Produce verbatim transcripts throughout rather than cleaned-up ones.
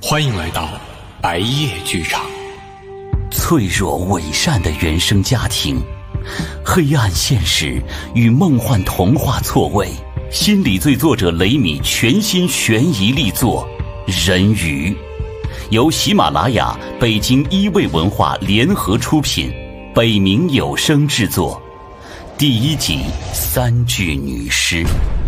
欢迎来到白夜剧场。 脆弱伪善的原生家庭，黑暗现实与梦幻童话错位，心理罪作者雷米全新悬疑力作《人鱼》，由喜马拉雅、北京一味文化联合出品，北冥有声制作。第一集，三具女尸。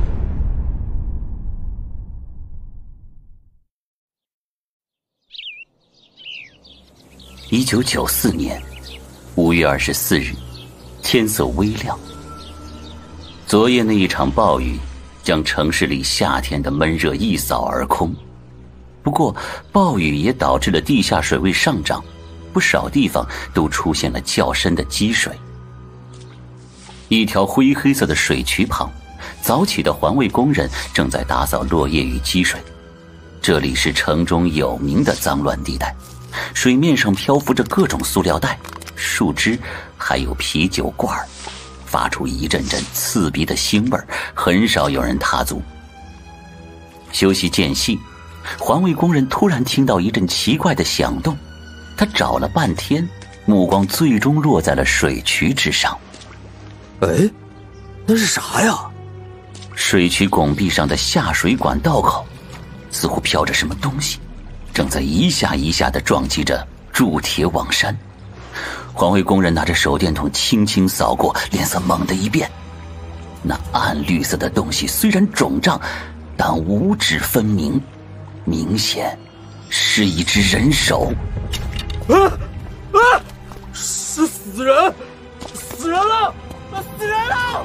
一九九四年五月二十四日，天色微亮。昨夜那一场暴雨将城市里夏天的闷热一扫而空。不过暴雨也导致了地下水位上涨，不少地方都出现了较深的积水。一条灰黑色的水渠旁，早起的环卫工人正在打扫落叶与积水。这里是城中有名的脏乱地带，水面上漂浮着各种塑料袋、树枝，还有啤酒罐，发出一阵阵刺鼻的腥味，很少有人踏足。休息间隙，环卫工人突然听到一阵奇怪的响动，他找了半天，目光最终落在了水渠之上。 哎，那是啥呀？ 水渠拱壁上的下水管道口似乎飘着什么东西，正在一下一下地撞击着铸铁网山。环卫工人拿着手电筒轻轻扫过，脸色猛地一变。那暗绿色的东西虽然肿胀，但五指分明，明显是一只人手。 啊啊！是死人！死人了！死人了！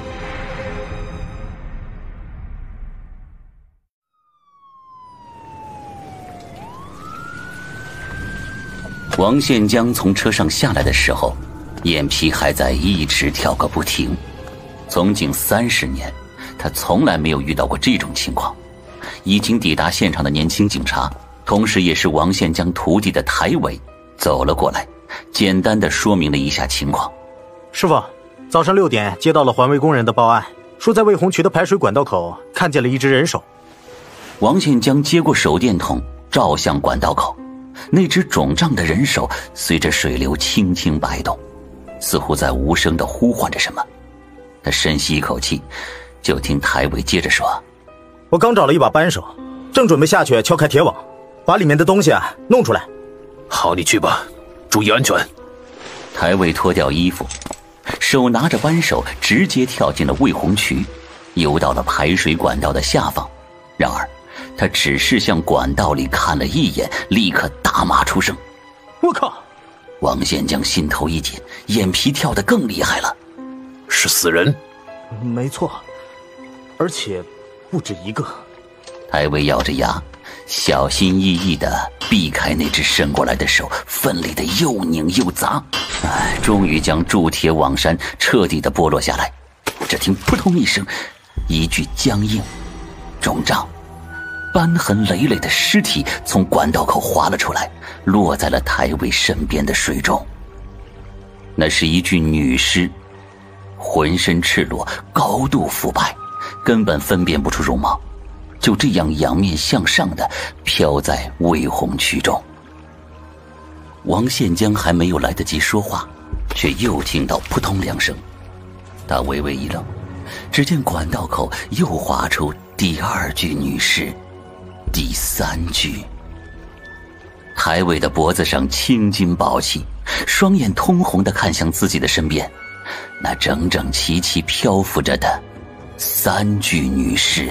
王宪江从车上下来的时候，眼皮还在一直跳个不停。从警三十年，他从来没有遇到过这种情况。已经抵达现场的年轻警察，同时也是王宪江徒弟的台伟，走了过来，简单的说明了一下情况。 师傅，早上六点接到了环卫工人的报案，说在魏红渠的排水管道口看见了一只人手。 王宪江接过手电筒，照向管道口。那只肿胀的人手随着水流轻轻摆动，似乎在无声地呼唤着什么。他深吸一口气，就听台伟接着说： 我刚找了一把扳手，正准备下去敲开铁网，把里面的东西啊弄出来。 好，你去吧，注意安全。 台伟脱掉衣服，手拿着扳手直接跳进了魏红渠，游到了排水管道的下方。然而他只是向管道里看了一眼，立刻大骂出声。 我靠！ 王宪江心头一紧，眼皮跳得更厉害了。 是死人？ 没错，而且不止一个。 台伟咬着牙，小心翼翼地避开那只伸过来的手，奋力地又拧又砸，哎，终于将铸铁网山彻底地剥落下来。只听扑通一声，一具僵硬、肿胀、斑痕累累的尸体从管道口滑了出来，落在了台伟身边的水中。那是一具女尸，浑身赤裸，高度腐败，根本分辨不出容貌，就这样仰面向上的飘在魏红渠中。王宪江还没有来得及说话，却又听到扑通两声。他微微一愣，只见管道口又滑出第二具女尸，第三具。台伟的脖子上青筋暴起，双眼通红地看向自己的身边，那整整齐齐漂浮着的三具女尸。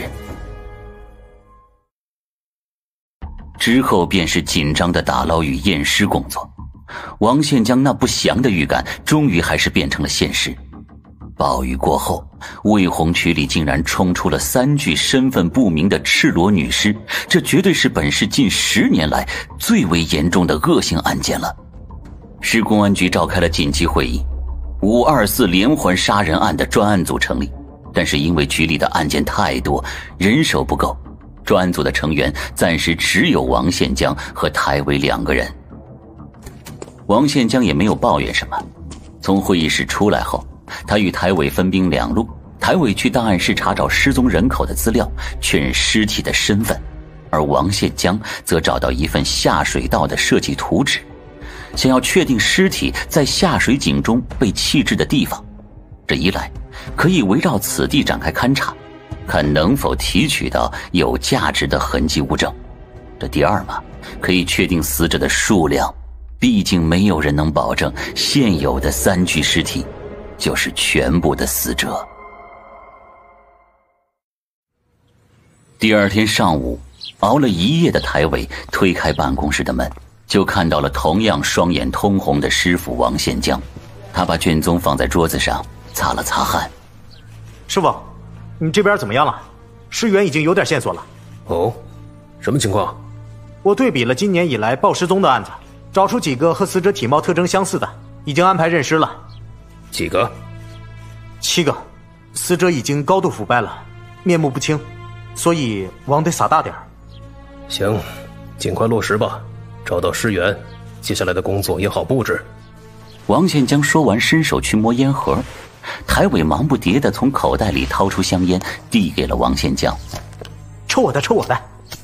之后便是紧张的打捞与验尸工作。王宪江那不祥的预感终于还是变成了现实。暴雨过后，魏红渠里竟然冲出了三具身份不明的赤裸女尸，这绝对是本市近十年来最为严重的恶性案件了。市公安局召开了紧急会议，五二四连环杀人案的专案组成立，但是因为局里的案件太多，人手不够，专案组的成员暂时只有王宪江和台伟两个人。王宪江也没有抱怨什么，从会议室出来后，他与台伟分兵两路，台伟去档案室查找失踪人口的资料，确认尸体的身份， 而王宪江则找到一份下水道的设计图纸，想要确定尸体在下水井中被弃置的地方。这一来，可以围绕此地展开勘察，看能否提取到有价值的痕迹物证。这第二嘛，可以确定死者的数量，毕竟没有人能保证现有的三具尸体就是全部的死者。第二天上午，熬了一夜的台伟推开办公室的门，就看到了同样双眼通红的师傅王宪江。他把卷宗放在桌子上，擦了擦汗。 师傅，你这边怎么样了？尸源已经有点线索了。 哦，什么情况？ 我对比了今年以来报失踪的案子，找出几个和死者体貌特征相似的，已经安排认尸了。 几个？ 七个。死者已经高度腐败了，面目不清，所以网得撒大点儿。 行，尽快落实吧，找到尸源，接下来的工作也好布置。 王宪江说完，伸手去摸烟盒，台伟忙不迭地从口袋里掏出香烟，递给了王宪江。 抽我的，抽我的。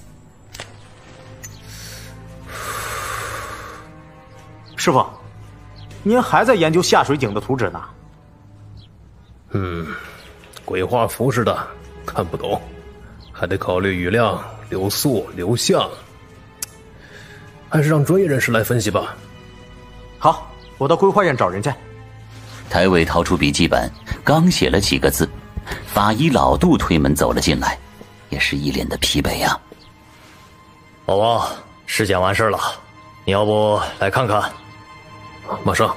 师傅，您还在研究下水井的图纸呢？ 嗯，鬼画符似的，看不懂，还得考虑雨量、流速、流向，还是让专业人士来分析吧。 好，我到规划院找人去。 台伟掏出笔记本，刚写了几个字，法医老杜推门走了进来，也是一脸的疲惫呀、啊。 老王，尸检完事了，你要不来看看？ 马上。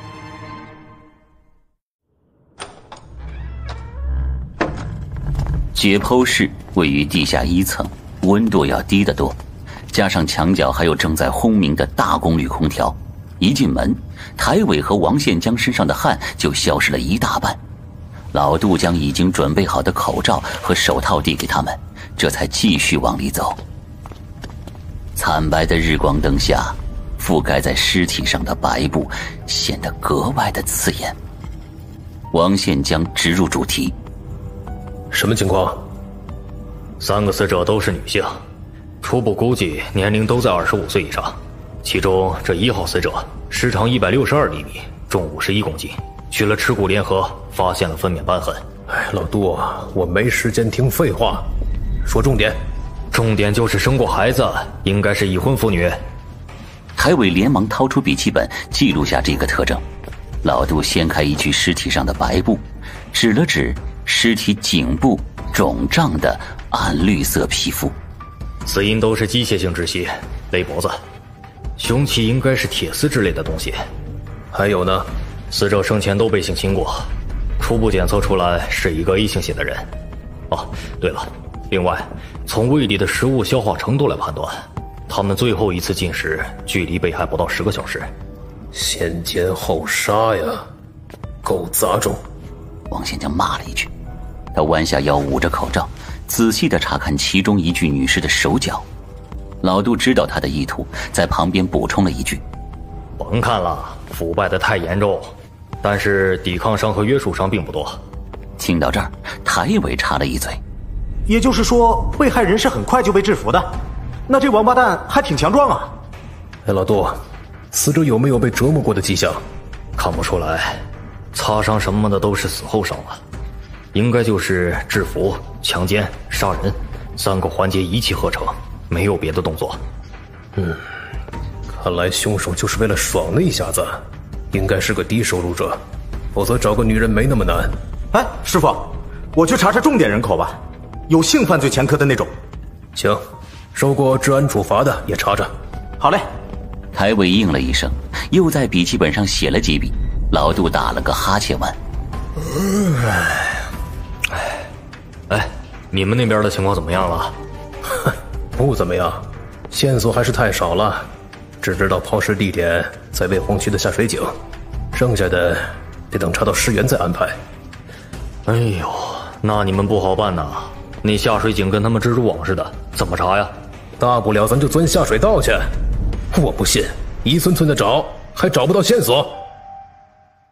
解剖室位于地下一层，温度要低得多，加上墙角还有正在轰鸣的大功率空调，一进门，台伟和王宪江身上的汗就消失了一大半。老杜将已经准备好的口罩和手套递给他们，这才继续往里走。惨白的日光灯下，覆盖在尸体上的白布显得格外的刺眼。王宪江直入主题。 什么情况？ 三个死者都是女性，初步估计年龄都在二十五岁以上。其中这一号死者时长一百六十二厘米，重五十一公斤，取了耻骨联合，发现了分娩瘢痕。 哎，老杜啊，我没时间听废话，说重点。 重点就是生过孩子，应该是已婚妇女。 台伟连忙掏出笔记本记录下这个特征。老杜掀开一具尸体上的白布，指了指尸体颈部肿胀的暗绿色皮肤。 死因都是机械性窒息，勒脖子，凶器应该是铁丝之类的东西。 还有呢？ 死者生前都被性侵过，初步检测出来是一个 A 型血的人。哦，对了，另外从胃里的食物消化程度来判断，他们最后一次进食距离被害不到十个小时。 先奸后杀呀，够杂种！ 王宪江骂了一句，他弯下腰捂着口罩，仔细地查看其中一具女尸的手脚。老杜知道他的意图，在旁边补充了一句： 甭看了，腐败得太严重，但是抵抗伤和约束伤并不多。 听到这儿，台伟插了一嘴： 也就是说被害人是很快就被制服的，那这王八蛋还挺强壮啊。 哎，老杜，死者有没有被折磨过的迹象？ 看不出来，擦伤什么的都是死后伤了，应该就是制服、强奸、杀人三个环节一气呵成，没有别的动作。 嗯，看来凶手就是为了爽那一下子，应该是个低收入者，否则找个女人没那么难。 哎，师傅，我去查查重点人口吧，有性犯罪前科的那种。 行，受过治安处罚的也查查。 好嘞。 台伟应了一声，又在笔记本上写了几笔。老杜打了个哈欠完。 哎，你们那边的情况怎么样了？ 不怎么样，线索还是太少了，只知道抛尸地点在魏红区的下水井，剩下的得等查到尸源再安排。 哎呦，那你们不好办呐！那下水井跟他们蜘蛛网似的，怎么查呀？ 大不了咱就钻下水道去。我不信，一寸寸的找，还找不到线索。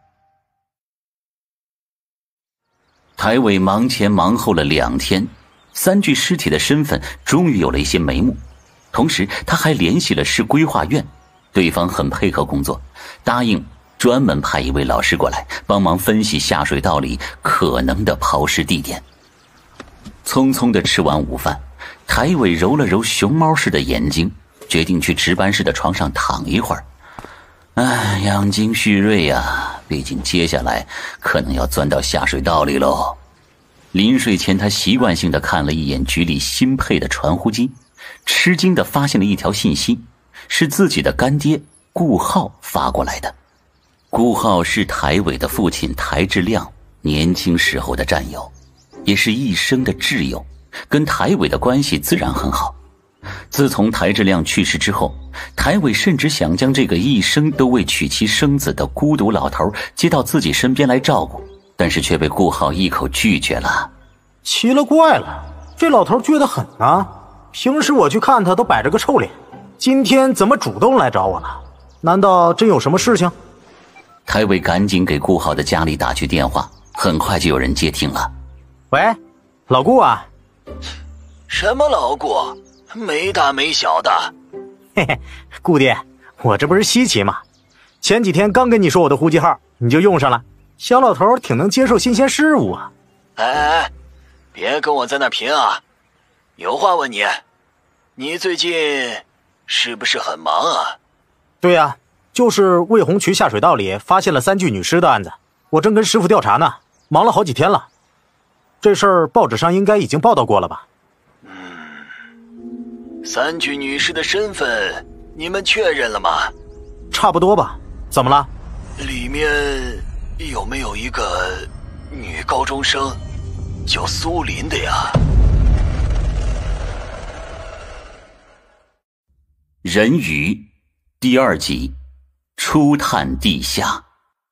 台伟忙前忙后了两天， 三具尸体的身份终于有了一些眉目，同时他还联系了市规划院，对方很配合工作，答应专门派一位老师过来帮忙分析下水道里可能的抛尸地点。匆匆地吃完午饭，台伟揉了揉熊猫似的眼睛，决定去值班室的床上躺一会儿。唉，养精蓄锐呀，毕竟接下来可能要钻到下水道里喽。临睡前，他习惯性地看了一眼局里新配的传呼机，吃惊地发现了一条信息，是自己的干爹顾浩发过来的。顾浩是台伟的父亲台志亮年轻时候的战友，也是一生的挚友，跟台伟的关系自然很好。自从台志亮去世之后，台伟甚至想将这个一生都未娶妻生子的孤独老头接到自己身边来照顾，但是却被顾浩一口拒绝了。 奇了怪了，这老头倔得很啊！平时我去看他都摆着个臭脸，今天怎么主动来找我了？难道真有什么事情？ 台伟赶紧给顾浩的家里打去电话，很快就有人接听了。 喂，老顾啊。 什么老顾？没大没小的。 嘿嘿，顾爹，我这不是稀奇吗？前几天刚跟你说我的呼机号，你就用上了。小老头挺能接受新鲜事物啊。 哎哎，别跟我在那贫啊！有话问你，你最近是不是很忙啊？ 对呀、啊，就是魏红渠下水道里发现了三具女尸的案子，我正跟师傅调查呢，忙了好几天了。这事儿报纸上应该已经报道过了吧？ 三具女尸的身份你们确认了吗？ 差不多吧。怎么了？ 里面有没有一个女高中生叫苏林的呀？ 人鱼第二集，初探地下。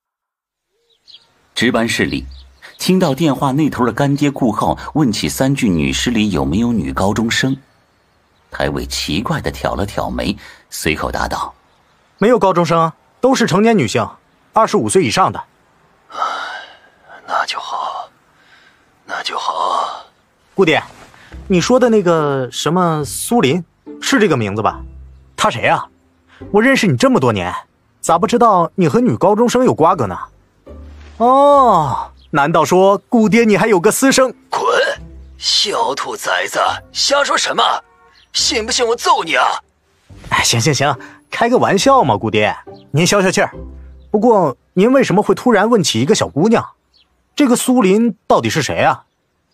值班室里，听到电话那头的干爹顾浩问起三具女尸里有没有女高中生，台伟奇怪地挑了挑眉，随口答道： 没有高中生，都是成年女性，二十五岁以上的。 那就好，那就好。 顾爹，你说的那个什么苏林，是这个名字吧？他谁啊？我认识你这么多年，咋不知道你和女高中生有瓜葛呢？哦，难道说顾爹你还有个私生？ 滚！小兔崽子，瞎说什么？信不信我揍你啊？ 哎，行行行，开个玩笑嘛，顾爹，您消消气儿。不过您为什么会突然问起一个小姑娘？这个苏林到底是谁啊？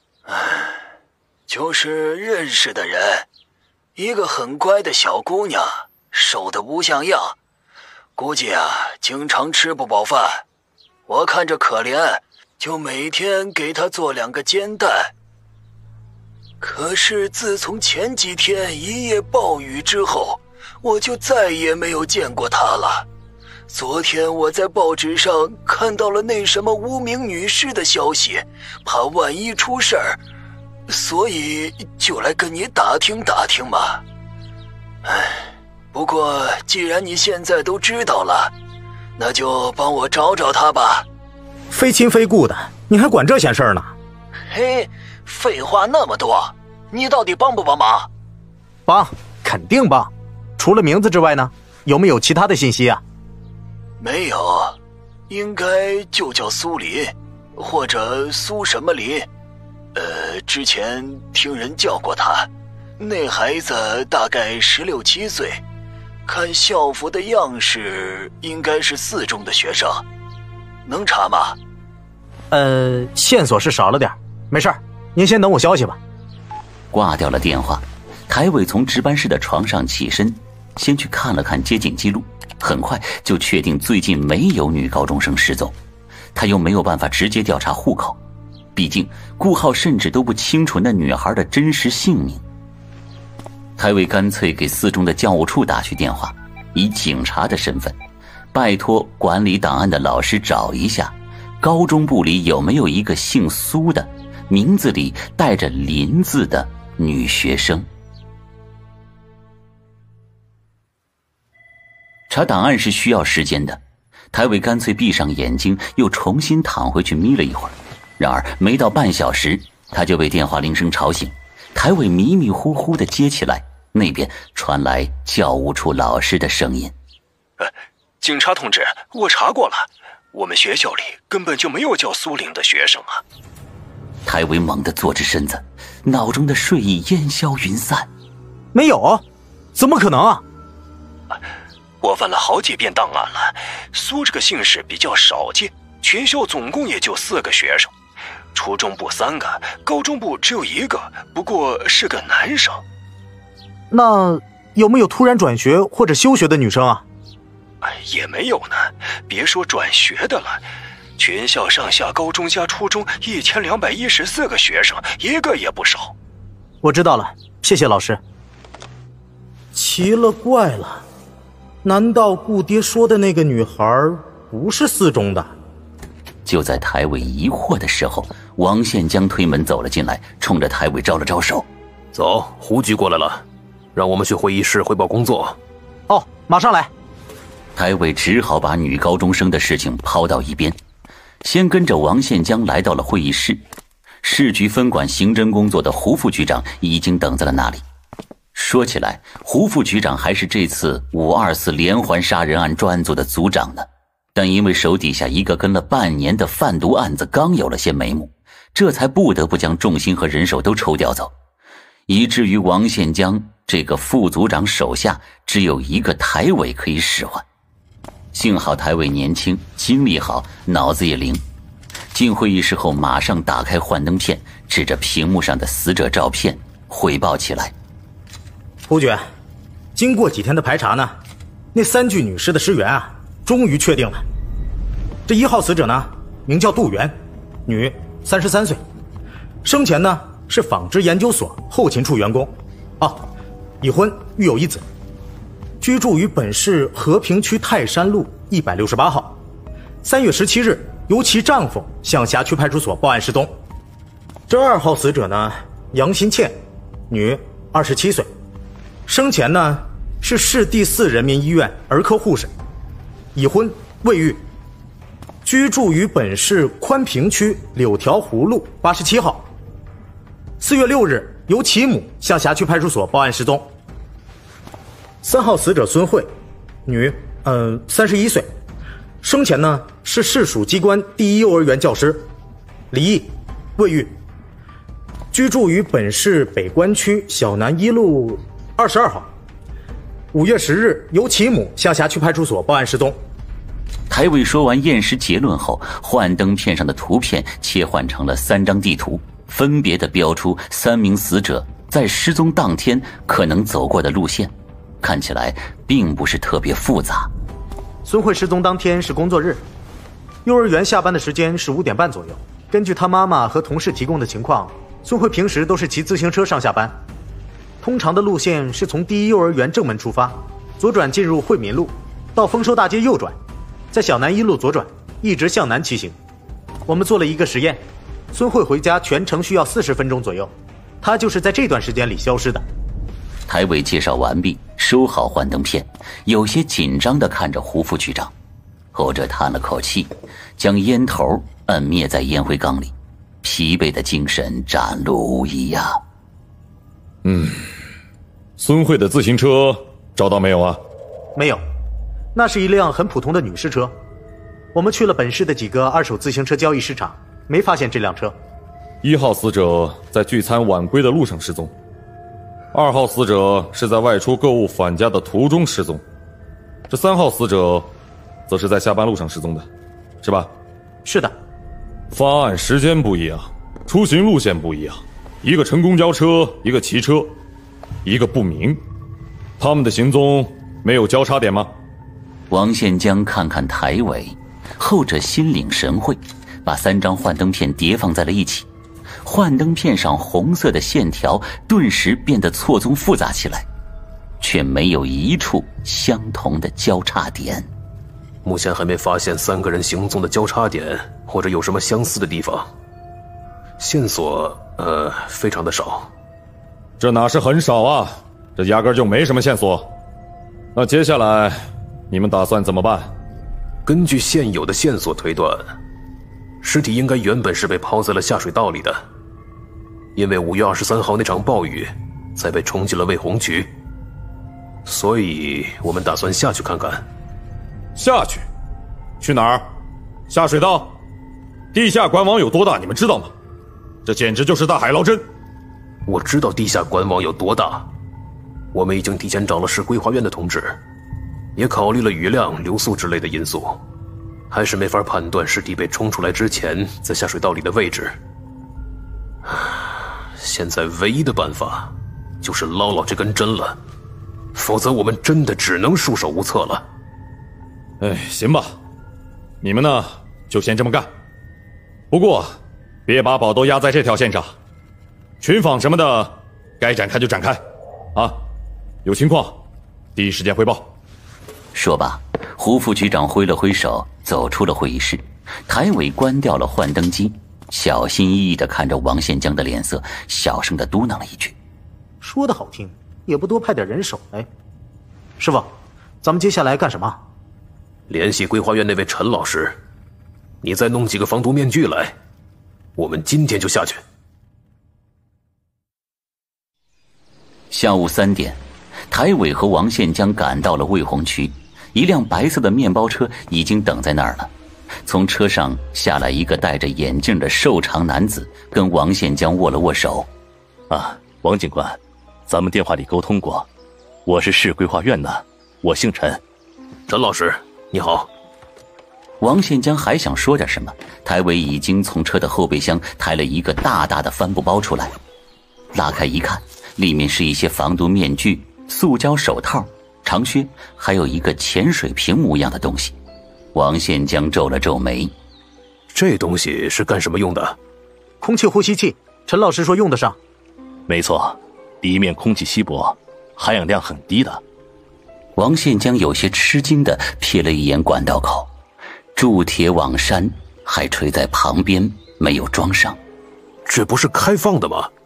就是认识的人，一个很乖的小姑娘，瘦得不像样，估计啊经常吃不饱饭，我看着可怜，就每天给她做两个煎蛋。可是自从前几天一夜暴雨之后，我就再也没有见过她了。昨天我在报纸上看到了那什么无名女尸的消息，怕万一出事儿，所以就来跟你打听打听嘛。唉，不过既然你现在都知道了，那就帮我找找她吧。 非亲非故的，你还管这闲事儿呢？ 嘿，废话那么多，你到底帮不帮忙？ 帮，肯定帮。除了名字之外呢，有没有其他的信息啊？ 没有，应该就叫苏林，或者苏什么林。呃，之前听人叫过他。那孩子大概十六七岁，看校服的样式，应该是四中的学生。能查吗？ 呃，线索是少了点，没事儿，您先等我消息吧。 挂掉了电话，台伟从值班室的床上起身，先去看了看接警记录，很快就确定最近没有女高中生失踪。他又没有办法直接调查户口，毕竟顾浩甚至都不清楚那女孩的真实姓名。台伟干脆给四中的教务处打去电话，以警察的身份拜托管理档案的老师找一下高中部里有没有一个姓苏的，名字里带着林字的女学生。查档案是需要时间的，台伟干脆闭上眼睛，又重新躺回去眯了一会儿。然而没到半小时，他就被电话铃声吵醒， 台伟迷迷糊糊地接起来，那边传来教务处老师的声音：“ 呃，警察同志，我查过了，我们学校里根本就没有叫苏玲的学生啊。” 台伟猛地坐直身子，脑中的睡意烟消云散。 没有？怎么可能啊？ 我翻了好几遍档案了，苏这个姓氏比较少见，全校总共也就四个学生，初中部三个，高中部只有一个，不过是个男生。 那有没有突然转学或者休学的女生啊？ 也没有呢，别说转学的了，全校上下高中加初中一千两百一十四个学生，一个也不少。 我知道了，谢谢老师。奇了怪了，难道顾爹说的那个女孩不是四中的？ 就在台伟疑惑的时候，王宪江推门走了进来，冲着台伟招了招手：“ 走，胡局过来了，让我们去会议室汇报工作。” 哦，马上来。 台伟只好把女高中生的事情抛到一边，先跟着王宪江来到了会议室。市局分管刑侦工作的胡副局长已经等在了那里。说起来，胡副局长还是这次五二四连环杀人案专案组的组长呢，但因为手底下一个跟了半年的贩毒案子刚有了些眉目，这才不得不将重心和人手都抽调走，以至于王宪江这个副组长手下只有一个台伟可以使唤。幸好台伟年轻，精力好，脑子也灵。进会议室后，马上打开幻灯片，指着屏幕上的死者照片汇报起来：“ 胡局，经过几天的排查呢，那三具女尸的尸源啊，终于确定了。这一号死者呢，名叫杜媛，女，三十三岁，生前呢是纺织研究所后勤处员工，啊，已婚，育有一子，居住于本市和平区泰山路一百六十八号。三月十七日，由其丈夫向辖区派出所报案失踪。这二号死者呢，杨新倩，女，二十七岁，生前呢是市第四人民医院儿科护士，已婚，未育，居住于本市宽平区柳条湖路八十七号。四月六日，由其母向辖区派出所报案失踪。三号死者孙慧，女，呃，三十一岁，生前呢是市属机关第一幼儿园教师，离异，未育，居住于本市北关区小南一路二十二号。五月十日，由其母向辖区派出所报案失踪。 台伟说完验尸结论后，幻灯片上的图片切换成了三张地图，分别的标出三名死者在失踪当天可能走过的路线，看起来并不是特别复杂。 孙慧失踪当天是工作日，幼儿园下班的时间是五点半左右。根据她妈妈和同事提供的情况，孙慧平时都是骑自行车上下班，通常的路线是从第一幼儿园正门出发，左转进入惠民路，到丰收大街右转，在小南一路左转，一直向南骑行。我们做了一个实验，孙慧回家全程需要四十分钟左右，她就是在这段时间里消失的。 台伟介绍完毕，收好幻灯片，有些紧张地看着胡副局长，后者叹了口气，将烟头摁灭在烟灰缸里，疲惫的精神展露无遗呀、啊。 嗯，孙慧的自行车找到没有啊？ 没有，那是一辆很普通的女士车。我们去了本市的几个二手自行车交易市场，没发现这辆车。 一号死者在聚餐晚归的路上失踪。二号死者是在外出购物返家的途中失踪，这三号死者则是在下班路上失踪的，是吧？ 是的。 发案时间不一样，出行路线不一样，一个乘公交车，一个骑车，一个不明，他们的行踪没有交叉点吗？ 王宪江看看台伟，后者心领神会，把三张幻灯片叠放在了一起。幻灯片上红色的线条顿时变得错综复杂起来，却没有一处相同的交叉点。 目前还没发现三个人行踪的交叉点，或者有什么相似的地方。线索，呃，非常的少。 这哪是很少啊，这压根就没什么线索。那接下来，你们打算怎么办？ 根据现有的线索推断，尸体应该原本是被抛在了下水道里的。 因为五月二十三号那场暴雨，才被冲进了魏红渠，所以我们打算下去看看。 下去？去哪儿？下水道？地下管网有多大，你们知道吗？这简直就是大海捞针。 我知道地下管网有多大，我们已经提前找了市规划院的同志，也考虑了雨量、流速之类的因素，还是没法判断尸体被冲出来之前在下水道里的位置。现在唯一的办法就是捞捞这根针了，否则我们真的只能束手无策了。 哎，行吧，你们呢就先这么干。不过别把宝都压在这条线上，群访什么的该展开就展开啊，有情况第一时间汇报。 说罢，胡副局长挥了挥手走出了会议室，台委关掉了幻灯机，小心翼翼地看着王宪江的脸色，小声地嘟囔了一句： 说的好听，也不多派点人手来。师傅，咱们接下来干什么？ 联系规划院那位陈老师，你再弄几个防毒面具来，我们今天就下去。 下午三点，台委和王宪江赶到了魏红渠，一辆白色的面包车已经等在那儿了。从车上下来一个戴着眼镜的瘦长男子，跟王宪江握了握手。 啊，王警官，咱们电话里沟通过，我是市规划院的，我姓陈。 陈老师你好。 王宪江还想说点什么，台委已经从车的后备箱抬了一个大大的帆布包出来，拉开一看，里面是一些防毒面具、塑胶手套、长靴，还有一个潜水瓶模样的东西。王宪江皱了皱眉， 这东西是干什么用的？ 空气呼吸器，陈老师说用得上。 没错，里面空气稀薄，含氧量很低的。 王宪江有些吃惊地瞥了一眼管道口，铸铁网栅还垂在旁边，没有装上。 这不是开放的吗？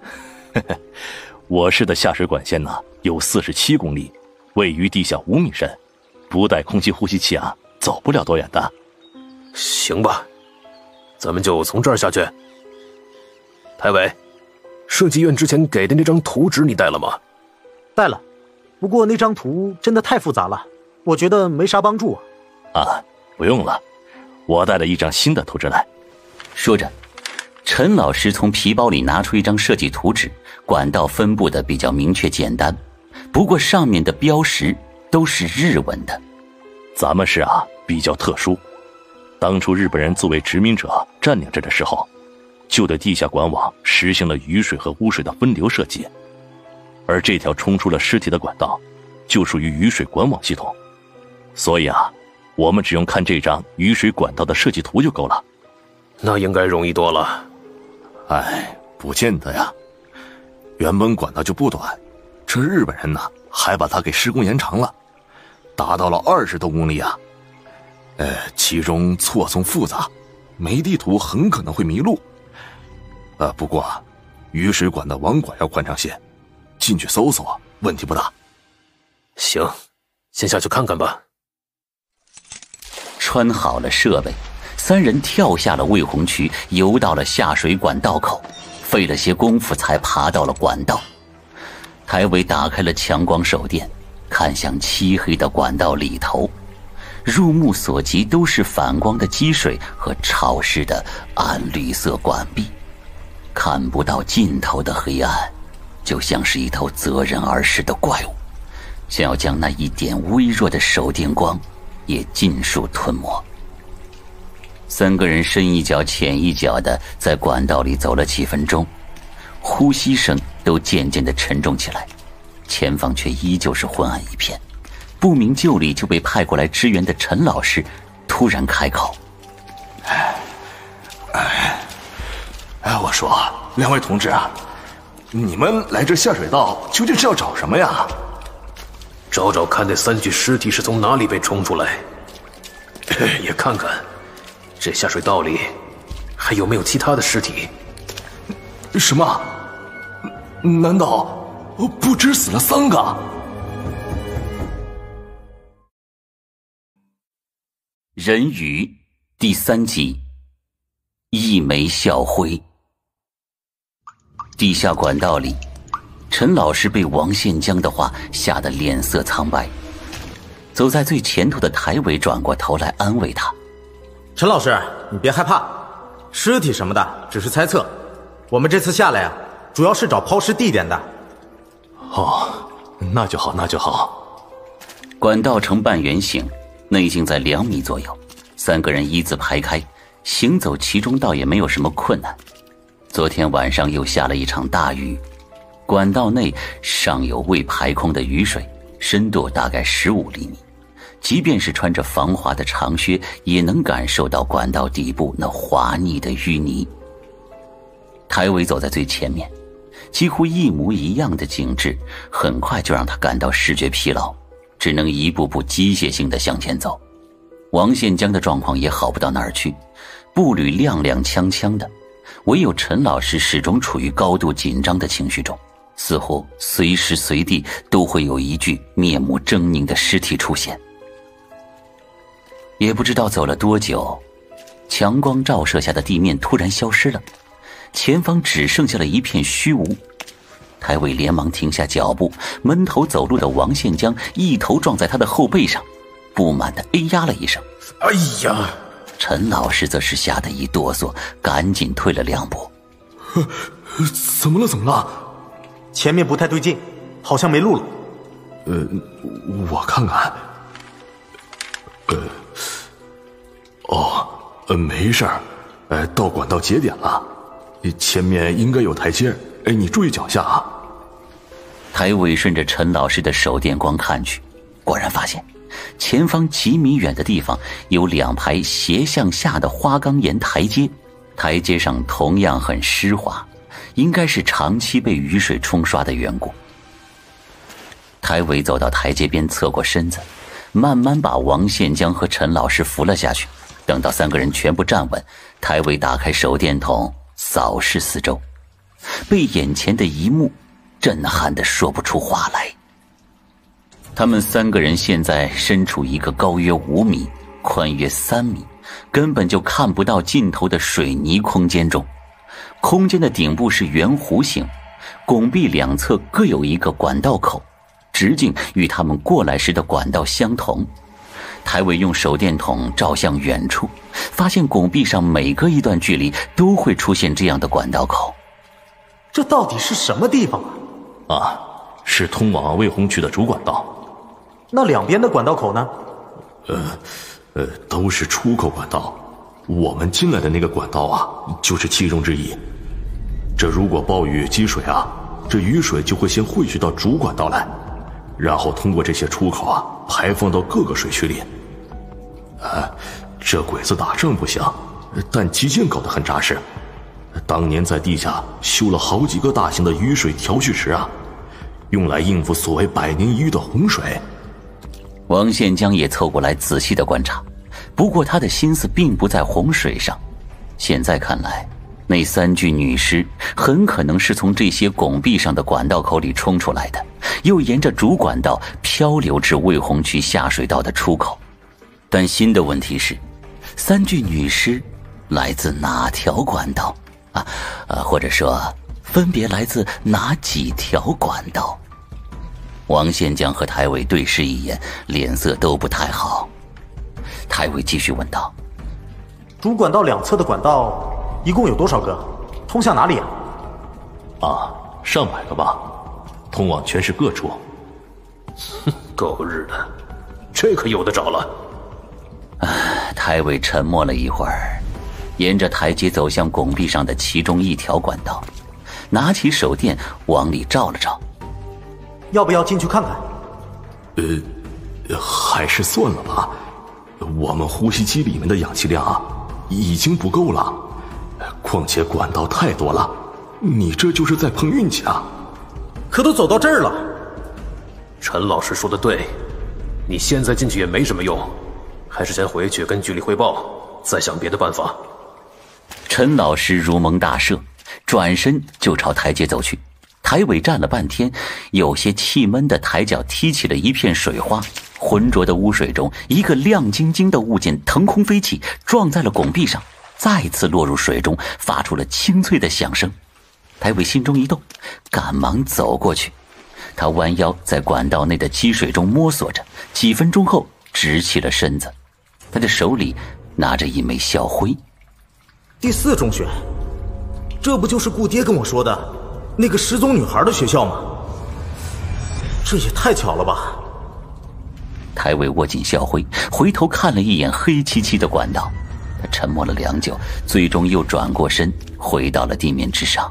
我市的下水管线呢，有四十七公里，位于地下五米深，不带空气呼吸器啊，走不了多远的。 行吧，咱们就从这儿下去。台委，设计院之前给的那张图纸你带了吗？ 带了，不过那张图真的太复杂了，我觉得没啥帮助。 啊，不用了，我带了一张新的图纸来。 说着，陈老师从皮包里拿出一张设计图纸，管道分布的比较明确简单，不过上面的标识都是日文的。 咱们市啊比较特殊，当初日本人作为殖民者占领这的时候，就对地下管网实行了雨水和污水的分流设计，而这条冲出了尸体的管道就属于雨水管网系统，所以啊我们只用看这张雨水管道的设计图就够了。 那应该容易多了。 哎，不见得呀，原本管道就不短，这日本人呢还把它给施工延长了，达到了二十多公里啊。呃，其中错综复杂，没地图很可能会迷路。呃，不过雨水管的网管要关上线，进去搜索问题不大。 行，先下去看看吧。 穿好了设备，三人跳下了魏红渠，游到了下水管道口，费了些功夫才爬到了管道。台委打开了强光手电，看向漆黑的管道里头，入目所及都是反光的积水和潮湿的暗绿色管壁，看不到尽头的黑暗，就像是一头择人而噬的怪物，想要将那一点微弱的手电光也尽数吞没。三个人深一脚浅一脚的在管道里走了几分钟，呼吸声都渐渐的沉重起来，前方却依旧是昏暗一片。不明就里就被派过来支援的陈老师突然开口： 哎哎哎，我说两位同志啊，你们来这下水道究竟是要找什么呀？ 找找看那三具尸体是从哪里被冲出来，也看看这下水道里还有没有其他的尸体。 什么？难道不止死了三个？ 人鱼第三集，一枚校徽。 地下管道里，陈老师被王宪江的话吓得脸色苍白。走在最前头的台伟转过头来安慰他： 陈老师，你别害怕，尸体什么的只是猜测，我们这次下来啊，主要是找抛尸地点的。 哦，那就好，那就好。 管道呈半圆形，内径在两米左右，三个人一字排开，行走其中倒也没有什么困难。昨天晚上又下了一场大雨，管道内尚有未排空的雨水，深度大概十五厘米，即便是穿着防滑的长靴，也能感受到管道底部那滑腻的淤泥。台伟走在最前面，几乎一模一样的景致很快就让他感到视觉疲劳，只能一步步机械性地向前走。王宪江的状况也好不到哪儿去，步履踉踉跄跄的，唯有陈老师始终处于高度紧张的情绪中，似乎随时随地都会有一具面目狰狞的尸体出现。也不知道走了多久，强光照射下的地面突然消失了，前方只剩下了一片虚无。台伟连忙停下脚步，闷头走路的王宪江一头撞在他的后背上，不满地哎呀了一声。 哎呀！ 陈老师则是吓得一哆嗦，赶紧退了两步。 怎么了？怎么了？ 前面不太对劲，好像没路了。 呃，我看看。呃，哦，呃，没事儿，呃，到管道节点了，前面应该有台阶，哎，你注意脚下啊。 台伟顺着陈老师的手电光看去，果然发现前方几米远的地方有两排斜向下的花岗岩台阶，台阶上同样很湿滑，应该是长期被雨水冲刷的缘故。台伟走到台阶边，侧过身子，慢慢把王宪江和陈老师扶了下去。等到三个人全部站稳，台伟打开手电筒扫视四周，被眼前的一幕震撼得说不出话来。他们三个人现在身处一个高约五米、宽约三米，根本就看不到尽头的水泥空间中。空间的顶部是圆弧形，拱壁两侧各有一个管道口，直径与他们过来时的管道相同。台伟用手电筒照向远处，发现拱壁上每隔一段距离都会出现这样的管道口。 这到底是什么地方啊？ 啊，是通往魏红区的主管道。 那两边的管道口呢？ 呃，呃，都是出口管道。我们进来的那个管道啊，就是其中之一。这如果暴雨积水啊，这雨水就会先汇聚到主管道来，然后通过这些出口啊，排放到各个水区里。啊，这鬼子打仗不行，但基建搞得很扎实。当年在地下修了好几个大型的雨水调蓄池啊，用来应付所谓百年一遇的洪水。 王宪江也凑过来仔细的观察，不过他的心思并不在洪水上。现在看来，那三具女尸很可能是从这些拱壁上的管道口里冲出来的，又沿着主管道漂流至魏红区下水道的出口。但新的问题是，三具女尸来自哪条管道啊？呃，或者说分别来自哪几条管道？王宪江和台伟对视一眼，脸色都不太好。台伟继续问道： 主管道两侧的管道一共有多少个？通向哪里啊？ 啊，上百个吧，通往全市各处。 哼，狗日的，这可有的找了。 唉，台伟沉默了一会儿，沿着台阶走向拱壁上的其中一条管道，拿起手电往里照了照。 要不要进去看看？ 呃，还是算了吧。我们呼吸机里面的氧气量啊，已经不够了。况且管道太多了，你这就是在碰运气啊。 可都走到这儿了。 陈老师说的对，你现在进去也没什么用，还是先回去跟局里汇报，再想别的办法。 陈老师如蒙大赦，转身就朝台阶走去。台伟站了半天，有些气闷的抬脚踢起了一片水花，浑浊的污水中，一个亮晶晶的物件腾空飞起，撞在了拱壁上，再次落入水中，发出了清脆的响声。 台伟心中一动，赶忙走过去。他弯腰在管道内的积水中摸索着，几分钟后直起了身子。他的手里拿着一枚校徽。 第四中学，这不就是顾爹跟我说的那个失踪女孩的学校吗？这也太巧了吧！ 台伟握紧校徽，回头看了一眼黑漆漆的管道，他沉默了良久，最终又转过身回到了地面之上。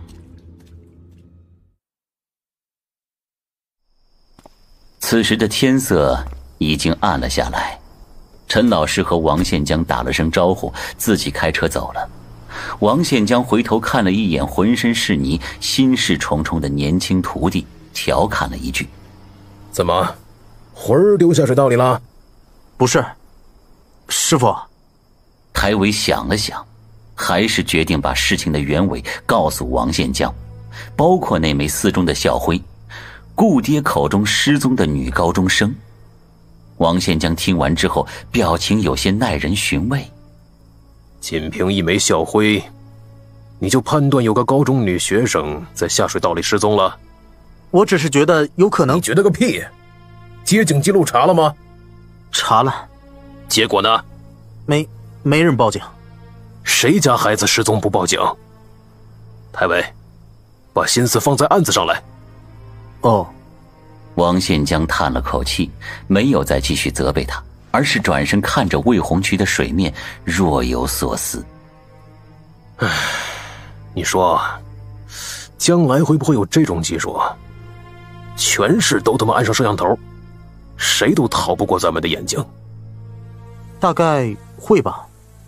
此时的天色已经暗了下来，陈老师和王宪江打了声招呼，自己开车走了。王宪江回头看了一眼浑身是泥、心事重重的年轻徒弟，调侃了一句：“ 怎么，魂儿丢下水道里了？”“ 不是，师傅。” 台伟想了想，还是决定把事情的原委告诉王宪江，包括那枚四中的校徽，顾爹口中失踪的女高中生。王宪江听完之后，表情有些耐人寻味。 仅凭一枚校徽，你就判断有个高中女学生在下水道里失踪了？ 我只是觉得有可能。 你觉得个屁！接警记录查了吗？ 查了。 结果呢？ 没没人报警。 谁家孩子失踪不报警？台伟，把心思放在案子上来。 哦。 王宪江叹了口气，没有再继续责备他，而是转身看着魏红渠的水面，若有所思。 唉，你说，将来会不会有这种技术？全市都他妈安上摄像头，谁都逃不过咱们的眼睛。 大概会吧。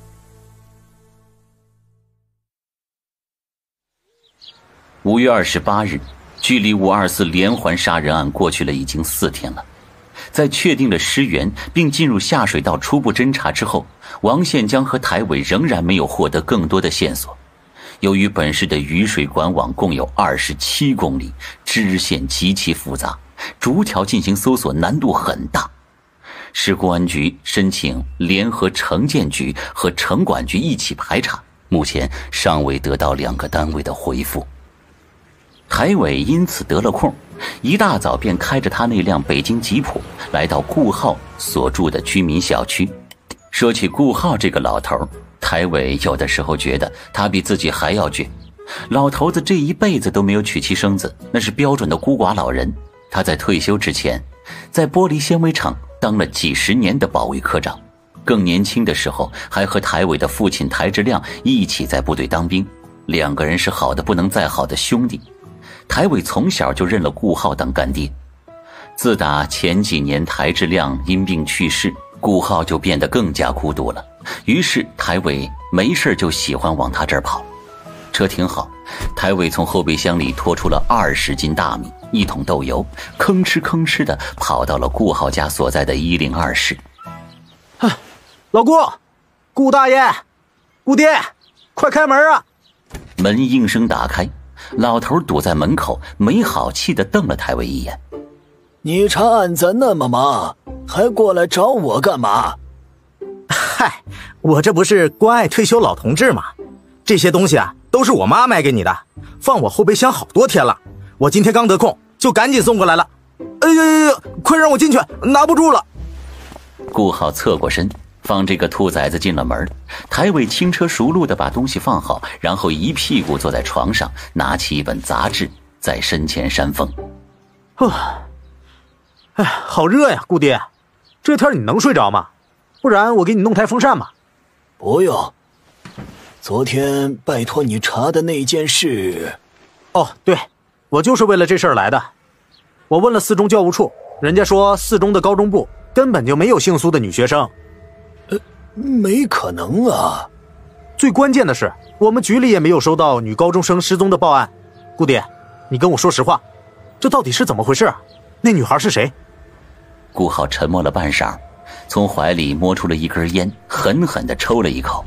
五月二十八日，距离五二四连环杀人案过去了已经四天了。在确定了尸源并进入下水道初步侦查之后，王宪江和台伟仍然没有获得更多的线索。由于本市的雨水管网共有二十七公里，支线极其复杂，逐条进行搜索难度很大。市公安局申请联合城建局和城管局一起排查，目前尚未得到两个单位的回复。台伟因此得了空，一大早便开着他那辆北京吉普来到顾浩所住的居民小区。说起顾浩这个老头，台伟有的时候觉得他比自己还要倔。老头子这一辈子都没有娶妻生子，那是标准的孤寡老人。他在退休之前，在玻璃纤维厂当了几十年的保卫科长，更年轻的时候还和台伟的父亲台志亮一起在部队当兵，两个人是好的不能再好的兄弟。台伟从小就认了顾浩当干爹。自打前几年台志亮因病去世，顾浩就变得更加孤独了，于是台伟没事就喜欢往他这儿跑。车停好，台伟从后备箱里拖出了二十斤大米，一桶豆油，吭哧吭哧地跑到了顾浩家所在的一零二室。 老顾，顾大爷，顾爹，快开门啊！ 门应声打开，老头堵在门口，没好气地瞪了台伟一眼。 你查案子那么忙，还过来找我干嘛？ 嗨，我这不是关爱退休老同志吗？这些东西啊，都是我妈买给你的，放我后备箱好多天了，我今天刚得空，就赶紧送过来了。哎呀呀呀，快让我进去，拿不住了。 顾浩侧过身，放这个兔崽子进了门。台伟轻车熟路地把东西放好，然后一屁股坐在床上，拿起一本杂志在身前扇风。 啊，哎，好热呀，顾爹，这天你能睡着吗？不然我给你弄台风扇吧。 不用，昨天拜托你查的那件事。 哦，对，我就是为了这事儿来的。我问了四中教务处，人家说四中的高中部根本就没有姓苏的女学生。 呃，没可能啊。 最关键的是，我们局里也没有收到女高中生失踪的报案。顾爹，你跟我说实话，这到底是怎么回事？那女孩是谁？ 顾浩沉默了半晌，从怀里摸出了一根烟，狠狠地抽了一口。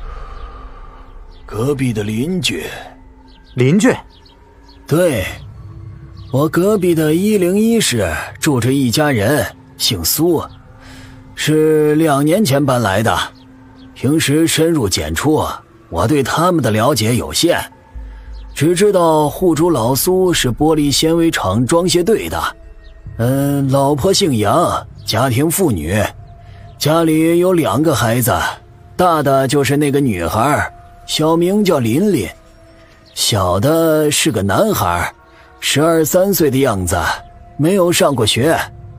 隔壁的邻居。 邻居？ 对，我隔壁的一零一室住着一家人，姓苏，是两年前搬来的，平时深入简出，我对他们的了解有限。 只知道户主老苏是玻璃纤维厂装卸队的，嗯，老婆姓杨，家庭妇女，家里有两个孩子，大的就是那个女孩，小名叫琳琳，小的是个男孩，十二三岁的样子，没有上过学。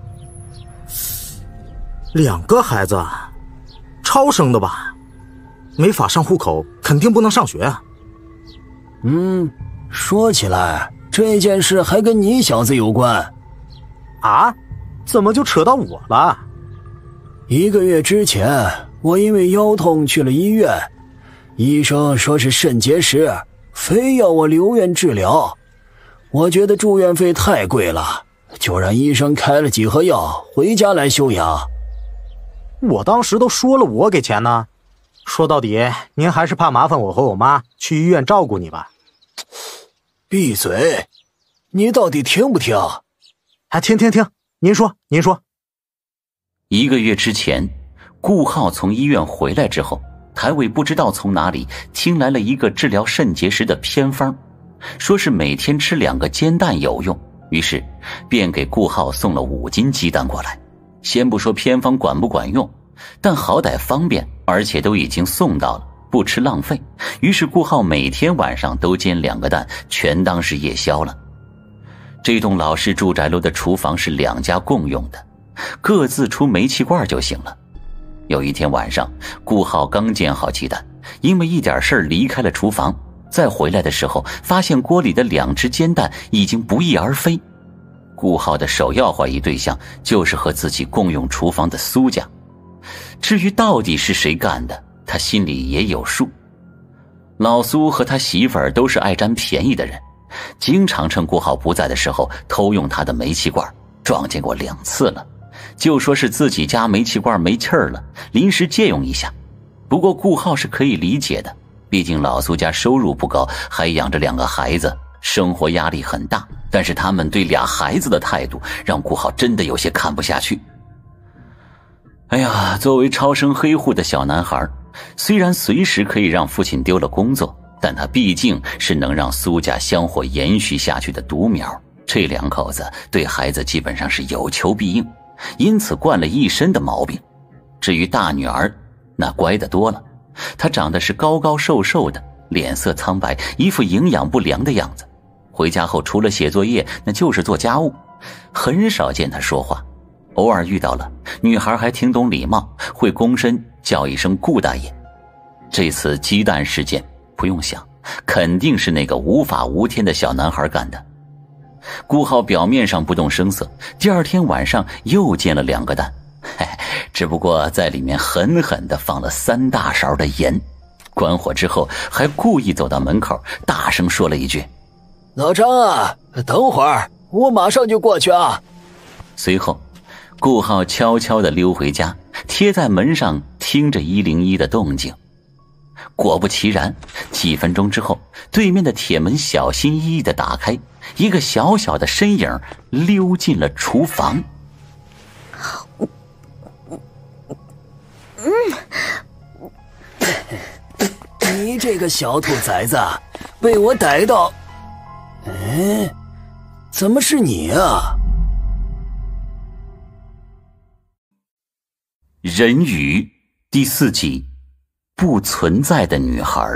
两个孩子，超生的吧？没法上户口，肯定不能上学啊。 嗯，说起来，这件事还跟你小子有关。 啊？怎么就扯到我了？ 一个月之前，我因为腰痛去了医院，医生说是肾结石，非要我留院治疗。我觉得住院费太贵了，就让医生开了几盒药，回家来休养。 我当时都说了我给钱呢。说到底，您还是怕麻烦我和我妈去医院照顾你吧。 闭嘴！你到底听不听？ 还听听听，您说，您说。 一个月之前，顾浩从医院回来之后，台委不知道从哪里听来了一个治疗肾结石的偏方，说是每天吃两个煎蛋有用，于是便给顾浩送了五斤鸡蛋过来。先不说偏方管不管用，但好歹方便，而且都已经送到了，不吃浪费。于是顾浩每天晚上都煎两个蛋，全当是夜宵了。这栋老式住宅楼的厨房是两家共用的，各自出煤气罐就行了。有一天晚上，顾浩刚煎好鸡蛋，因为一点事儿离开了厨房，再回来的时候，发现锅里的两只煎蛋已经不翼而飞。顾浩的首要怀疑对象就是和自己共用厨房的苏家。至于到底是谁干的，他心里也有数。老苏和他媳妇儿都是爱占便宜的人，经常趁顾浩不在的时候偷用他的煤气罐，撞见过两次了。就说是自己家煤气罐没气儿了，临时借用一下。不过顾浩是可以理解的，毕竟老苏家收入不高，还养着两个孩子，生活压力很大。但是他们对俩孩子的态度让顾浩真的有些看不下去。哎呀，作为超生黑户的小男孩，虽然随时可以让父亲丢了工作，但他毕竟是能让苏家香火延续下去的独苗。这两口子对孩子基本上是有求必应，因此惯了一身的毛病。至于大女儿，那乖得多了，她长得是高高瘦瘦的，脸色苍白，一副营养不良的样子。回家后除了写作业，那就是做家务，很少见她说话。偶尔遇到了，女孩还挺懂礼貌，会躬身叫一声顾大爷。这次鸡蛋事件不用想，肯定是那个无法无天的小男孩干的。顾浩表面上不动声色，第二天晚上又煎了两个蛋，嘿，只不过在里面狠狠地放了三大勺的盐。关火之后，还故意走到门口，大声说了一句：“ 老张啊，等会儿，我马上就过去啊。” 随后顾浩悄悄地溜回家，贴在门上听着一零一的动静。果不其然，几分钟之后，对面的铁门小心翼翼地打开，一个小小的身影溜进了厨房。 你这个小兔崽子，被我逮到。哎，怎么是你啊？ 人鱼第四集，不存在的女孩。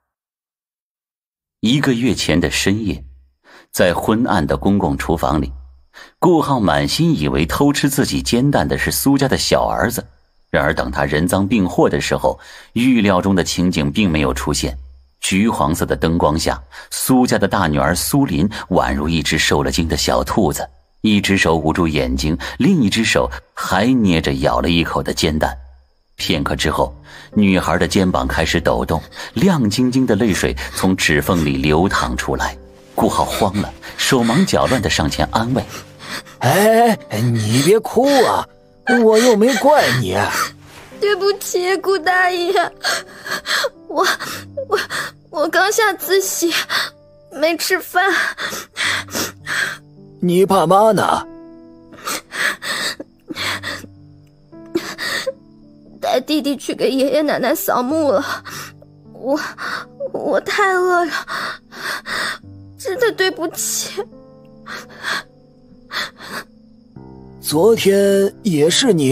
一个月前的深夜，在昏暗的公共厨房里，顾浩满心以为偷吃自己煎蛋的是苏家的小儿子。然而等他人赃并获的时候，预料中的情景并没有出现。橘黄色的灯光下，苏家的大女儿苏琳宛如一只受了惊的小兔子，一只手捂住眼睛，另一只手还捏着咬了一口的煎蛋。片刻之后，女孩的肩膀开始抖动，亮晶晶的泪水从指缝里流淌出来。顾浩慌了，手忙脚乱地上前安慰：“ 哎，你别哭啊，我又没怪你。”“ 对不起，顾大爷，我我我刚下自习，没吃饭。”“ 你爸妈呢？”“ 带弟弟去给爷爷奶奶扫墓了。我我太饿了， 真的对不起。 昨天也是你？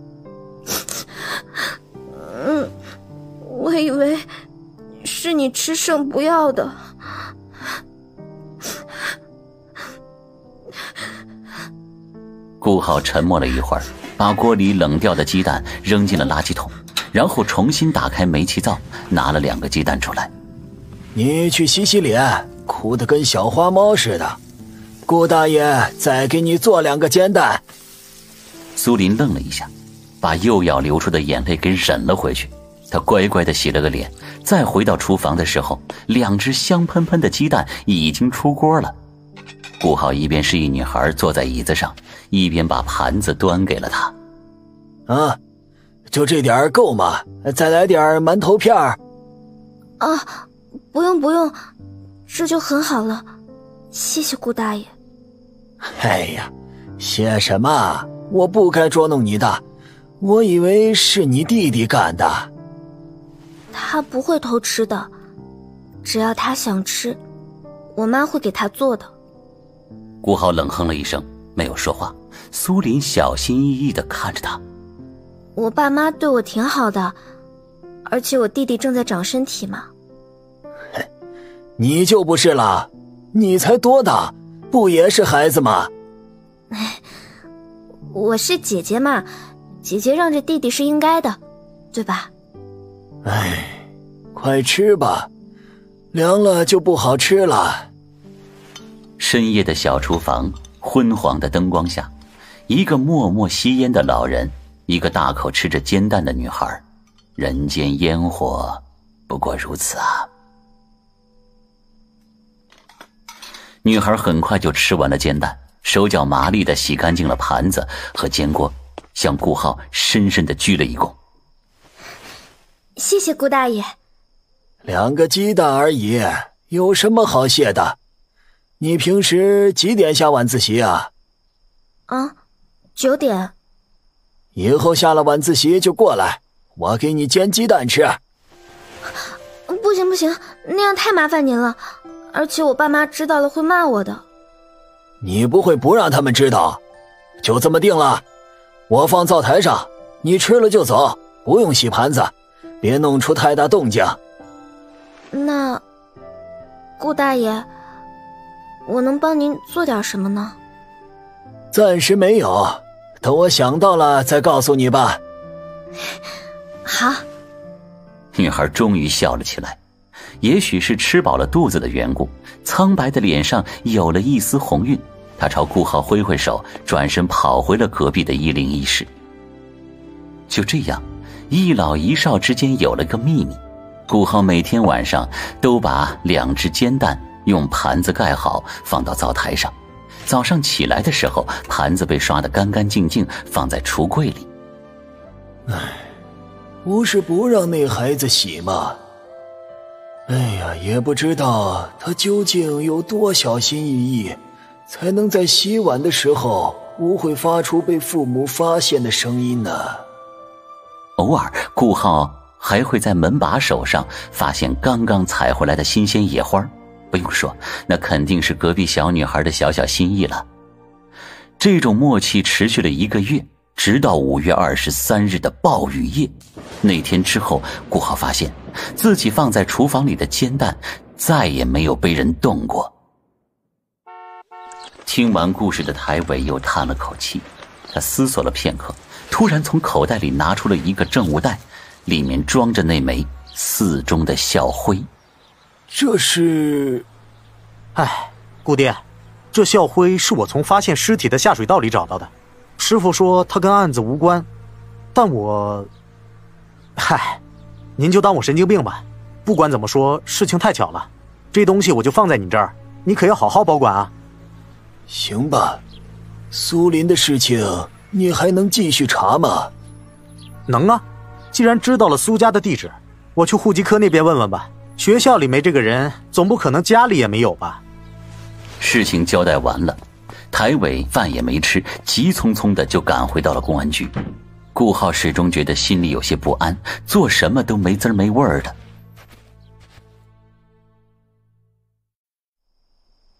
嗯，我以为是你吃剩不要的。 顾浩沉默了一会儿，把锅里冷掉的鸡蛋扔进了垃圾桶，然后重新打开煤气灶，拿了两个鸡蛋出来。 你去洗洗脸，哭得跟小花猫似的。顾大爷再给你做两个煎蛋。 苏林愣了一下，把又要流出的眼泪给忍了回去。他乖乖地洗了个脸，再回到厨房的时候，两只香喷喷的鸡蛋已经出锅了。顾浩一边示意女孩坐在椅子上，一边把盘子端给了她。 啊，就这点够吗？再来点馒头片儿。 啊，不用不用，这就很好了，谢谢顾大爷。 哎呀，谢什么？我不该捉弄你的，我以为是你弟弟干的。 他不会偷吃的，只要他想吃，我妈会给他做的。 顾浩冷哼了一声，没有说话。苏林小心翼翼地看着他。 我爸妈对我挺好的，而且我弟弟正在长身体嘛。 你就不是了，你才多大，不也是孩子吗？ 我是姐姐嘛，姐姐让着弟弟是应该的，对吧？ 哎，快吃吧，凉了就不好吃了。 深夜的小厨房，昏黄的灯光下，一个默默吸烟的老人，一个大口吃着煎蛋的女孩，人间烟火不过如此啊。女孩很快就吃完了煎蛋，手脚麻利地洗干净了盘子和煎锅，向顾浩深深地鞠了一躬。 谢谢顾大爷。 两个鸡蛋而已，有什么好谢的？你平时几点下晚自习啊？ 啊，九点。 以后下了晚自习就过来，我给你煎鸡蛋吃。 不行不行，那样太麻烦您了，而且我爸妈知道了会骂我的。 你不会不让他们知道？就这么定了，我放灶台上，你吃了就走，不用洗盘子，别弄出太大动静。 那，顾大爷，我能帮您做点什么呢？ 暂时没有，等我想到了再告诉你吧。 好。 女孩终于笑了起来，也许是吃饱了肚子的缘故，苍白的脸上有了一丝红晕。她朝顾浩挥挥手，转身跑回了隔壁的一零一室。就这样，一老一少之间有了个秘密。顾浩每天晚上都把两只煎蛋用盘子盖好，放到灶台上。早上起来的时候，盘子被刷得干干净净，放在橱柜里。 唉，不是不让那孩子洗吗？哎呀，也不知道他究竟有多小心翼翼，才能在洗碗的时候不会发出被父母发现的声音呢。 偶尔，顾浩还会在门把手上发现刚刚采回来的新鲜野花，不用说，那肯定是隔壁小女孩的小小心意了。这种默契持续了一个月，直到五月二十三日的暴雨夜。那天之后，顾浩发现自己放在厨房里的煎蛋再也没有被人动过。听完故事的台伟又叹了口气，他思索了片刻，突然从口袋里拿出了一个证物袋，里面装着那枚寺中的校徽。 这是…… 哎，顾爹，这校徽是我从发现尸体的下水道里找到的。师傅说它跟案子无关，但我……嗨，您就当我神经病吧。不管怎么说，事情太巧了，这东西我就放在你这儿，你可要好好保管啊。 行吧，苏林的事情你还能继续查吗？ 能啊，既然知道了苏家的地址，我去户籍科那边问问吧。学校里没这个人，总不可能家里也没有吧。 事情交代完了，台伟饭也没吃，急匆匆的就赶回到了公安局。顾浩始终觉得心里有些不安，做什么都没滋没味儿的。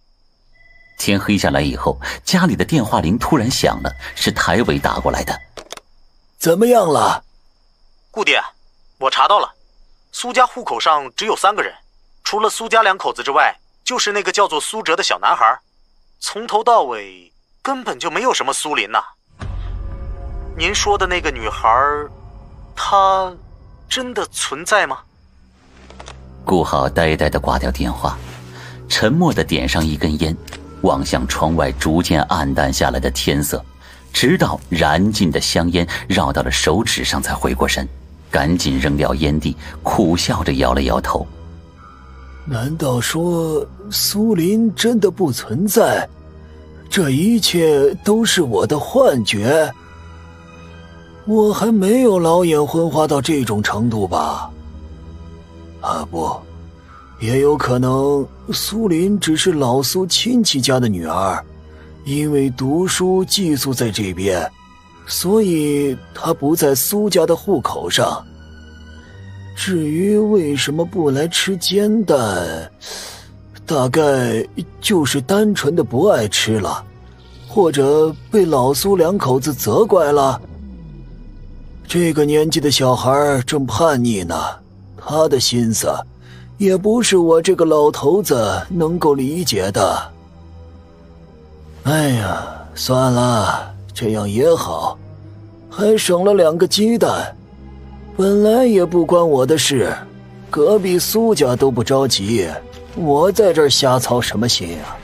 天黑下来以后，家里的电话铃突然响了，是台委打过来的。 怎么样了？ 顾爹，我查到了，苏家户口上只有三个人，除了苏家两口子之外，就是那个叫做苏哲的小男孩，从头到尾根本就没有什么苏林呐。您说的那个女孩，她真的存在吗？ 顾浩呆呆地挂掉电话，沉默地点上一根烟，望向窗外逐渐暗淡下来的天色，直到燃尽的香烟绕到了手指上才回过神，赶紧扔掉烟蒂，苦笑着摇了摇头。 难道说苏林真的不存在？这一切都是我的幻觉？我还没有老眼昏花到这种程度吧？啊不，也有可能苏林只是老苏亲戚家的女儿，因为读书寄宿在这边，所以她不在苏家的户口上。至于为什么不来吃煎蛋，大概就是单纯的不爱吃了，或者被老苏两口子责怪了。这个年纪的小孩正叛逆呢，他的心思也不是我这个老头子能够理解的。哎呀，算了，这样也好，还省了两个鸡蛋。本来也不关我的事，隔壁苏家都不着急，我在这儿瞎操什么心啊？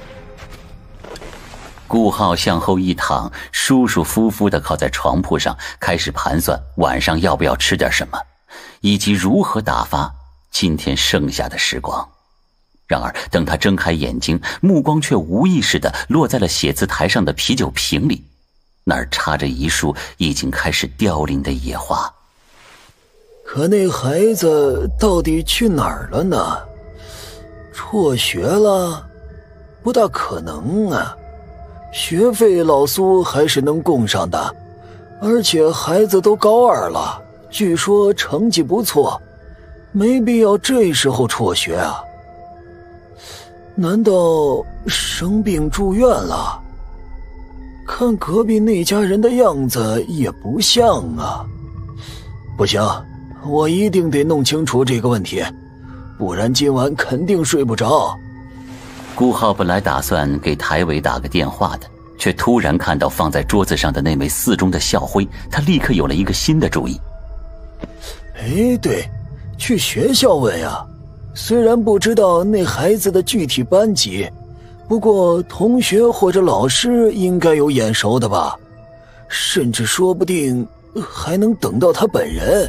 顾浩向后一躺，舒舒服服地靠在床铺上，开始盘算晚上要不要吃点什么，以及如何打发今天剩下的时光。然而等他睁开眼睛，目光却无意识地落在了写字台上的啤酒瓶里，那儿插着一束已经开始凋零的野花。 可那孩子到底去哪儿了呢？辍学了？不大可能啊，学费老苏还是能供上的，而且孩子都高二了，据说成绩不错，没必要这时候辍学啊。难道生病住院了？看隔壁那家人的样子也不像啊。不行，我一定得弄清楚这个问题，不然今晚肯定睡不着。 顾浩本来打算给台委打个电话的，却突然看到放在桌子上的那枚四中的校徽，他立刻有了一个新的主意。 哎，对，去学校问呀。虽然不知道那孩子的具体班级，不过同学或者老师应该有眼熟的吧，甚至说不定还能等到他本人。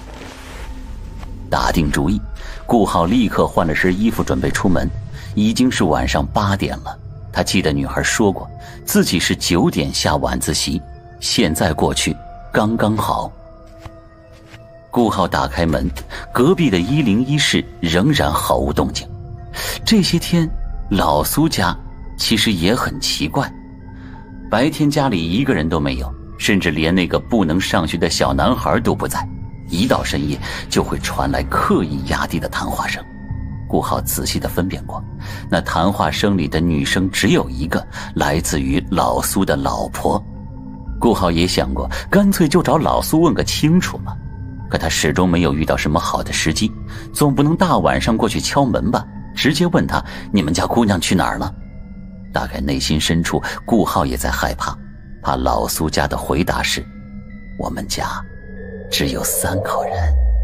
打定主意，顾浩立刻换了身衣服准备出门。已经是晚上八点了，他记得女孩说过自己是九点下晚自习，现在过去刚刚好。顾浩打开门，隔壁的一零一室仍然毫无动静。这些天老苏家其实也很奇怪，白天家里一个人都没有，甚至连那个不能上学的小男孩都不在，一到深夜就会传来刻意压低的谈话声。顾浩仔细地分辨过，那谈话声里的女声只有一个，来自于老苏的老婆。顾浩也想过干脆就找老苏问个清楚嘛，可他始终没有遇到什么好的时机，总不能大晚上过去敲门吧，直接问他你们家姑娘去哪儿了。大概内心深处顾浩也在害怕，怕老苏家的回答是我们家只有三口人。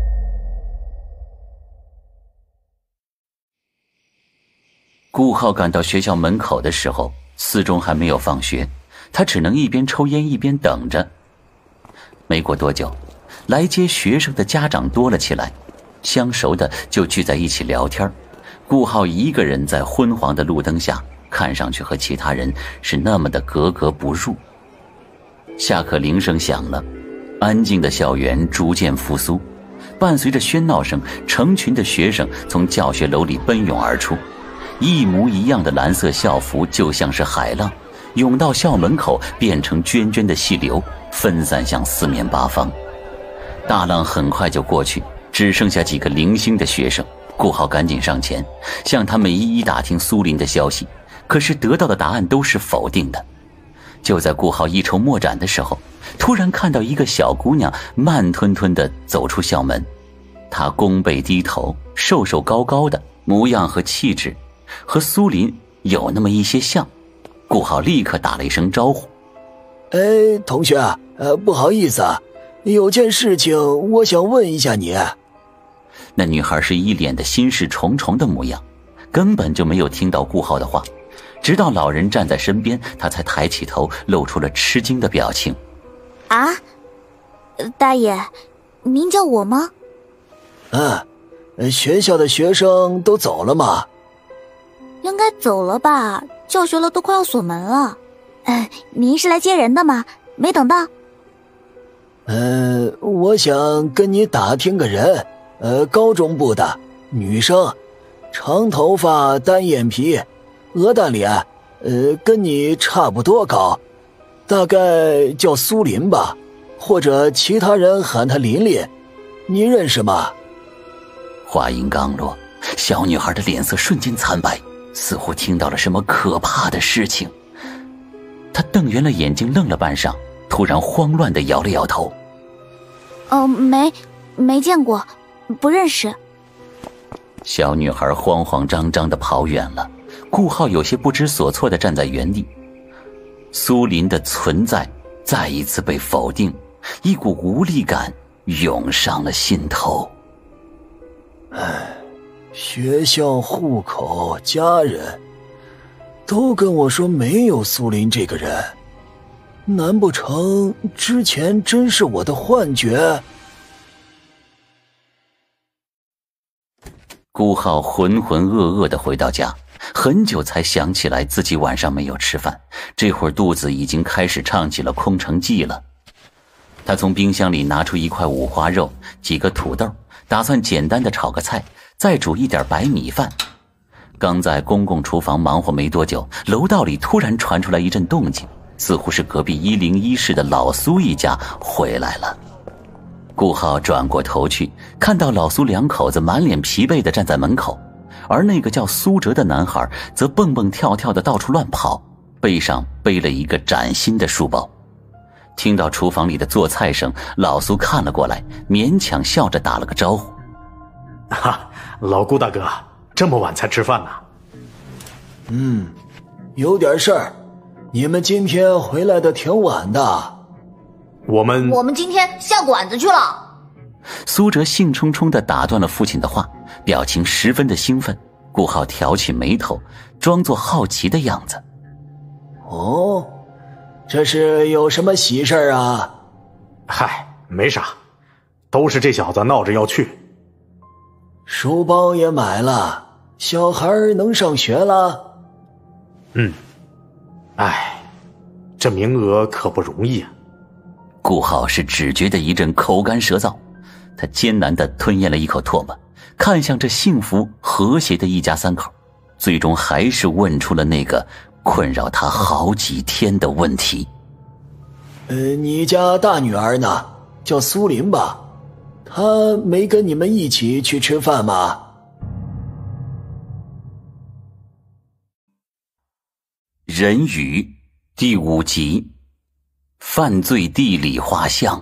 顾浩赶到学校门口的时候，四中还没有放学，他只能一边抽烟一边等着。没过多久，来接学生的家长多了起来，相熟的就聚在一起聊天。顾浩一个人在昏黄的路灯下，看上去和其他人是那么的格格不入。下课铃声响了，安静的校园逐渐复苏，伴随着喧闹声，成群的学生从教学楼里奔涌而出。一模一样的蓝色校服就像是海浪，涌到校门口，变成涓涓的细流，分散向四面八方。大浪很快就过去，只剩下几个零星的学生。顾浩赶紧上前，向他们一一打听苏林的消息， 可是得到的答案都是否定的。就在顾浩一筹莫展的时候，突然看到一个小姑娘慢吞吞地走出校门。她弓背低头，瘦瘦高高的，模样和气质和苏林有那么一些像。顾浩立刻打了一声招呼： 哎，同学，呃，不好意思啊，有件事情我想问一下你。 那女孩是一脸的心事重重的模样，根本就没有听到顾浩的话，直到老人站在身边，她才抬起头，露出了吃惊的表情。 啊，大爷，您叫我吗？ 嗯，学校的学生都走了吗？ 应该走了吧，教学楼都快要锁门了。呃，您是来接人的吗？没等到。 呃，我想跟你打听个人，呃，高中部的女生，长头发，单眼皮，鹅蛋脸，呃，跟你差不多高，大概叫苏林吧，或者其他人喊她琳琳，你认识吗？ 话音刚落，小女孩的脸色瞬间惨白，似乎听到了什么可怕的事情。她瞪圆了眼睛，愣了半晌，突然慌乱地摇了摇头。 哦，没，没见过，不认识。 小女孩慌慌张张地跑远了，顾浩有些不知所措地站在原地。苏林的存在再一次被否定，一股无力感涌上了心头。 唉，学校、户口、家人都跟我说没有苏林这个人，难不成之前真是我的幻觉？ 顾浩浑浑噩噩地回到家，很久才想起来自己晚上没有吃饭，这会儿肚子已经开始唱起了空城计了。他从冰箱里拿出一块五花肉，几个土豆，打算简单的炒个菜，再煮一点白米饭。刚在公共厨房忙活没多久，楼道里突然传出来一阵动静，似乎是隔壁一零一室的老苏一家回来了。顾浩转过头去，看到老苏两口子满脸疲惫地站在门口，而那个叫苏哲的男孩则蹦蹦跳跳地到处乱跑，背上背了一个崭新的书包。听到厨房里的做菜声，老苏看了过来，勉强笑着打了个招呼： 哈，老顾大哥，这么晚才吃饭呢？ 嗯，有点事儿，你们今天回来的挺晚的。 我们我们今天下馆子去了。 苏哲兴冲冲地打断了父亲的话，表情十分的兴奋。顾浩挑起眉头，装作好奇的样子。 哦，这是有什么喜事儿啊？ 嗨，没啥，都是这小子闹着要去。 书包也买了，小孩能上学了。 嗯，哎，这名额可不容易啊。 顾浩是只觉得一阵口干舌燥，他艰难地吞咽了一口唾沫，看向这幸福和谐的一家三口，最终还是问出了那个困扰他好几天的问题。 呃，你家大女儿呢？叫苏林吧？她没跟你们一起去吃饭吗？ 人语第五集，犯罪地理画像。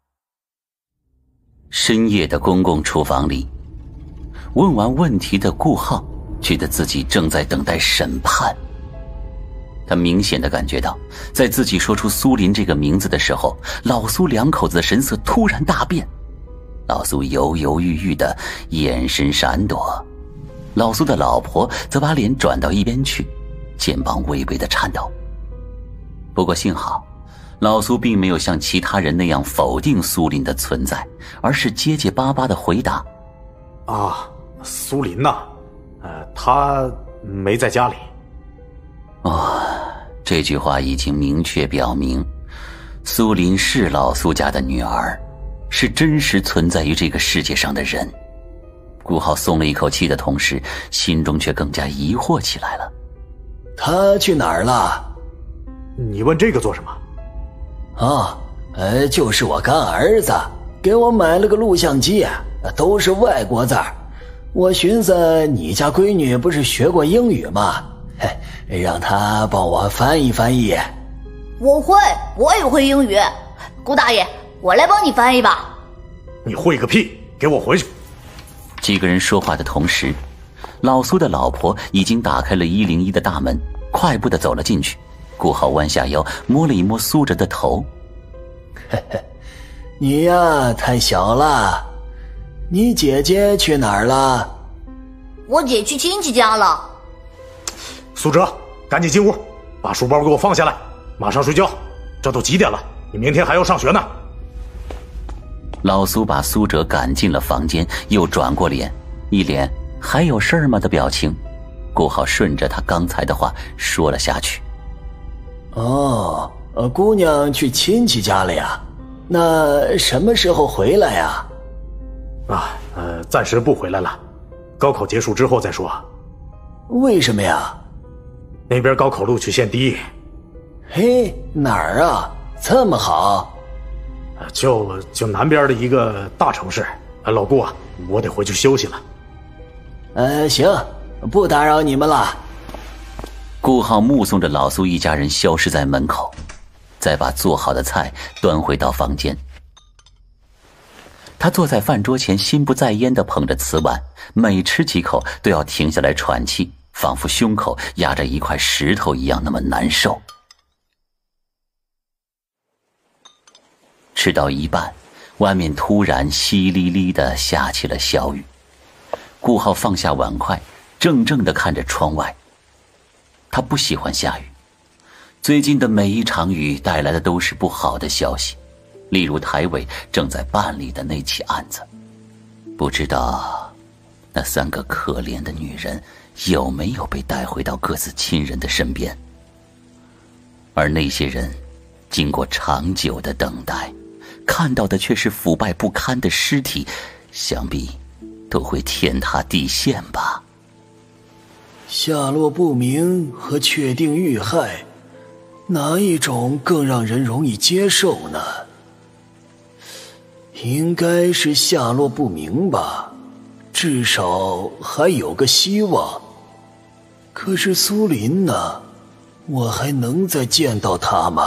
深夜的公共厨房里，问完问题的顾浩觉得自己正在等待审判。他明显地感觉到，在自己说出苏林这个名字的时候，老苏两口子的神色突然大变。老苏犹犹豫豫的眼神闪躲，老苏的老婆则把脸转到一边去，肩膀微微的颤抖。不过幸好，老苏并没有像其他人那样否定苏林的存在，而是结结巴巴的回答： 啊，苏林呐，呃，他没在家里。 哦，这句话已经明确表明，苏林是老苏家的女儿，是真实存在于这个世界上的人。顾浩松了一口气的同时，心中却更加疑惑起来了。 他去哪儿了？ 你问这个做什么？ 啊，呃，就是我干儿子给我买了个录像机，都是外国字儿。我寻思你家闺女不是学过英语吗？ 让他帮我翻译翻译。 我会，我也会英语。顾大爷，我来帮你翻译吧。 你会个屁！给我回去！ 几个人说话的同时，老苏的老婆已经打开了一零一的大门，快步的走了进去。顾浩弯下腰摸了一摸苏哲的头。 你呀，太小了。你姐姐去哪儿了？ 我姐去亲戚家了。 苏哲，赶紧进屋，把书包给我放下来，马上睡觉。这都几点了？你明天还要上学呢。 老苏把苏哲赶进了房间，又转过脸，一脸还有事儿吗的表情。顾浩顺着他刚才的话说了下去。 哦，呃，姑娘去亲戚家了呀？那什么时候回来呀？ 啊，呃，暂时不回来了，高考结束之后再说。 为什么呀？ 那边高考录取线低。 嘿，哪儿啊？这么好？ 就就南边的一个大城市。老顾啊，我得回去休息了。 呃，行，不打扰你们了。 顾浩目送着老苏一家人消失在门口，再把做好的菜端回到房间。他坐在饭桌前，心不在焉地捧着瓷碗，每吃几口都要停下来喘气，仿佛胸口压着一块石头一样那么难受。吃到一半，外面突然淅沥沥地下起了小雨。顾浩放下碗筷，怔怔地看着窗外。他不喜欢下雨，最近的每一场雨带来的都是不好的消息，例如台委正在办理的那起案子，不知道那三个可怜的女人有没有被带回到各自亲人的身边，而那些人经过长久的等待，看到的却是腐败不堪的尸体，想必都会天塌地陷吧。 下落不明和确定遇害，哪一种更让人容易接受呢？应该是下落不明吧，至少还有个希望。可是苏林呢？我还能再见到他吗？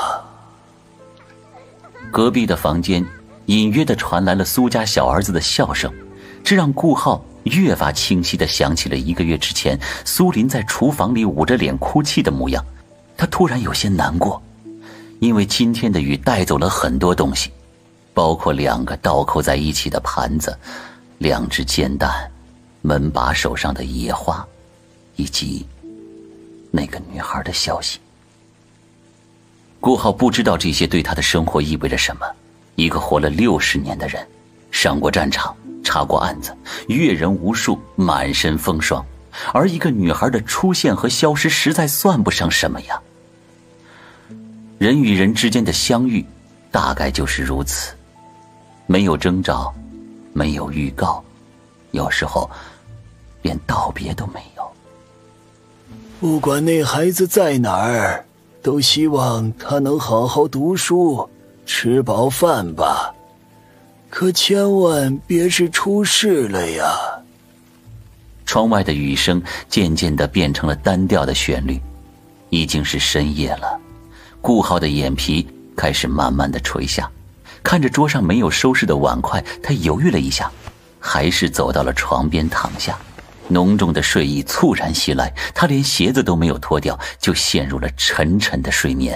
隔壁的房间隐约地传来了苏家小儿子的笑声，这让顾浩越发清晰地想起了一个月之前苏林在厨房里捂着脸哭泣的模样。他突然有些难过，因为今天的雨带走了很多东西，包括两个倒扣在一起的盘子，两只煎蛋，门把手上的野花，以及那个女孩的消息。顾浩不知道这些对他的生活意味着什么，一个活了六十年的人，上过战场，查过案子，阅人无数，满身风霜，而一个女孩的出现和消失实在算不上什么呀。人与人之间的相遇大概就是如此，没有征兆，没有预告，有时候连道别都没有。 不管那孩子在哪儿，都希望他能好好读书，吃饱饭吧，可千万别是出事了呀。 窗外的雨声渐渐地变成了单调的旋律，已经是深夜了。顾浩的眼皮开始慢慢地垂下，看着桌上没有收拾的碗筷，他犹豫了一下，还是走到了床边躺下。浓重的睡意猝然袭来，他连鞋子都没有脱掉，就陷入了沉沉的睡眠。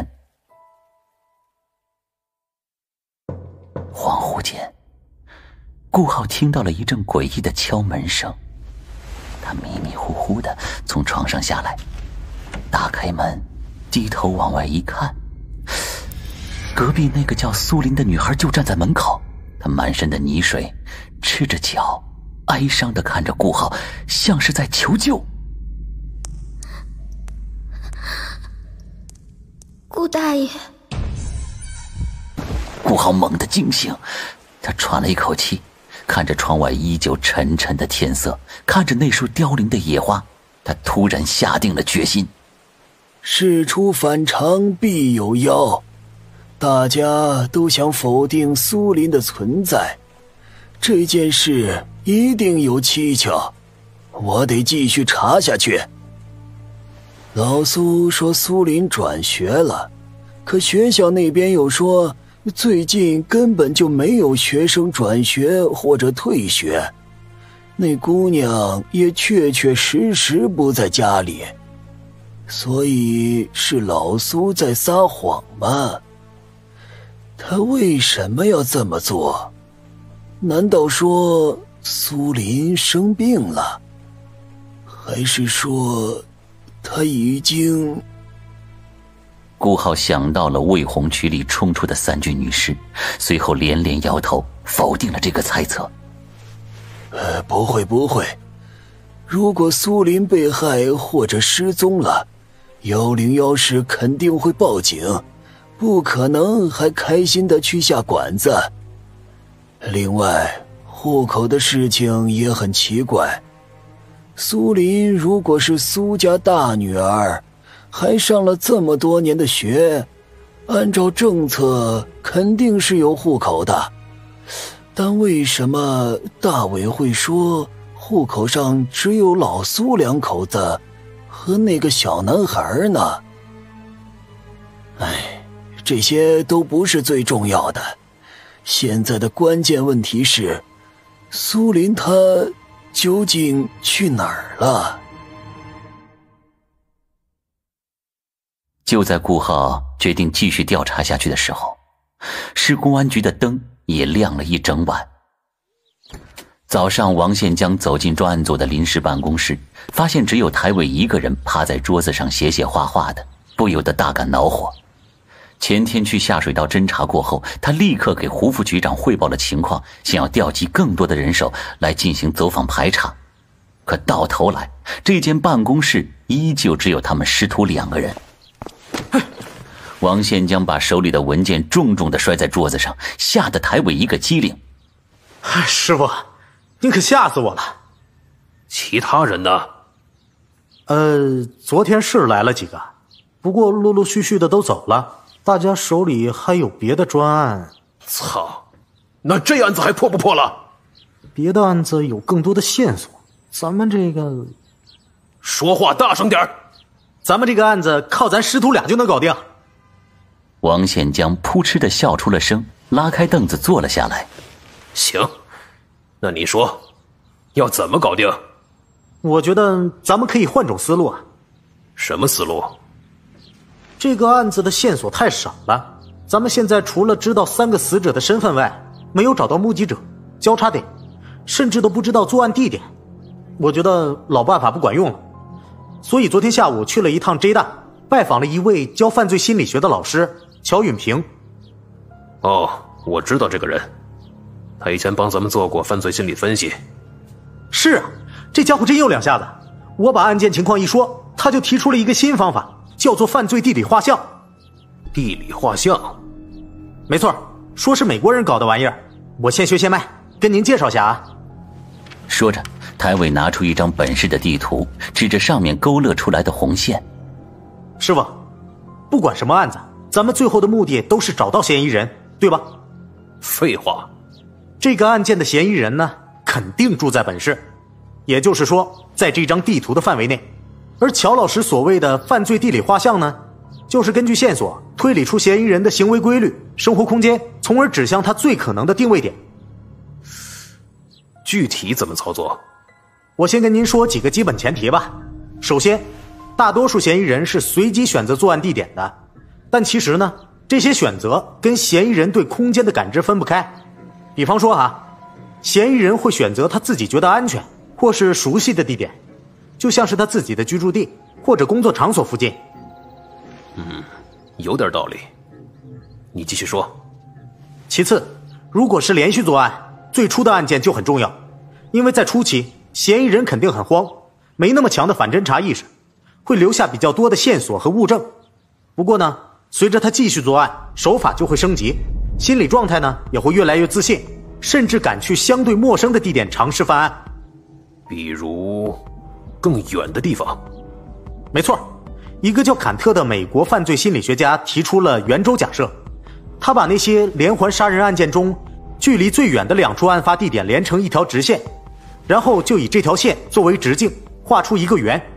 恍惚间，顾浩听到了一阵诡异的敲门声，他迷迷糊糊地从床上下来，打开门，低头往外一看，隔壁那个叫苏林的女孩就站在门口，她满身的泥水，赤着脚，哀伤地看着顾浩，像是在求救。 顾大爷。 顾浩猛地惊醒，他喘了一口气，看着窗外依旧沉沉的天色，看着那束凋零的野花，他突然下定了决心。 事出反常必有妖，大家都想否定苏林的存在，这件事一定有蹊跷，我得继续查下去。 老苏说苏林转学了，可学校那边又说最近根本就没有学生转学或者退学，那姑娘也确确实实不在家里，所以是老苏在撒谎吗？他为什么要这么做？难道说苏林生病了？还是说他已经…… 顾浩想到了魏红区里冲出的三具女尸，随后连连摇头，否定了这个猜测。 呃，不会不会，如果苏林被害或者失踪了，一零一室肯定会报警，不可能还开心的去下馆子。另外，户口的事情也很奇怪，苏林如果是苏家大女儿，还上了这么多年的学，按照政策肯定是有户口的，但为什么大委会说户口上只有老苏两口子和那个小男孩呢？哎，这些都不是最重要的，现在的关键问题是，苏林他究竟去哪儿了？ 就在顾浩决定继续调查下去的时候，市公安局的灯也亮了一整晚。早上，王宪江走进专案组的临时办公室，发现只有台伟一个人趴在桌子上写写画画的，不由得大感恼火。前天去下水道侦查过后，他立刻给胡副局长汇报了情况，想要调集更多的人手来进行走访排查。可到头来，这间办公室依旧只有他们师徒两个人。王宪江把手里的文件重重地摔在桌子上，吓得台伟一个机灵。 师傅，您可吓死我了。 其他人呢？ 呃，昨天是来了几个，不过陆陆续续的都走了，大家手里还有别的专案。 操，那这案子还破不破了？ 别的案子有更多的线索，咱们这个…… 说话大声点， 咱们这个案子靠咱师徒俩就能搞定。 王宪江扑哧地笑出了声，拉开凳子坐了下来。 行，那你说要怎么搞定？ 我觉得咱们可以换种思路啊。 什么思路？ 这个案子的线索太少了，咱们现在除了知道三个死者的身份外，没有找到目击者、交叉点，甚至都不知道作案地点。我觉得老办法不管用了，所以昨天下午去了一趟 J 大，拜访了一位教犯罪心理学的老师乔允平。 哦，我知道这个人，他以前帮咱们做过犯罪心理分析。 是啊，这家伙真有两下子。我把案件情况一说，他就提出了一个新方法，叫做犯罪地理画像。 地理画像？ 没错，说是美国人搞的玩意儿。我现学现卖，跟您介绍下啊。 说着，台伟拿出一张本市的地图，指着上面勾勒出来的红线。 师傅，不管什么案子，咱们最后的目的都是找到嫌疑人，对吧？ 废话， 这个案件的嫌疑人呢，肯定住在本市，也就是说，在这张地图的范围内。而乔老师所谓的犯罪地理画像呢，就是根据线索推理出嫌疑人的行为规律、生活空间，从而指向他最可能的定位点。 具体怎么操作？ 我先跟您说几个基本前提吧。首先，大多数嫌疑人是随机选择作案地点的，但其实呢，这些选择跟嫌疑人对空间的感知分不开。比方说啊，嫌疑人会选择他自己觉得安全或是熟悉的地点，就像是他自己的居住地或者工作场所附近。 嗯，有点道理。你继续说。 其次，如果是连续作案，最初的案件就很重要，因为在初期，嫌疑人肯定很慌，没那么强的反侦查意识，会留下比较多的线索和物证。不过呢，随着他继续作案，手法就会升级，心理状态呢也会越来越自信，甚至敢去相对陌生的地点尝试犯案。 比如更远的地方。 没错，一个叫坎特的美国犯罪心理学家提出了圆周假设，他把那些连环杀人案件中距离最远的两处案发地点连成一条直线，然后就以这条线作为直径画出一个圆，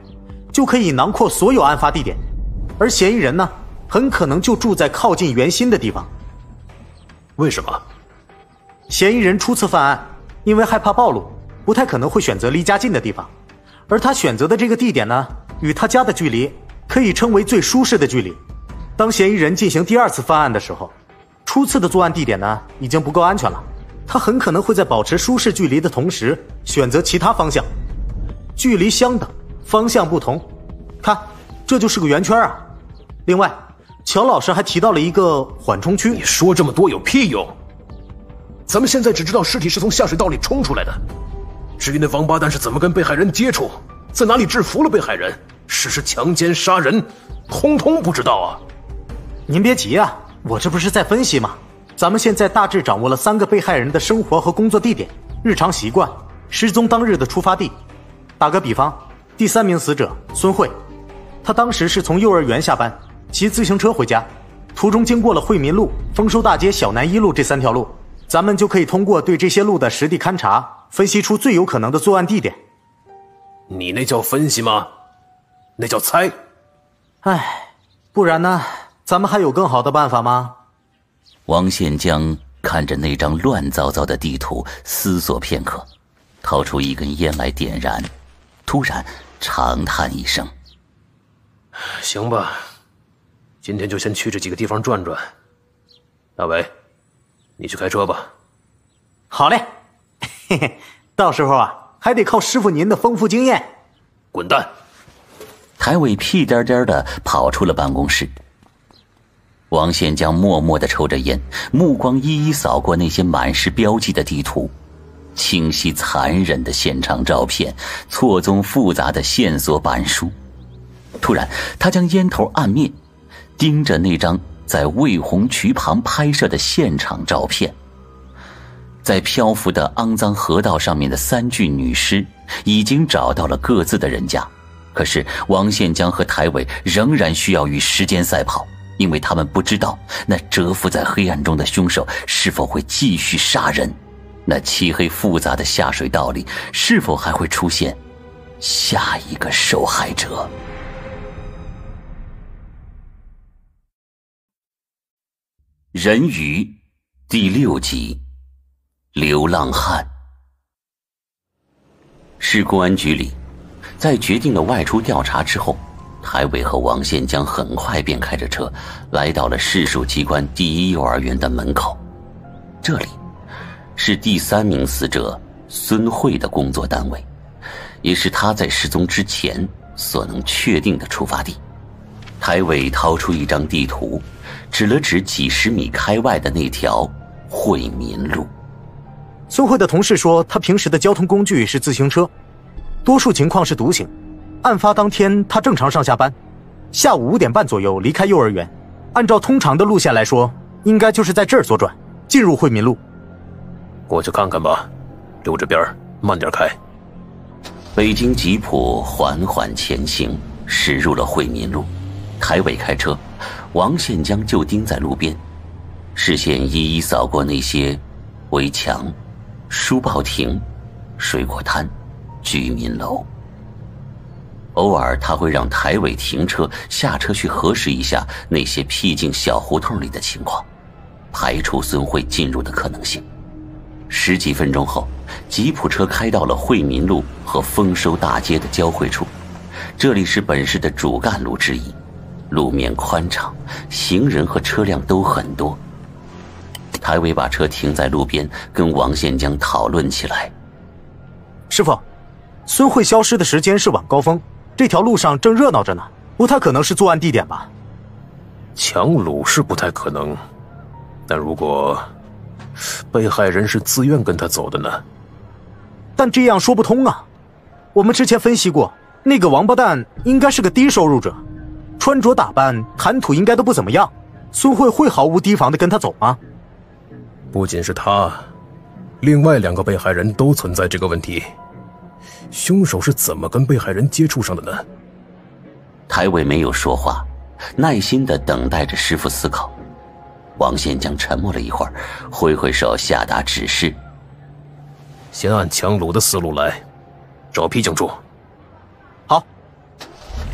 就可以囊括所有案发地点，而嫌疑人呢，很可能就住在靠近圆心的地方。 为什么？ 嫌疑人初次犯案，因为害怕暴露，不太可能会选择离家近的地方，而他选择的这个地点呢，与他家的距离可以称为最舒适的距离。当嫌疑人进行第二次犯案的时候，初次的作案地点呢，已经不够安全了，他很可能会在保持舒适距离的同时，选择其他方向。距离相等，方向不同，看，这就是个圆圈啊。另外，乔老师还提到了一个缓冲区。 你说这么多有屁用？咱们现在只知道尸体是从下水道里冲出来的，至于那王八蛋是怎么跟被害人接触，在哪里制服了被害人，实施强奸杀人，通通不知道啊。 您别急啊，我这不是在分析吗？咱们现在大致掌握了三个被害人的生活和工作地点、日常习惯、失踪当日的出发地。打个比方，第三名死者孙慧，她当时是从幼儿园下班，骑自行车回家，途中经过了惠民路、丰收大街、小南一路这三条路，咱们就可以通过对这些路的实地勘查，分析出最有可能的作案地点。 你那叫分析吗？那叫猜。 唉，不然呢？咱们还有更好的办法吗？ 王宪江看着那张乱糟糟的地图，思索片刻，掏出一根烟来点燃，突然长叹一声： 行吧，今天就先去这几个地方转转。大伟，你去开车吧。 好嘞，嘿嘿，到时候啊，还得靠师傅您的丰富经验。 滚蛋！ 台伟屁颠颠地跑出了办公室。王宪江默默地抽着烟，目光一一扫过那些满是标记的地图，清晰残忍的现场照片，错综复杂的线索板书。突然，他将烟头按灭，盯着那张在魏红渠旁拍摄的现场照片。在漂浮的肮脏河道上面的三具女尸已经找到了各自的人家，可是王宪江和台伟仍然需要与时间赛跑，因为他们不知道那蛰伏在黑暗中的凶手是否会继续杀人，那漆黑复杂的下水道里是否还会出现下一个受害者。人鱼第六集，流浪汉。市公安局里，在决定了外出调查之后，台伟和王宪江很快便开着车来到了市属机关第一幼儿园的门口。这里是第三名死者孙慧的工作单位，也是他在失踪之前所能确定的出发地。台伟掏出一张地图，指了指几十米开外的那条惠民路。 孙慧的同事说，他平时的交通工具是自行车，多数情况是独行。案发当天，他正常上下班，下午五点半左右离开幼儿园。按照通常的路线来说，应该就是在这儿左转，进入惠民路。 过去看看吧，溜着边慢点开。 北京吉普缓缓前行，驶入了惠民路。台伟开车，王宪江就盯在路边，视线一一扫过那些围墙、书报亭、水果摊、居民楼。偶尔他会让台伟停车下车去核实一下那些僻静小胡同里的情况，排除孙慧进入的可能性。十几分钟后，吉普车开到了惠民路和丰收大街的交汇处，这里是本市的主干路之一，路面宽敞，行人和车辆都很多。台伟把车停在路边，跟王宪江讨论起来。 师傅，孙慧消失的时间是晚高峰，这条路上正热闹着呢，不太可能是作案地点吧？ 抢掳是不太可能，但如果被害人是自愿跟他走的呢？ 但这样说不通啊！我们之前分析过，那个王八蛋应该是个低收入者，穿着打扮、谈吐应该都不怎么样。孙慧会毫无提防地跟他走吗？ 不仅是他，另外两个被害人都存在这个问题。凶手是怎么跟被害人接触上的呢？ 台伟没有说话，耐心地等待着师傅思考。王宪江沉默了一会儿，挥挥手下达指示： 先按抢掳的思路来，找僻静处。 好。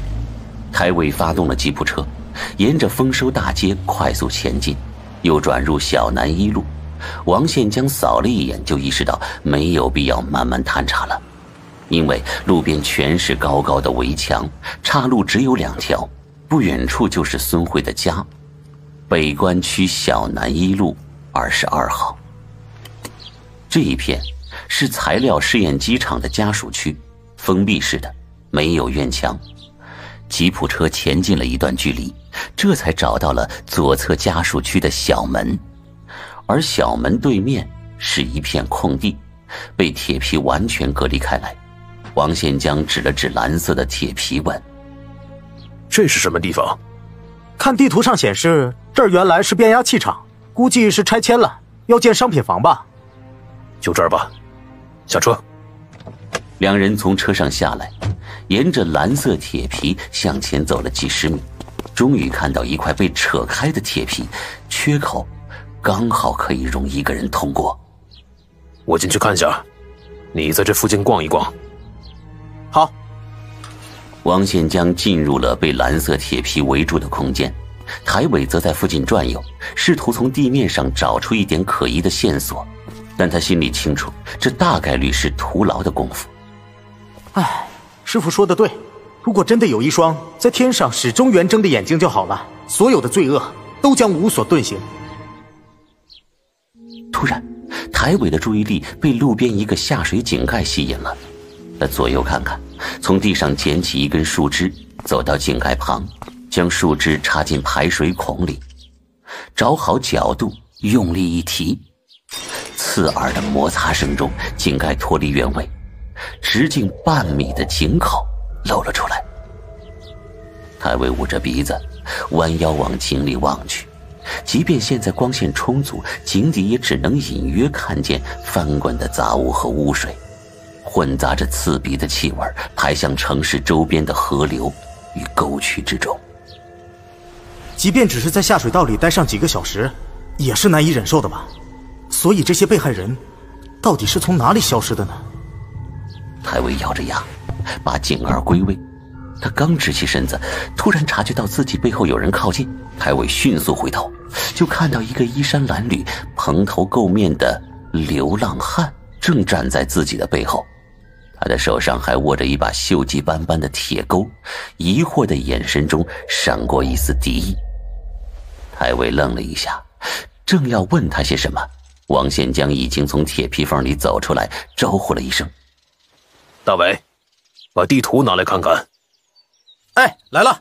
台委发动了吉普车，沿着丰收大街快速前进，又转入小南一路。王宪江扫了一眼，就意识到没有必要慢慢探查了，因为路边全是高高的围墙，岔路只有两条，不远处就是孙慧的家，北关区小南一路二十二号。这一片是材料试验机厂的家属区，封闭式的，没有院墙。吉普车前进了一段距离，这才找到了左侧家属区的小门，而小门对面是一片空地，被铁皮完全隔离开来。王宪江指了指蓝色的铁皮问： 这是什么地方？ 看地图上显示，这儿原来是变压器厂，估计是拆迁了，要建商品房吧。 就这儿吧，下车。 两人从车上下来，沿着蓝色铁皮向前走了几十米，终于看到一块被扯开的铁皮，缺口刚好可以容一个人通过。 我进去看下，你在这附近逛一逛。 好。 王宪江进入了被蓝色铁皮围住的空间，台伟则在附近转悠，试图从地面上找出一点可疑的线索，但他心里清楚，这大概率是徒劳的功夫。 唉，师傅说的对，如果真的有一双在天上始终圆睁的眼睛就好了，所有的罪恶都将无所遁形。 突然，台伟的注意力被路边一个下水井盖吸引了，他左右看看，从地上捡起一根树枝，走到井盖旁，将树枝插进排水孔里，找好角度，用力一提，刺耳的摩擦声中，井盖脱离原位，直径半米的井口露了出来。台伟捂着鼻子，弯腰往井里望去，即便现在光线充足，井底也只能隐约看见翻滚的杂物和污水，混杂着刺鼻的气味，排向城市周边的河流与沟渠之中。 即便只是在下水道里待上几个小时，也是难以忍受的吧？所以这些被害人到底是从哪里消失的呢？ 台伟咬着牙，把井儿归位。他刚直起身子，突然察觉到自己背后有人靠近。台伟迅速回头，就看到一个衣衫褴褛、蓬头垢面的流浪汉正站在自己的背后，他的手上还握着一把锈迹斑斑的铁钩，疑惑的眼神中闪过一丝敌意。台伟愣了一下，正要问他些什么，王宪江已经从铁皮缝里走出来，招呼了一声： 大伟，把地图拿来看看。 哎，来了。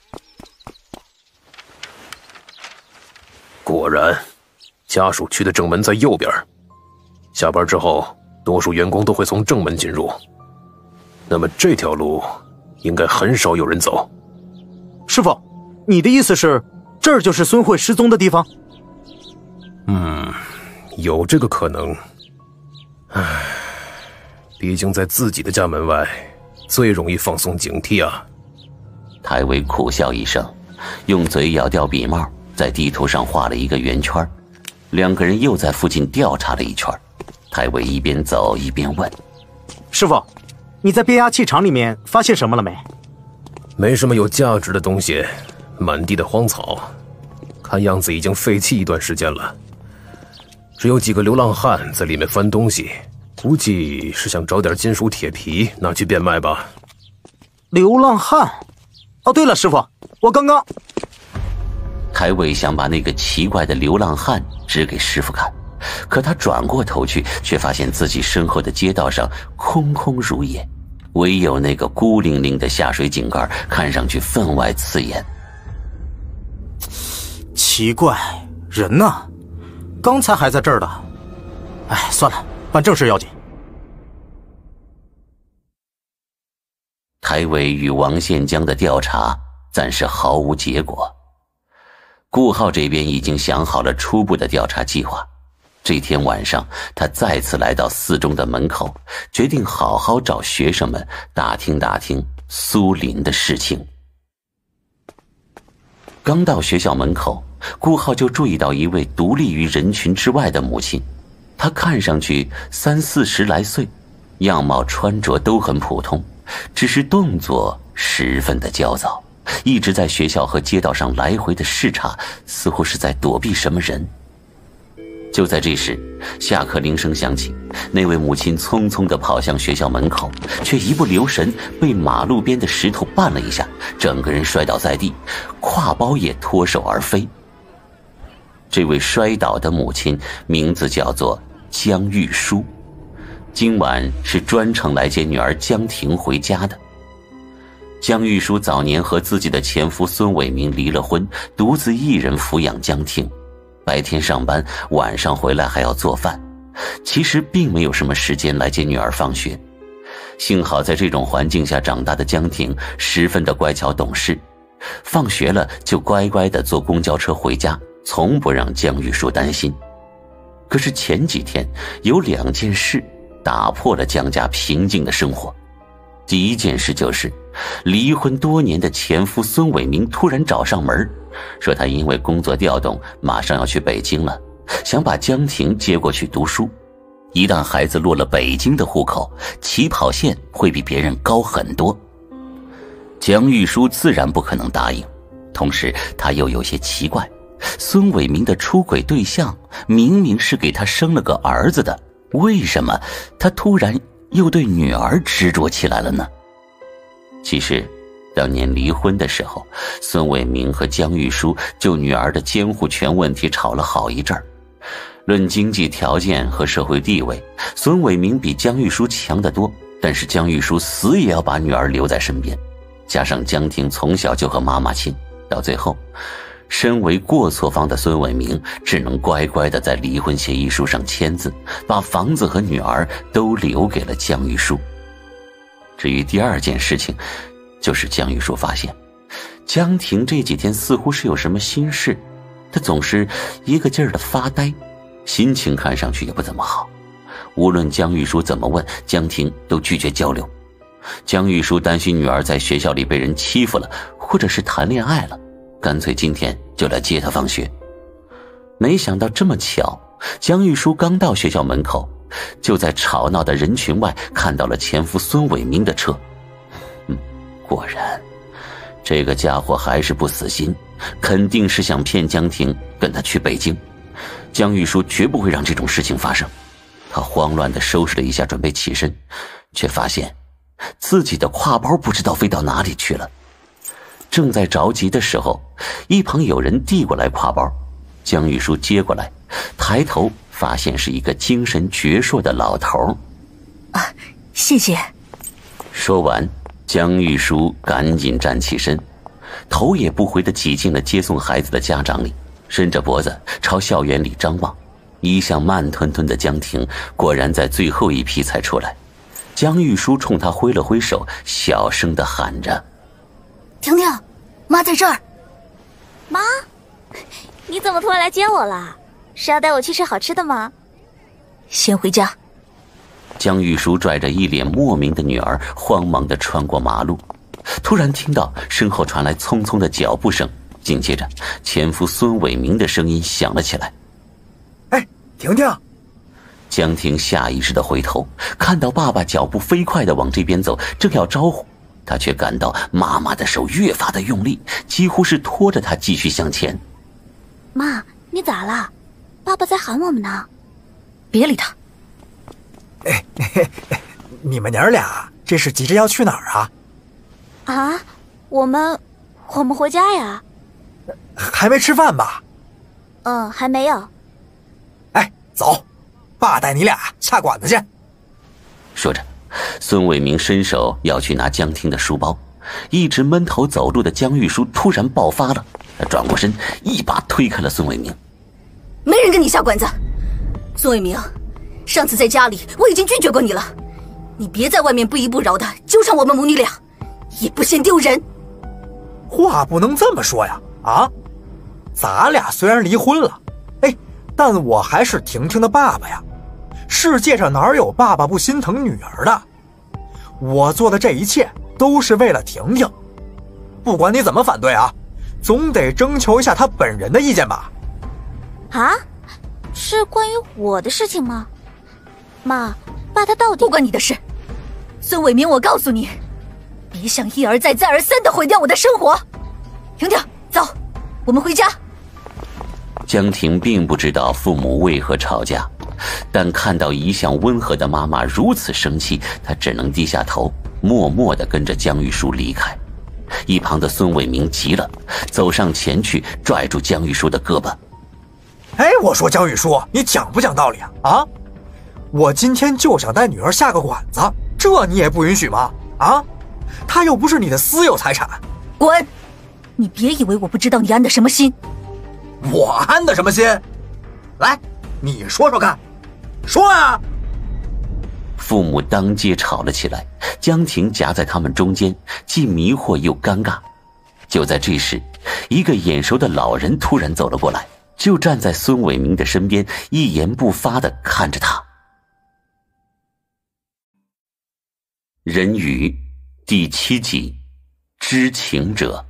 果然，家属区的正门在右边。下班之后，多数员工都会从正门进入。那么这条路应该很少有人走。 师傅，你的意思是，这儿就是孙慧失踪的地方？ 嗯，有这个可能。唉，毕竟在自己的家门外，最容易放松警惕啊。 台伟苦笑一声，用嘴咬掉笔帽，在地图上画了一个圆圈。两个人又在附近调查了一圈。台伟一边走一边问： 师傅，你在变压器厂里面发现什么了没？ 没什么有价值的东西，满地的荒草，看样子已经废弃一段时间了。只有几个流浪汉在里面翻东西，估计是想找点金属铁皮拿去变卖吧。 流浪汉？哦，对了，师傅，我刚刚…… 台伟想把那个奇怪的流浪汉指给师傅看，可他转过头去，却发现自己身后的街道上空空如也，唯有那个孤零零的下水井盖看上去分外刺眼。 奇怪，人呢？刚才还在这儿的。哎，算了，办正事要紧。 台伟与王宪江的调查暂时毫无结果。顾浩这边已经想好了初步的调查计划。这天晚上，他再次来到四中的门口，决定好好找学生们打听打听苏林的事情。刚到学校门口，顾浩就注意到一位独立于人群之外的母亲。她看上去三四十来岁，样貌穿着都很普通，只是动作十分的焦躁。 一直在学校和街道上来回的视察，似乎是在躲避什么人。就在这时，下课铃声响起，那位母亲匆匆地跑向学校门口，却一不留神被马路边的石头绊了一下，整个人摔倒在地，挎包也脱手而飞。这位摔倒的母亲名字叫做江玉书，今晚是专程来接女儿江婷回家的。江玉书早年和自己的前夫孙伟明离了婚，独自一人抚养江婷，白天上班，晚上回来还要做饭，其实并没有什么时间来接女儿放学。幸好在这种环境下长大的江婷十分的乖巧懂事，放学了就乖乖地坐公交车回家，从不让江玉书担心。可是前几天有两件事打破了江家平静的生活。第一件事就是离婚多年的前夫孙伟明突然找上门，说他因为工作调动马上要去北京了，想把江婷接过去读书。一旦孩子落了北京的户口，起跑线会比别人高很多。江玉书自然不可能答应，同时他又有些奇怪，孙伟明的出轨对象明明是给他生了个儿子的，为什么他突然又对女儿执着起来了呢？其实当年离婚的时候，孙伟明和江玉书就女儿的监护权问题吵了好一阵儿。论经济条件和社会地位，孙伟明比江玉书强得多，但是江玉书死也要把女儿留在身边，加上江婷从小就和妈妈亲，到最后身为过错方的孙伟明只能乖乖地在离婚协议书上签字，把房子和女儿都留给了江玉书。至于第二件事情，就是江玉书发现江婷这几天似乎是有什么心事，她总是一个劲儿地发呆，心情看上去也不怎么好。无论江玉书怎么问，江婷都拒绝交流。江玉书担心女儿在学校里被人欺负了，或者是谈恋爱了，干脆今天就来接她放学。没想到这么巧，江玉书刚到学校门口，就在吵闹的人群外看到了前夫孙伟明的车。嗯，果然这个家伙还是不死心，肯定是想骗江婷跟他去北京。江玉书绝不会让这种事情发生。他慌乱地收拾了一下准备起身，却发现自己的挎包不知道飞到哪里去了。正在着急的时候，一旁有人递过来挎包，江玉书接过来，抬头发现是一个精神矍铄的老头。 啊，谢谢。 说完，江玉书赶紧站起身，头也不回地挤进了接送孩子的家长里，伸着脖子朝校园里张望。一向慢吞吞的江婷果然在最后一批才出来。江玉书冲他挥了挥手，小声地喊着： 婷婷，妈在这儿。 妈，你怎么突然来接我了？是要带我去吃好吃的吗？ 先回家。 江玉书拽着一脸莫名的女儿慌忙地穿过马路，突然听到身后传来匆匆的脚步声，紧接着前夫孙伟明的声音响了起来： 哎，婷婷！ 江婷下意识地回头，看到爸爸脚步飞快地往这边走，正要招呼，她却感到妈妈的手越发的用力，几乎是拖着她继续向前。 妈，你咋了？爸爸在喊我们呢。 别理他。 哎，嘿嘿，你们娘俩这是急着要去哪儿啊？ 啊，我们我们回家呀。 还没吃饭吧？ 嗯，还没有。 哎，走，爸带你俩下馆子去。 说着，孙伟明伸手要去拿江婷的书包，一直闷头走路的江玉书突然爆发了，他转过身，一把推开了孙伟明。 没人跟你下馆子。孙伟明，上次在家里我已经拒绝过你了，你别在外面不依不饶的纠缠我们母女俩，也不嫌丢人。 话不能这么说呀！啊，咱俩虽然离婚了，哎，但我还是婷婷的爸爸呀。世界上哪有爸爸不心疼女儿的？我做的这一切都是为了婷婷，不管你怎么反对啊，总得征求一下她本人的意见吧。 啊？是关于我的事情吗？妈，爸他到底…… 不关你的事。孙伟明，我告诉你，别想一而再再而三地毁掉我的生活。 婷婷，走，我们回家。 江婷并不知道父母为何吵架，但看到一向温和的妈妈如此生气，她只能低下头，默默地跟着江玉书离开。一旁的孙伟明急了，走上前去拽住江玉书的胳膊。 哎，我说江玉书，你讲不讲道理啊？啊，我今天就想带女儿下个馆子，这你也不允许吗？啊，她又不是你的私有财产。 滚！你别以为我不知道你安的什么心。 我安的什么心？来，你说说看，说啊！ 父母当街吵了起来，江婷夹在他们中间，既迷惑又尴尬。就在这时，一个眼熟的老人突然走了过来，就站在孙伟明的身边，一言不发地看着他。人鱼第七集，知情者。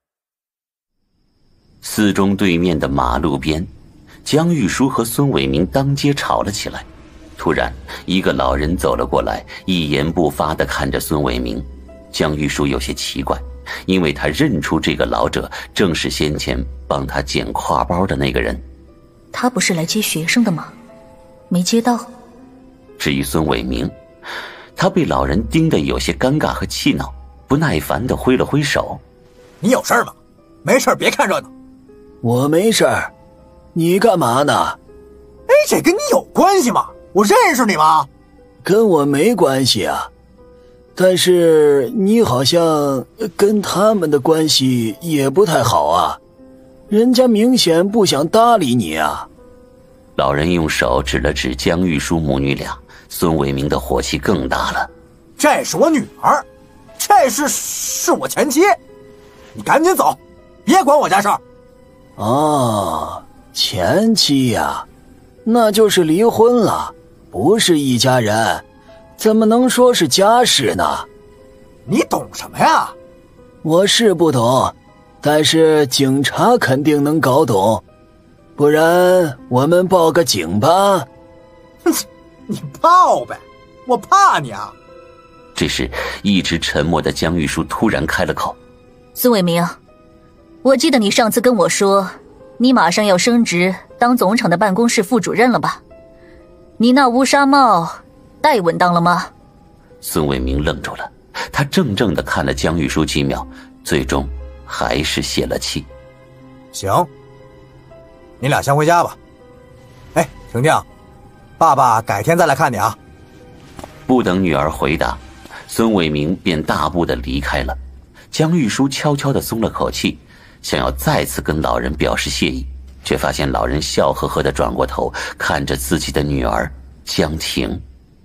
四中对面的马路边，江玉书和孙伟明当街吵了起来。突然，一个老人走了过来，一言不发地看着孙伟明。江玉书有些奇怪，因为他认出这个老者正是先前帮他捡挎包的那个人。 他不是来接学生的吗？没接到。 至于孙伟明，他被老人盯得有些尴尬和气恼，不耐烦地挥了挥手：“ 你有事吗？没事别看热闹。”“ 我没事儿，你干嘛呢？”“ 哎，这跟你有关系吗？我认识你吗？”“ 跟我没关系啊，但是你好像跟他们的关系也不太好啊，人家明显不想搭理你啊。” 老人用手指了指江玉书母女俩，孙伟明的火气更大了。 “这是我女儿，这是是我前妻，你赶紧走，别管我家事儿。”“ 哦，前妻呀，那就是离婚了，不是一家人，怎么能说是家事呢？”“ 你懂什么呀？”“ 我是不懂，但是警察肯定能搞懂，不然我们报个警吧。”“ 哼，你报呗，我怕你啊。” 这时，一直沉默的江玉书突然开了口：“ 孙伟明，我记得你上次跟我说，你马上要升职当总厂的办公室副主任了吧？你那乌纱帽戴稳当了吗？” 孙伟明愣住了，他怔怔地看了江玉书几秒，最终还是泄了气。 “行，你俩先回家吧。哎，婷婷，爸爸改天再来看你啊。” 不等女儿回答，孙伟明便大步地离开了。江玉书悄悄地松了口气，想要再次跟老人表示谢意，却发现老人笑呵呵地转过头看着自己的女儿江婷。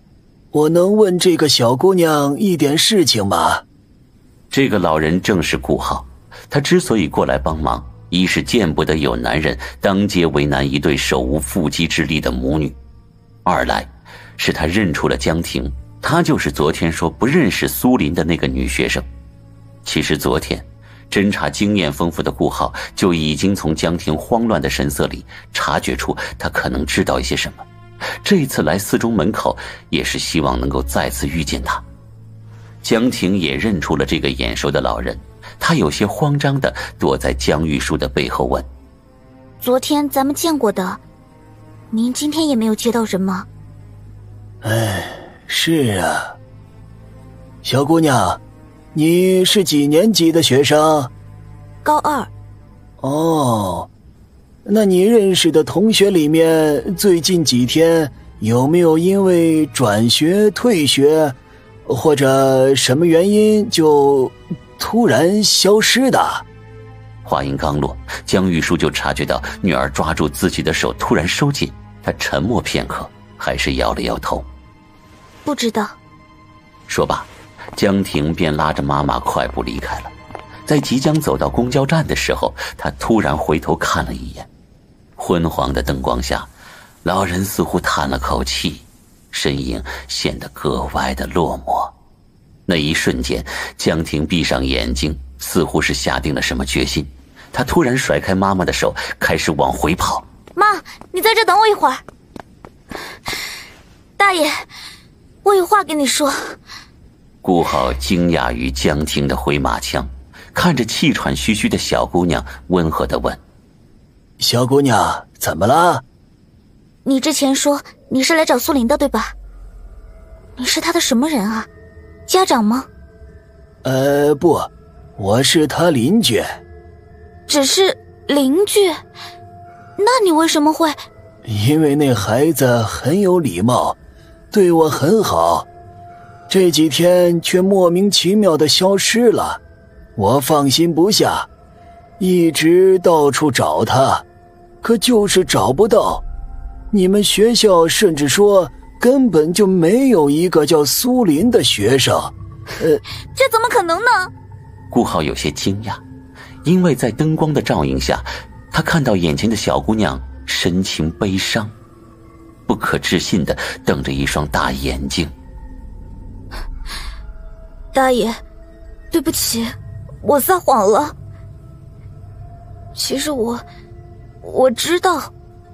“我能问这个小姑娘一点事情吗？” 这个老人正是顾浩，他之所以过来帮忙，一是见不得有男人当街为难一对手无缚鸡之力的母女，二来是他认出了江婷，她就是昨天说不认识苏林的那个女学生。其实昨天侦查经验丰富的顾浩就已经从江婷慌乱的神色里察觉出她可能知道一些什么，这次来四中门口也是希望能够再次遇见她。江婷也认出了这个眼熟的老人，她有些慌张地躲在江玉书的背后问：“ 昨天咱们见过的，您今天也没有接到人吗？”“ 哎，是啊。小姑娘，你是几年级的学生？”“ 高二。”“ 哦，那你认识的同学里面，最近几天有没有因为转学、退学，或者什么原因就突然消失的？” 话音刚落，江玉书就察觉到女儿抓住自己的手突然收紧，她沉默片刻，还是摇了摇头：“ 不知道。” 说罢，江婷便拉着妈妈快步离开了。在即将走到公交站的时候，她突然回头看了一眼，昏黄的灯光下，老人似乎叹了口气，身影显得格外的落寞。那一瞬间，江婷闭上眼睛，似乎是下定了什么决心。她突然甩开妈妈的手，开始往回跑。 “妈，你在这等我一会儿。”“大爷，我有话跟你说。” 顾浩惊讶于江婷的回马枪， 看着气喘吁吁的小姑娘，温和地问： 小姑娘，怎么了？ 你之前说你是来找苏林的，对吧？你是他的什么人啊？家长吗？ 呃，不，我是他邻居。 只是邻居？那你为什么会…… 因为那孩子很有礼貌，对我很好，这几天却莫名其妙的消失了，我放心不下，一直到处找他，可就是找不到。你们学校甚至说根本就没有一个叫苏林的学生。呃， 这怎么可能呢？ 顾浩有些惊讶，因为在灯光的照映下，他看到眼前的小姑娘神情悲伤，不可置信地瞪着一双大眼睛。 大爷，对不起，我撒谎了。其实我我知道，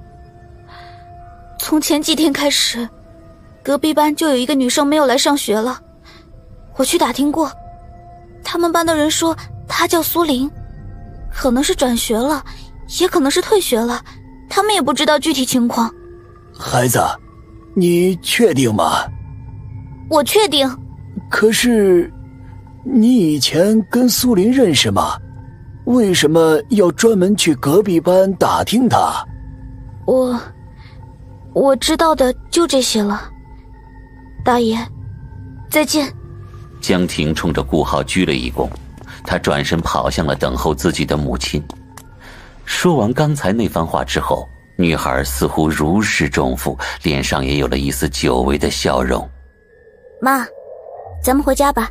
从前几天开始，隔壁班就有一个女生没有来上学了。我去打听过，他们班的人说她叫苏玲，可能是转学了，也可能是退学了，他们也不知道具体情况。 孩子，你确定吗？ 我确定。 可是，你以前跟苏林认识吗？为什么要专门去隔壁班打听他？ 我我知道的就这些了。大爷，再见。 江婷冲着顾浩鞠了一躬，他转身跑向了等候自己的母亲。说完刚才那番话之后，女孩似乎如释重负，脸上也有了一丝久违的笑容。 妈，咱们回家吧。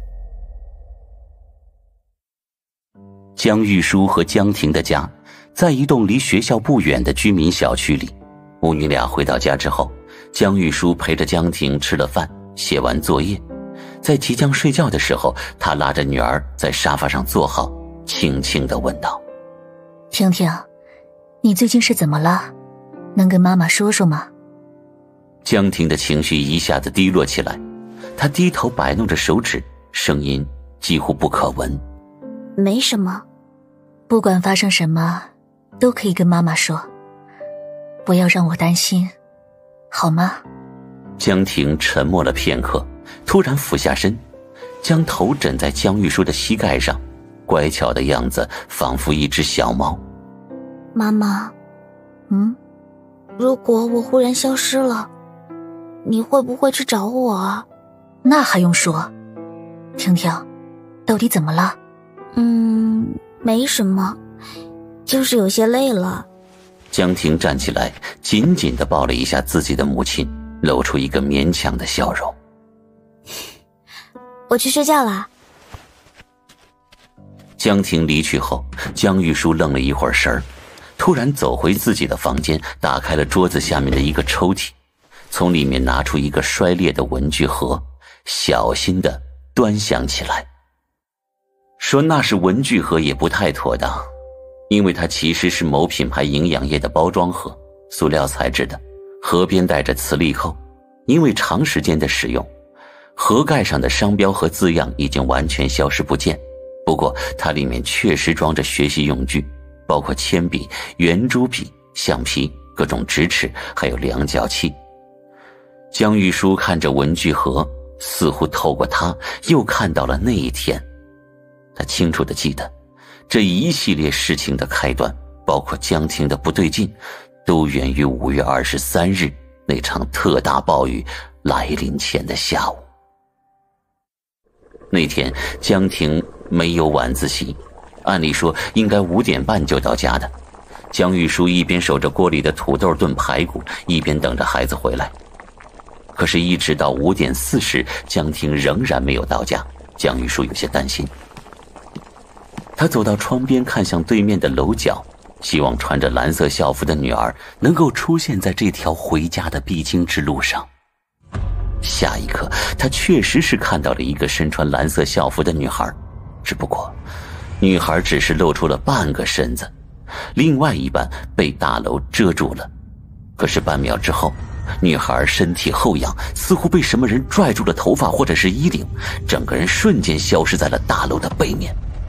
江玉书和江婷的家在一栋离学校不远的居民小区里。母女俩回到家之后，江玉书陪着江婷吃了饭，写完作业。在即将睡觉的时候，他拉着女儿在沙发上坐好，轻轻地问道： 婷婷，你最近是怎么了？能跟妈妈说说吗？ 江婷的情绪一下子低落起来，她低头摆弄着手指，声音几乎不可闻。 没什么。 不管发生什么，都可以跟妈妈说，不要让我担心，好吗？ 江婷沉默了片刻，突然俯下身，将头枕在江玉书的膝盖上，乖巧的样子仿佛一只小猫。 妈妈， 嗯， 如果我忽然消失了，你会不会去找我啊？ 那还用说。婷婷，到底怎么了？ 嗯，没什么，就是有些累了。 江婷站起来，紧紧地抱了一下自己的母亲，露出一个勉强的笑容。 我去睡觉啦。 江婷离去后，江玉书愣了一会儿神儿，突然走回自己的房间，打开了桌子下面的一个抽屉，从里面拿出一个摔裂的文具盒，小心地端详起来。说那是文具盒也不太妥当，因为它其实是某品牌营养液的包装盒，塑料材质的，盒边带着磁力扣，因为长时间的使用，盒盖上的商标和字样已经完全消失不见。不过它里面确实装着学习用具，包括铅笔、圆珠笔、橡皮、各种直尺，还有量角器。江玉书看着文具盒，似乎透过它又看到了那一天。他清楚地记得，这一系列事情的开端，包括江婷的不对劲，都源于五月二十三日那场特大暴雨来临前的下午。那天江婷没有晚自习，按理说应该五点半就到家的。江玉书一边守着锅里的土豆炖排骨，一边等着孩子回来。可是一直到五点四十，江婷仍然没有到家，江玉书有些担心。他走到窗边，看向对面的楼角，希望穿着蓝色校服的女儿能够出现在这条回家的必经之路上。下一刻，他确实是看到了一个身穿蓝色校服的女孩，只不过女孩只是露出了半个身子，另外一半被大楼遮住了。可是半秒之后，女孩身体后仰，似乎被什么人拽住了头发或者是衣领，整个人瞬间消失在了大楼的背面。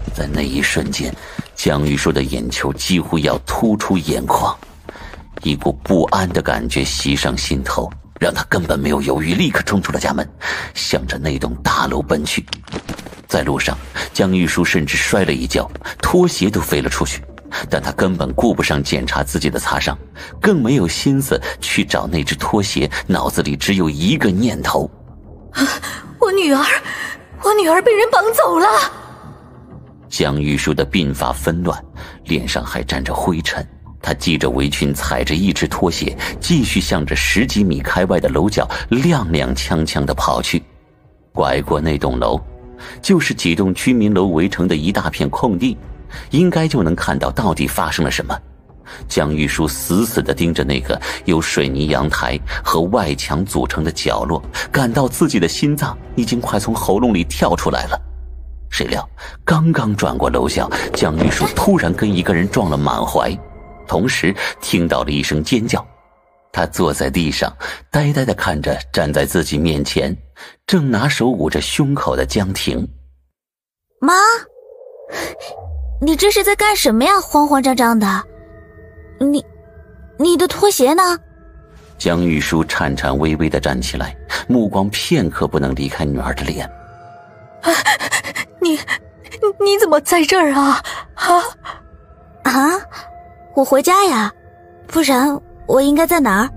在那一瞬间，江玉树的眼球几乎要突出眼眶，一股不安的感觉袭上心头，让他根本没有犹豫，立刻冲出了家门，向着那栋大楼奔去。在路上，江玉树甚至摔了一跤，拖鞋都飞了出去，但他根本顾不上检查自己的擦伤，更没有心思去找那只拖鞋，脑子里只有一个念头： 我女儿，我女儿被人绑走了。 江玉树的鬓发纷乱，脸上还沾着灰尘，他系着围裙，踩着一只拖鞋，继续向着十几米开外的楼角踉踉跄跄地跑去。拐过那栋楼，就是几栋居民楼围成的一大片空地，应该就能看到到底发生了什么。江玉树死死地盯着那个由水泥阳台和外墙组成的角落，感到自己的心脏已经快从喉咙里跳出来了。谁料刚刚转过楼角，江玉树突然跟一个人撞了满怀，同时听到了一声尖叫。他坐在地上，呆呆地看着站在自己面前正拿手捂着胸口的江婷。 妈，你这是在干什么呀？慌慌张张的。你你的拖鞋呢？ 江玉书颤颤巍巍地站起来，目光片刻不能离开女儿的脸。 啊、你你怎么在这儿啊？啊啊！我回家呀，不然我应该在哪儿？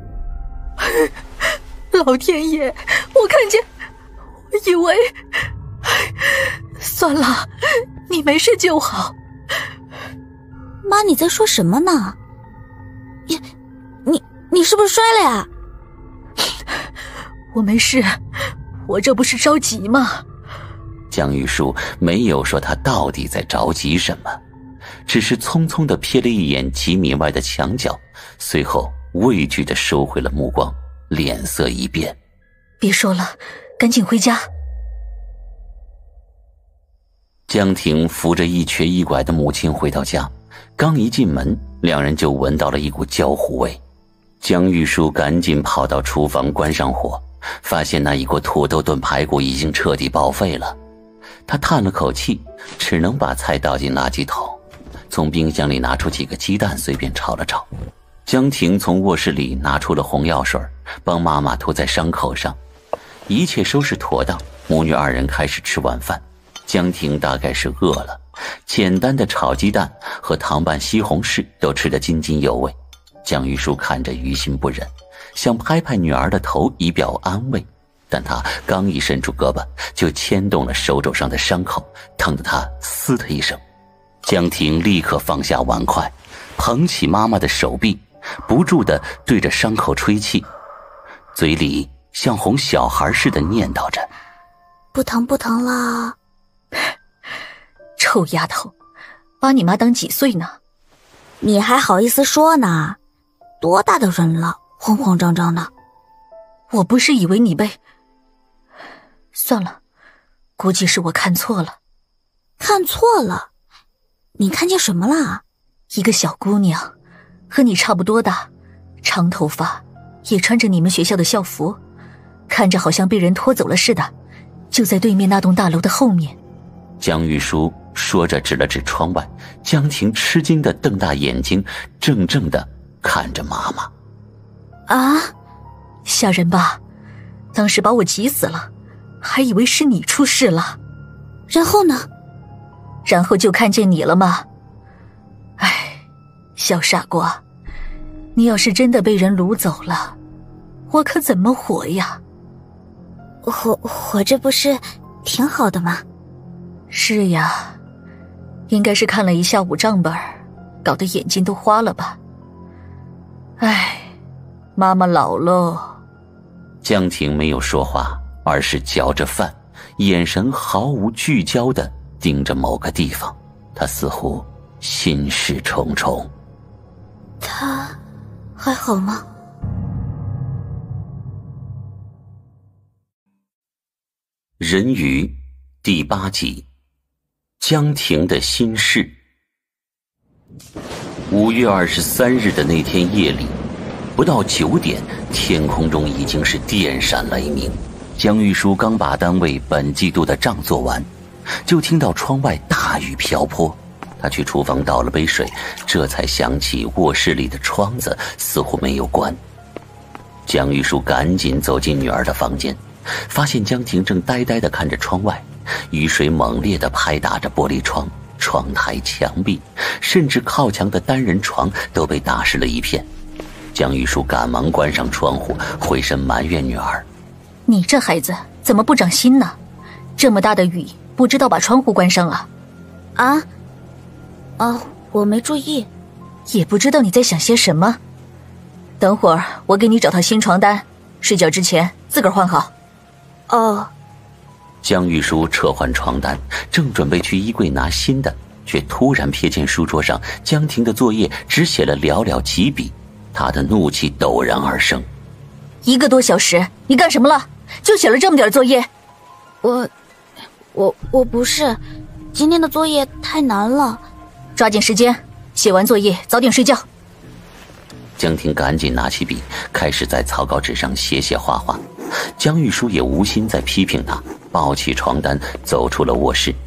老天爷，我看见，我以为，算了，你没事就好。 妈，你在说什么呢？你你你是不是摔了呀？ 我没事，我这不是着急吗？ 江玉树没有说他到底在着急什么，只是匆匆地瞥了一眼几米外的墙角，随后畏惧地收回了目光，脸色一变。 别说了，赶紧回家。 江婷扶着一瘸一拐的母亲回到家，刚一进门，两人就闻到了一股焦糊味。江玉书赶紧跑到厨房关上火，发现那一锅土豆炖排骨已经彻底报废了。他叹了口气，只能把菜倒进垃圾桶，从冰箱里拿出几个鸡蛋随便炒了炒。江婷从卧室里拿出了红药水，帮妈妈涂在伤口上。一切收拾妥当，母女二人开始吃晚饭。江婷大概是饿了，简单的炒鸡蛋和糖拌西红柿都吃得津津有味。江玉书看着于心不忍，想拍拍女儿的头以表安慰，但她刚一伸出胳膊，就牵动了手肘上的伤口，疼得她嘶的一声。江婷立刻放下碗筷，捧起妈妈的手臂，不住地对着伤口吹气，嘴里像哄小孩似的念叨着：“ 不疼不疼啦。” 臭丫头，把你妈当几岁呢？ 你还好意思说呢？多大的人了，慌慌张张的。 我不是以为你被……算了，估计是我看错了。 看错了？你看见什么了？ 一个小姑娘，和你差不多大，长头发，也穿着你们学校的校服，看着好像被人拖走了似的，就在对面那栋大楼的后面。 江玉书说着指了指窗外，江婷吃惊地瞪大眼睛，怔怔地看着妈妈。 啊，吓人吧？当时把我急死了，还以为是你出事了。 然后呢？ 然后就看见你了吗？哎，小傻瓜，你要是真的被人掳走了，我可怎么活呀？ 活活着不是挺好的吗？ 是呀，应该是看了一下午账本，搞得眼睛都花了吧。唉，妈妈老喽。 江婷没有说话，而是嚼着饭，眼神毫无聚焦地盯着某个地方，她似乎心事重重。 她还好吗？ 人鱼第八集，江婷的心事。五月二十三日的那天夜里，不到九点，天空中已经是电闪雷鸣。江玉书刚把单位本季度的账做完， 就听到窗外大雨瓢泼。他去厨房倒了杯水，这才想起卧室里的窗子似乎没有关。江玉书赶紧走进女儿的房间，发现江婷正呆呆地看着窗外，雨水猛烈地拍打着玻璃窗、窗台、墙壁，甚至靠墙的单人床都被打湿了一片。江玉书赶忙关上窗户，回身埋怨女儿：“ 你这孩子怎么不长心呢？这么大的雨，不知道把窗户关上啊？”“ 啊？哦，我没注意。”“ 也不知道你在想些什么。等会儿我给你找套新床单，睡觉之前自个儿换好。”“ 哦。” 江玉书撤换床单，正准备去衣柜拿新的，却突然瞥见书桌上江婷的作业只写了寥寥几笔，他的怒气陡然而生。 “一个多小时，你干什么了？就写了这么点作业？”“ 我，我我不是，今天的作业太难了。”“ 抓紧时间，写完作业早点睡觉。” 江婷赶紧拿起笔，开始在草稿纸上写写画画。江玉书也无心再批评他，抱起床单走出了卧室。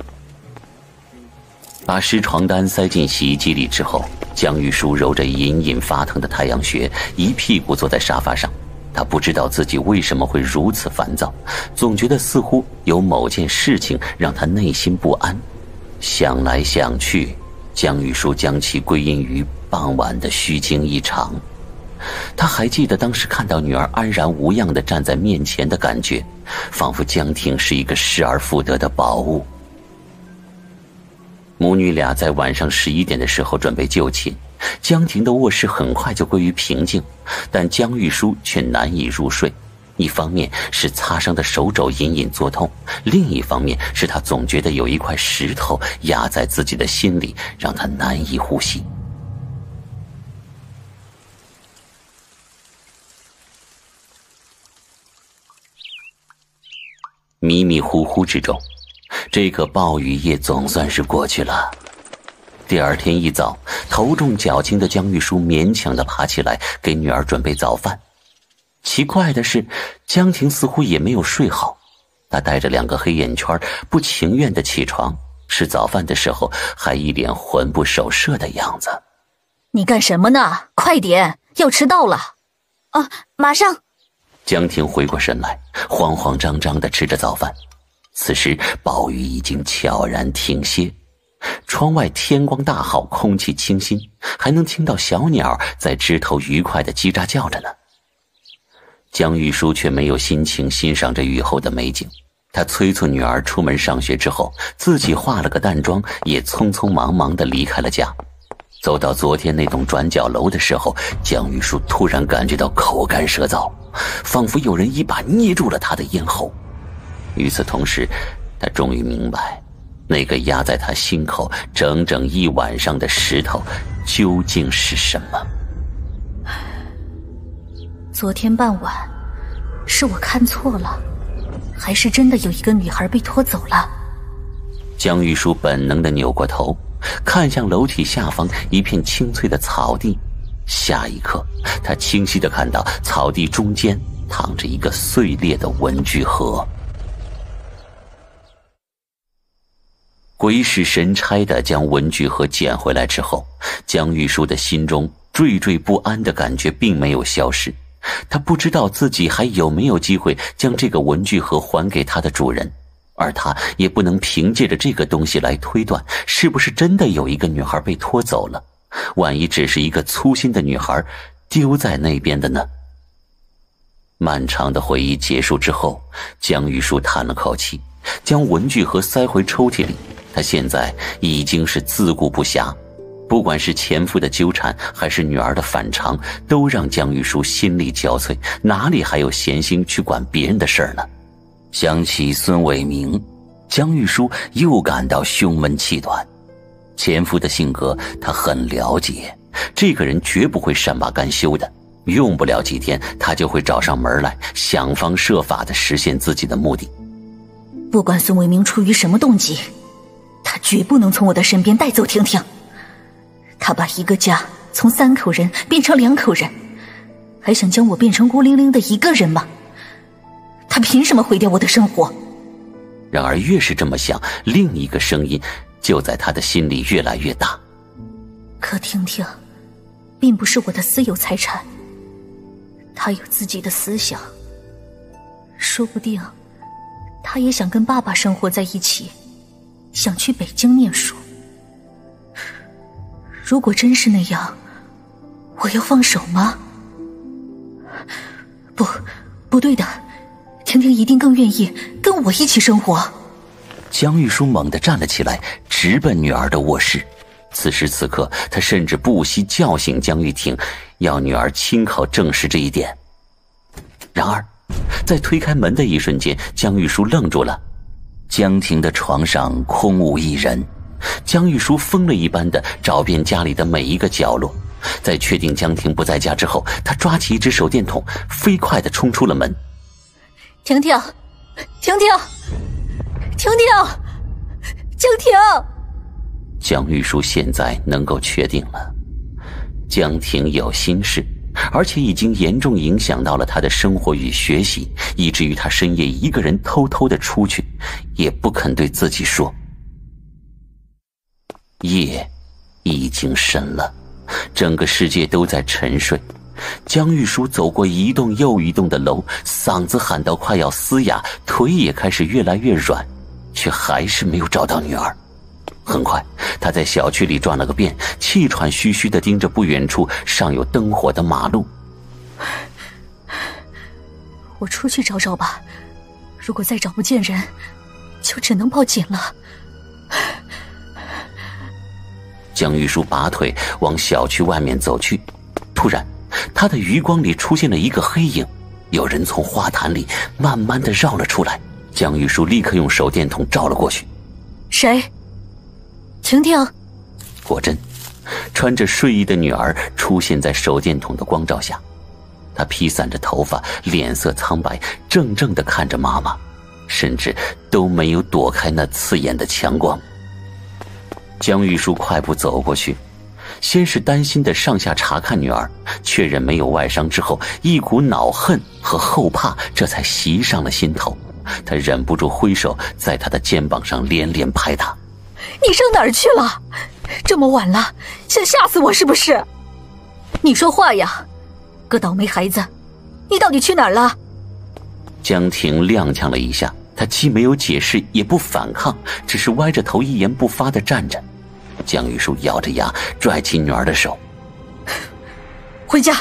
把湿床单塞进洗衣机里之后，江玉书揉着隐隐发疼的太阳穴，一屁股坐在沙发上。他不知道自己为什么会如此烦躁，总觉得似乎有某件事情让他内心不安。想来想去，江玉书将其归因于傍晚的虚惊一场。他还记得当时看到女儿安然无恙地站在面前的感觉，仿佛江婷是一个失而复得的宝物。母女俩在晚上十一点的时候准备就寝，江婷的卧室很快就归于平静，但江玉书却难以入睡。一方面是擦伤的手肘隐隐作痛，另一方面是他总觉得有一块石头压在自己的心里，让他难以呼吸。迷迷糊糊之中，这个暴雨夜总算是过去了。第二天一早，头重脚轻的江玉书勉强地爬起来，给女儿准备早饭。奇怪的是，江婷似乎也没有睡好，她带着两个黑眼圈，不情愿地起床，吃早饭的时候还一脸魂不守舍的样子。 “你干什么呢？快点，要迟到了。”“ 啊，马上。” 江婷回过神来，慌慌张张地吃着早饭。此时暴雨已经悄然停歇，窗外天光大好，空气清新，还能听到小鸟在枝头愉快地叽喳叫着呢。江玉书却没有心情欣赏这雨后的美景，他催促女儿出门上学之后，自己化了个淡妆，也匆匆忙忙地离开了家。走到昨天那栋转角楼的时候，江玉书突然感觉到口干舌燥，仿佛有人一把捏住了他的咽喉。与此同时，他终于明白，那个压在他心口整整一晚上的石头究竟是什么。 昨天傍晚，是我看错了，还是真的有一个女孩被拖走了？ 江玉书本能地扭过头，看向楼梯下方一片青翠的草地。下一刻，他清晰地看到草地中间躺着一个碎裂的文具盒。鬼使神差地将文具盒捡回来之后，江玉书的心中惴惴不安的感觉并没有消失。他不知道自己还有没有机会将这个文具盒还给他的主人，而他也不能凭借着这个东西来推断是不是真的有一个女孩被拖走了，万一只是一个粗心的女孩丢在那边的呢？漫长的回忆结束之后，江玉书叹了口气，将文具盒塞回抽屉里。他现在已经是自顾不暇，不管是前夫的纠缠还是女儿的反常，都让江玉书心力交瘁，哪里还有闲心去管别人的事儿呢？想起孙伟明，江玉书又感到胸闷气短。前夫的性格他很了解，这个人绝不会善罢甘休的，用不了几天他就会找上门来，想方设法地实现自己的目的。 不管孙伟明出于什么动机，他绝不能从我的身边带走婷婷。他把一个家从三口人变成两口人，还想将我变成孤零零的一个人吗？他凭什么毁掉我的生活？ 然而越是这么想，另一个声音就在他的心里越来越大。 可婷婷并不是我的私有财产，她有自己的思想，说不定她也想跟爸爸生活在一起，想去北京念书。如果真是那样，我要放手吗？不，不对的，婷婷一定更愿意跟我一起生活。 江玉书猛地站了起来，直奔女儿的卧室。此时此刻，他甚至不惜叫醒江玉婷，要女儿亲口证实这一点。然而在推开门的一瞬间，江玉书愣住了。江婷的床上空无一人，江玉书疯了一般的找遍家里的每一个角落。在确定江婷不在家之后，他抓起一只手电筒，飞快地冲出了门。 婷婷，婷婷，婷婷，江婷！ 江玉书现在能够确定了，江婷有心事，而且已经严重影响到了他的生活与学习，以至于他深夜一个人偷偷地出去，也不肯对自己说。夜已经深了，整个世界都在沉睡。江玉书走过一栋又一栋的楼，嗓子喊到快要嘶哑，腿也开始越来越软，却还是没有找到女儿。很快他在小区里转了个遍，气喘吁吁地盯着不远处尚有灯火的马路。 我出去找找吧，如果再找不见人，就只能报警了。 江玉书拔腿往小区外面走去，突然他的余光里出现了一个黑影，有人从花坛里慢慢地绕了出来。江玉书立刻用手电筒照了过去。 谁？婷婷。 果真，穿着睡衣的女儿出现在手电筒的光照下。她披散着头发，脸色苍白，怔怔地看着妈妈，甚至都没有躲开那刺眼的强光。江玉书快步走过去，先是担心地上下查看女儿，确认没有外伤之后，一股恼恨和后怕这才袭上了心头。他忍不住挥手在她的肩膀上连连拍打。 你上哪儿去了？这么晚了，想吓死我是不是？你说话呀，个倒霉孩子，你到底去哪儿了？ 江婷踉跄了一下，她既没有解释也不反抗，只是歪着头一言不发地站着。江玉书咬着牙拽起女儿的手， 回家。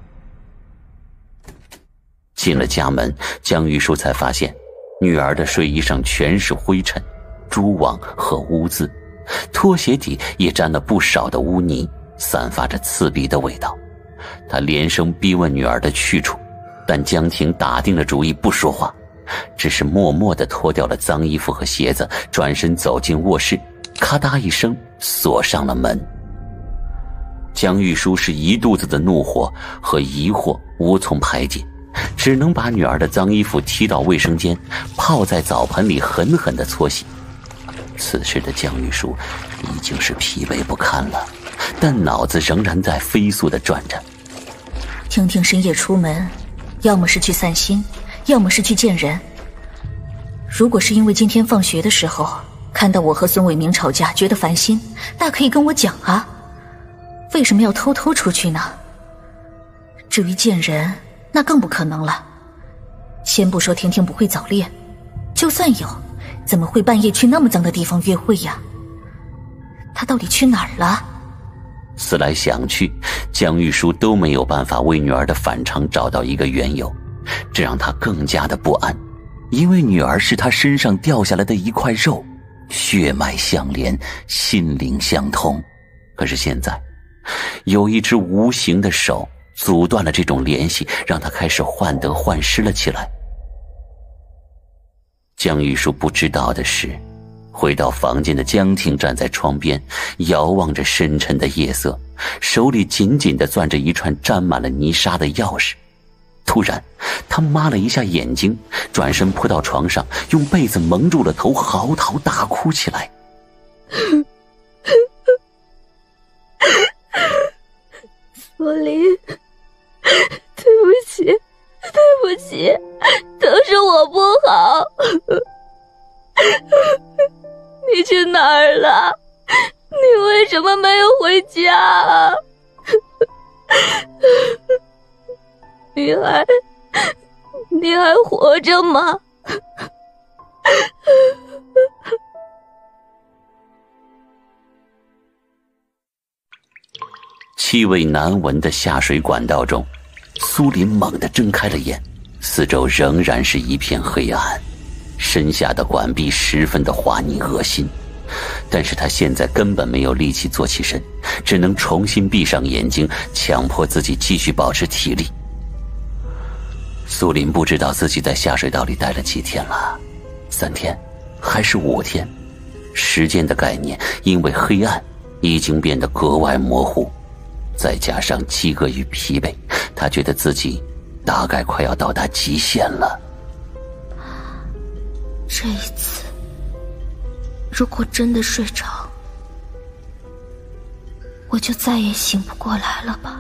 进了家门，江玉书才发现女儿的睡衣上全是灰尘、蛛网和污渍，拖鞋底也沾了不少的污泥，散发着刺鼻的味道。他连声逼问女儿的去处，但江婷打定了主意不说话，只是默默地脱掉了脏衣服和鞋子，转身走进卧室，咔嗒一声锁上了门。江玉书是一肚子的怒火和疑惑无从排解，只能把女儿的脏衣服踢到卫生间，泡在澡盆里狠狠地搓洗。此时的江玉书已经是疲惫不堪了，但脑子仍然在飞速地转着。 婷婷深夜出门，要么是去散心，要么是去见人。如果是因为今天放学的时候看到我和孙伟明吵架觉得烦心，大可以跟我讲啊，为什么要偷偷出去呢？至于见人，那更不可能了。先不说婷婷不会早恋，就算有，怎么会半夜去那么脏的地方约会呀？她到底去哪儿了？ 思来想去，江玉书都没有办法为女儿的反常找到一个缘由，这让他更加的不安。因为女儿是他身上掉下来的一块肉，血脉相连，心灵相通。可是现在有一只无形的手阻断了这种联系，让他开始患得患失了起来。江玉书不知道的是，回到房间的江婷站在窗边，遥望着深沉的夜色，手里紧紧地攥着一串沾满了泥沙的钥匙。突然他抹了一下眼睛，转身扑到床上，用被子蒙住了头，嚎啕大哭起来。 索林，对不起，对不起，都是我不好。 你去哪儿了？你为什么没有回家啊？你还你还活着吗？ 气味难闻的下水管道中，苏林猛地睁开了眼，四周仍然是一片黑暗，身下的管壁十分的滑腻恶心，但是他现在根本没有力气坐起身，只能重新闭上眼睛，强迫自己继续保持体力。苏林不知道自己在下水道里待了几天了，三天还是五天，时间的概念因为黑暗已经变得格外模糊，再加上饥饿与疲惫，他觉得自己大概快要到达极限了。 这一次如果真的睡着，我就再也醒不过来了吧。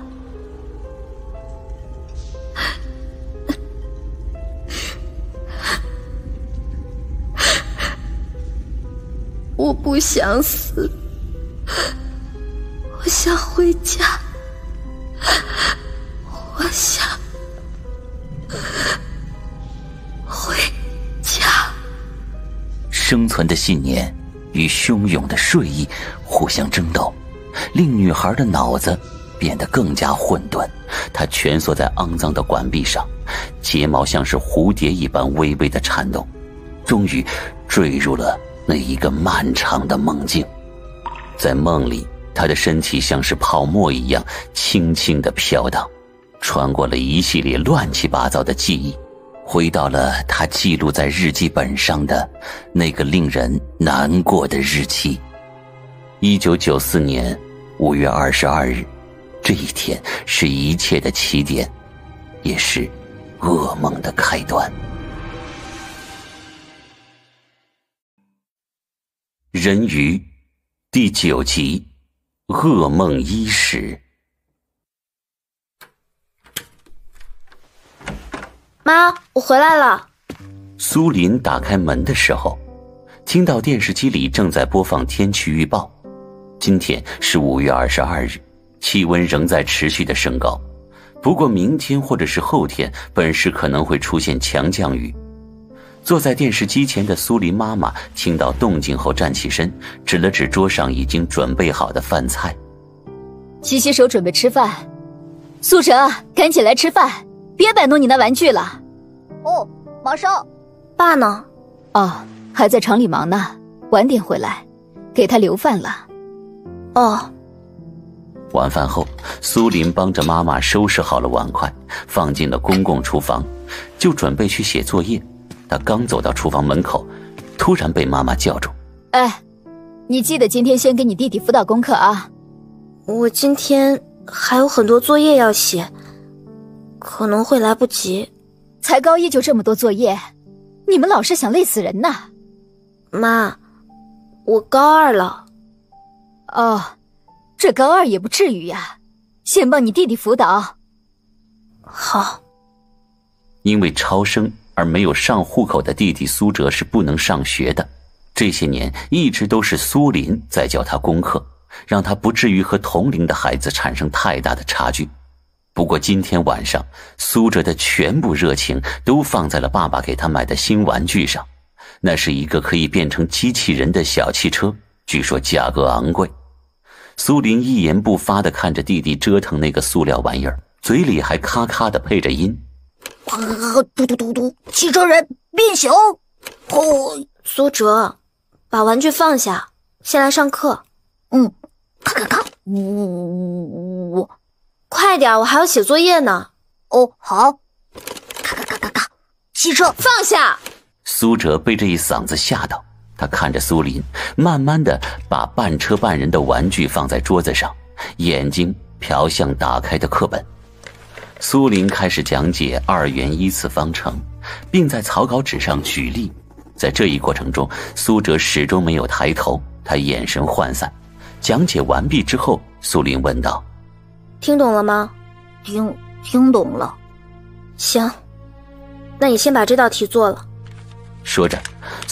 我不想死，我想回家，我想回家。 生存的信念与汹涌的睡意互相争斗，令女孩的脑子变得更加混沌。她蜷缩在肮脏的管壁上，睫毛像是蝴蝶一般微微的颤动，终于坠入了那一个漫长的梦境。在梦里，她的身体像是泡沫一样轻轻地飘荡，穿过了一系列乱七八糟的记忆，回到了她记录在日记本上的那个令人难过的日期。一九九四年五月二十二日，这一天是一切的起点，也是噩梦的开端。人鱼第九集，噩梦伊始。 妈，我回来了。 苏林打开门的时候，听到电视机里正在播放天气预报。今天是五月二十二日，气温仍在持续的升高，不过明天或者是后天本市可能会出现强降雨。坐在电视机前的苏林妈妈听到动静后站起身，指了指桌上已经准备好的饭菜。 洗洗手准备吃饭。苏哲，赶紧来吃饭，别摆弄你那玩具了。 哦，马上。 爸呢？ 哦，还在厂里忙呢，晚点回来，给他留饭了。 哦。 晚饭后，苏林帮着妈妈收拾好了碗筷，放进了公共厨房，就准备去写作业。他刚走到厨房门口，突然被妈妈叫住。 哎，你记得今天先给你弟弟辅导功课啊。 我今天还有很多作业要写，可能会来不及。 才高一就这么多作业，你们老师想累死人呐。 妈，我高二了。 哦，这高二也不至于呀，先帮你弟弟辅导。 好。 因为超生而没有上户口的弟弟苏哲是不能上学的，这些年一直都是苏林在教他功课，让他不至于和同龄的孩子产生太大的差距。不过今天晚上，苏哲的全部热情都放在了爸爸给他买的新玩具上，那是一个可以变成机器人的小汽车，据说价格昂贵。苏林一言不发地看着弟弟折腾那个塑料玩意儿，嘴里还咔咔地配着音。 嘟嘟嘟嘟，汽车人变形。哦， 苏哲，把玩具放下，先来上课。 嗯，咔咔咔，呜呜， 快点，我还要写作业呢。 哦，好。咔咔咔咔咔，汽车放下。 苏哲被这一嗓子吓到，他看着苏林，慢慢的把半车半人的玩具放在桌子上，眼睛瞟向打开的课本。苏林开始讲解二元一次方程，并在草稿纸上举例。在这一过程中，苏哲始终没有抬头，他眼神涣散。讲解完毕之后，苏林问道： 听懂了吗？ 听听懂了。 行，那你先把这道题做了。 说着，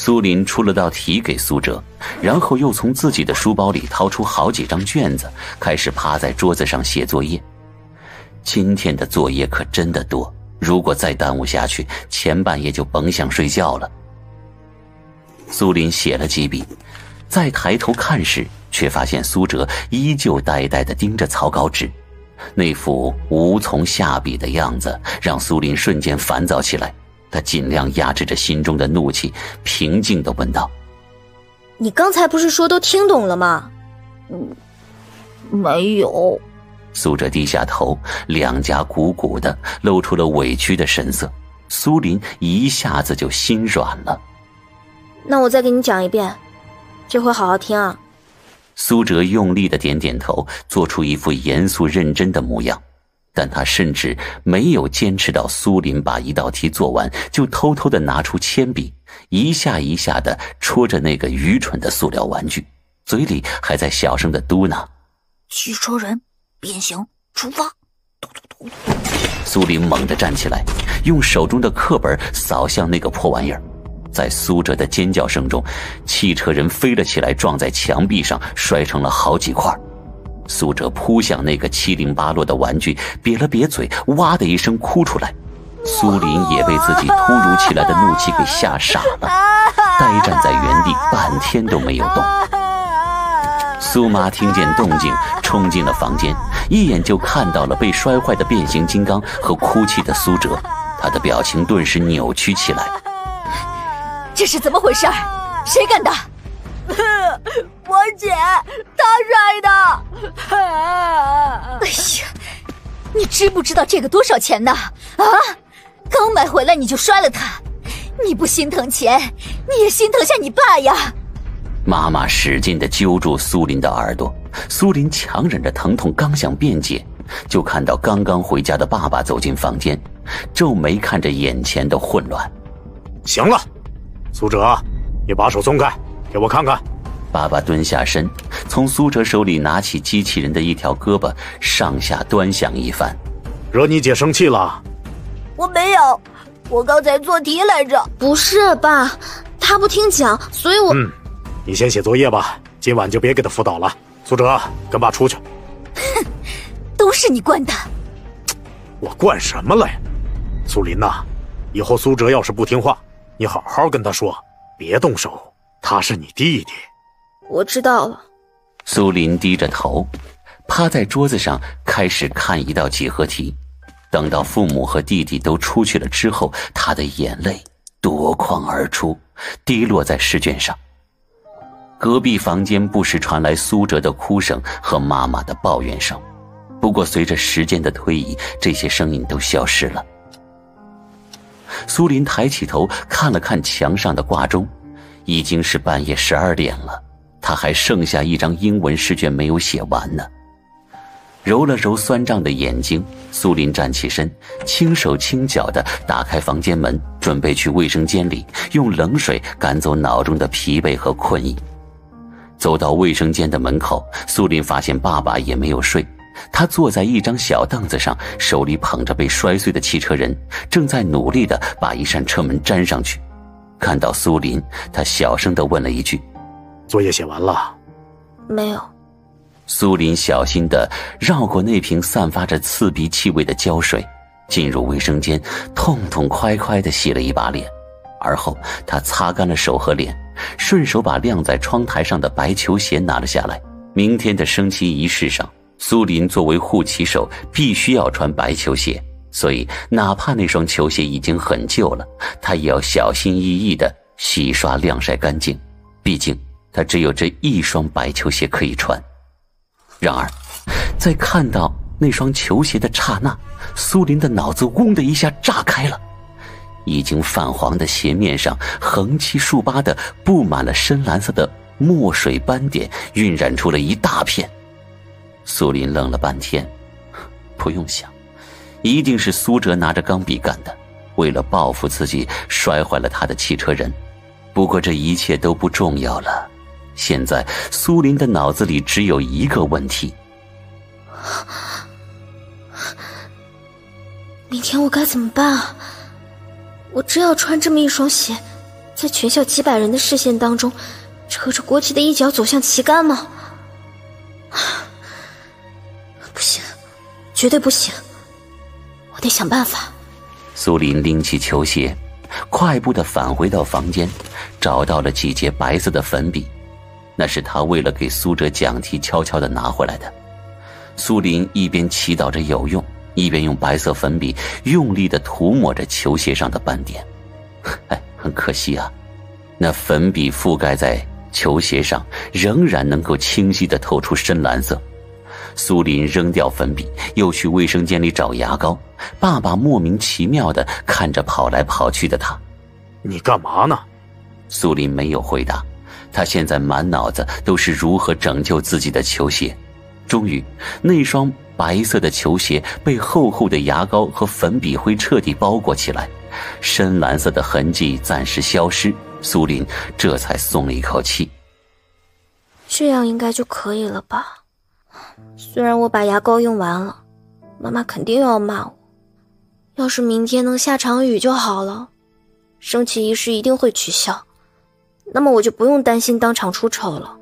苏林出了道题给苏哲，然后又从自己的书包里掏出好几张卷子，开始趴在桌子上写作业。今天的作业可真的多，如果再耽误下去，前半夜就甭想睡觉了。苏林写了几笔，再抬头看时，却发现苏哲依旧呆呆地盯着草稿纸，那副无从下笔的样子让苏林瞬间烦躁起来。他尽量压制着心中的怒气，平静地问道： 你刚才不是说都听懂了吗？ 嗯，没有。 苏哲低下头，两颊鼓鼓的，露出了委屈的神色。苏林一下子就心软了。 那我再给你讲一遍，这回好好听啊。 苏哲用力的点点头，做出一副严肃认真的模样。但他甚至没有坚持到苏林把一道题做完，就偷偷地拿出铅笔，一下一下地戳着那个愚蠢的塑料玩具，嘴里还在小声地嘟囔： 汽车人变形出发。 苏林猛地站起来，用手中的课本扫向那个破玩意儿。在苏哲的尖叫声中，汽车人飞了起来，撞在墙壁上，摔成了好几块。苏哲扑向那个七零八落的玩具，瘪了瘪嘴，哇的一声哭出来。苏林也被自己突如其来的怒气给吓傻了，呆站在原地半天都没有动。苏妈听见动静，冲进了房间，一眼就看到了被摔坏的变形金刚和哭泣的苏哲，她的表情顿时扭曲起来。 这是怎么回事？谁干的？ 我姐，她摔的。 哎呀，你知不知道这个多少钱呢？啊，刚买回来你就摔了它，你不心疼钱，你也心疼下你爸呀。 妈妈使劲地揪住苏林的耳朵，苏林强忍着疼痛，刚想辩解，就看到刚刚回家的爸爸走进房间，皱眉看着眼前的混乱。 行了，苏哲，你把手松开，给我看看。 爸爸蹲下身，从苏哲手里拿起机器人的一条胳膊，上下端详一番。 惹你姐生气了？ 我没有，我刚才做题来着。 不是爸，他不听讲，所以我…… 嗯，你先写作业吧，今晚就别给他辅导了。苏哲，跟爸出去。 哼，都是你惯的。 我惯什么了呀？苏林呐，以后苏哲要是不听话，你好好跟他说，别动手，他是你弟弟。 我知道了。 苏林低着头，趴在桌子上开始看一道几何题。等到父母和弟弟都出去了之后，他的眼泪夺眶而出，滴落在试卷上。隔壁房间不时传来苏哲的哭声和妈妈的抱怨声，不过随着时间的推移，这些声音都消失了。苏林抬起头看了看墙上的挂钟，已经是半夜十二点了，他还剩下一张英文试卷没有写完呢。揉了揉酸胀的眼睛，苏林站起身，轻手轻脚地打开房间门，准备去卫生间里用冷水赶走脑中的疲惫和困意。走到卫生间的门口，苏林发现爸爸也没有睡，他坐在一张小凳子上，手里捧着被摔碎的汽车人，正在努力地把一扇车门粘上去。看到苏林，他小声地问了一句： 作业写完了？ 没有。 苏林小心地绕过那瓶散发着刺鼻气味的胶水，进入卫生间，痛痛快快地洗了一把脸，而后他擦干了手和脸，顺手把晾在窗台上的白球鞋拿了下来。明天的升旗仪式上，苏林作为护旗手必须要穿白球鞋，所以哪怕那双球鞋已经很旧了，他也要小心翼翼地洗刷晾晒干净，毕竟他只有这一双白球鞋可以穿。然而在看到那双球鞋的刹那，苏林的脑子嗡的一下炸开了。已经泛黄的鞋面上横七竖八的布满了深蓝色的墨水斑点，晕染出了一大片。苏林愣了半天，不用想，一定是苏哲拿着钢笔干的，为了报复自己摔坏了他的汽车人。不过这一切都不重要了，现在苏林的脑子里只有一个问题： 明天我该怎么办啊？我真要穿这么一双鞋， 在全校几百人的视线当中，扯着国旗的一角走向旗杆吗？不行，绝对不行！我得想办法。 苏林拎起球鞋，快步地返回到房间，找到了几节白色的粉笔，那是他为了给苏哲讲题悄悄地拿回来的。苏林一边祈祷着有用，一边用白色粉笔用力地涂抹着球鞋上的斑点。哎，很可惜啊，那粉笔覆盖在球鞋上，仍然能够清晰地透出深蓝色。苏林扔掉粉笔，又去卫生间里找牙膏。爸爸莫名其妙地看着跑来跑去的他。 你干嘛呢？ 苏林没有回答，他现在满脑子都是如何拯救自己的球鞋。终于，那双白色的球鞋被厚厚的牙膏和粉笔灰彻底包裹起来，深蓝色的痕迹暂时消失，苏林这才松了一口气。 这样应该就可以了吧？虽然我把牙膏用完了，妈妈肯定要骂我。要是明天能下场雨就好了，升旗仪式一定会取消，那么我就不用担心当场出丑了。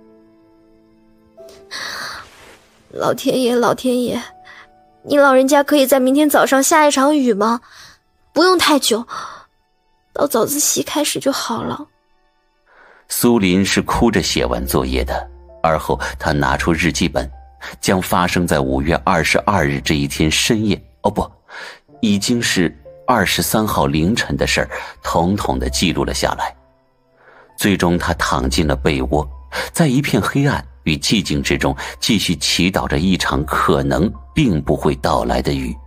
老天爷，老天爷，你老人家可以在明天早上下一场雨吗？不用太久，到早自习开始就好了。 苏林是哭着写完作业的，而后他拿出日记本，将发生在五月二十二日这一天深夜，哦不，已经是二十三号凌晨的事儿，统统的记录了下来。最终他躺进了被窝，在一片黑暗与寂静之中，继续祈祷着一场可能并不会到来的雨。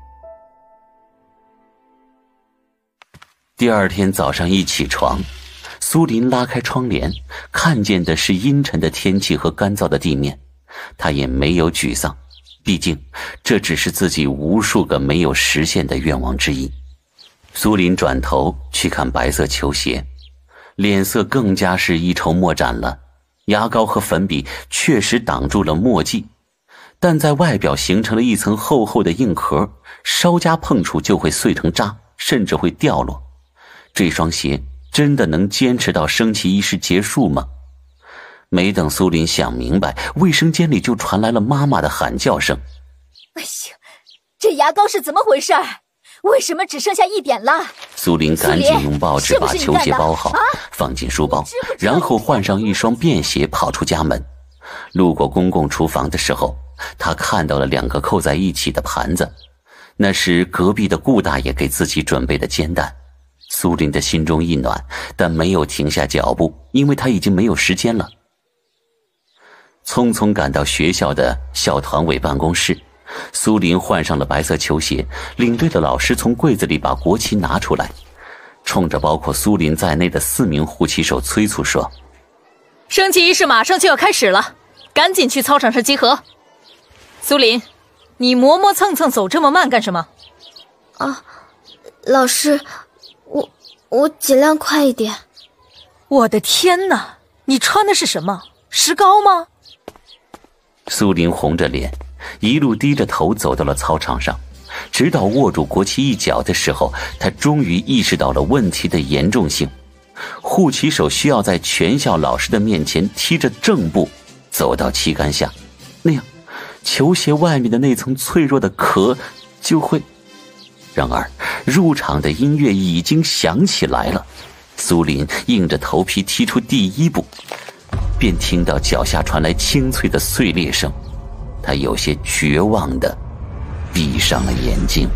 第二天早上一起床，苏林拉开窗帘，看见的是阴沉的天气和干燥的地面。他也没有沮丧，毕竟这只是自己无数个没有实现的愿望之一。苏林转头去看白色球鞋，脸色更加是一筹莫展了。牙膏和粉笔确实挡住了墨迹，但在外表形成了一层厚厚的硬壳，稍加碰触就会碎成渣，甚至会掉落。这双鞋真的能坚持到升旗仪式结束吗？没等苏林想明白，卫生间里就传来了妈妈的喊叫声。 哎呀，这牙膏是怎么回事？为什么只剩下一点了？ 苏林赶紧用报纸把球鞋包好，放进书包，然后换上一双便鞋跑出家门。路过公共厨房的时候，他看到了两个扣在一起的盘子，那是隔壁的顾大爷给自己准备的煎蛋。苏林的心中一暖，但没有停下脚步，因为他已经没有时间了。匆匆赶到学校的校团委办公室，苏林换上了白色球鞋，领队的老师从柜子里把国旗拿出来，冲着包括苏林在内的四名护旗手催促说： 升旗仪式马上就要开始了，赶紧去操场上集合。苏林，你磨磨蹭蹭走这么慢干什么？ 啊，老师，我我尽量快一点。 我的天哪，你穿的是什么？石膏吗？ 苏林红着脸，一路低着头走到了操场上，直到握住国旗一角的时候，他终于意识到了问题的严重性。护旗手需要在全校老师的面前踢着正步走到旗杆下，那样球鞋外面的那层脆弱的壳就会……然而入场的音乐已经响起来了，苏林硬着头皮踢出第一步，便听到脚下传来清脆的碎裂声，他有些绝望地闭上了眼睛。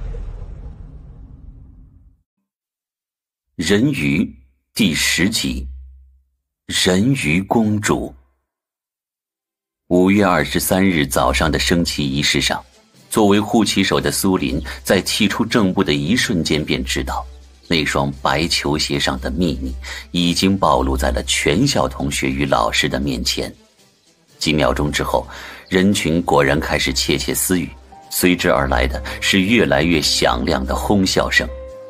人鱼第十集，人鱼公主。五月二十三日早上的升旗仪式上，作为护旗手的苏林在踢出正步的一瞬间便知道，那双白球鞋上的秘密已经暴露在了全校同学与老师的面前。几秒钟之后，人群果然开始窃窃私语，随之而来的是越来越响亮的哄笑声。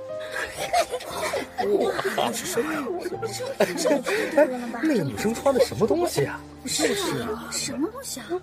哇，是谁呀？哎，那个女生穿的什么东西啊？是是啊， 什么东西啊？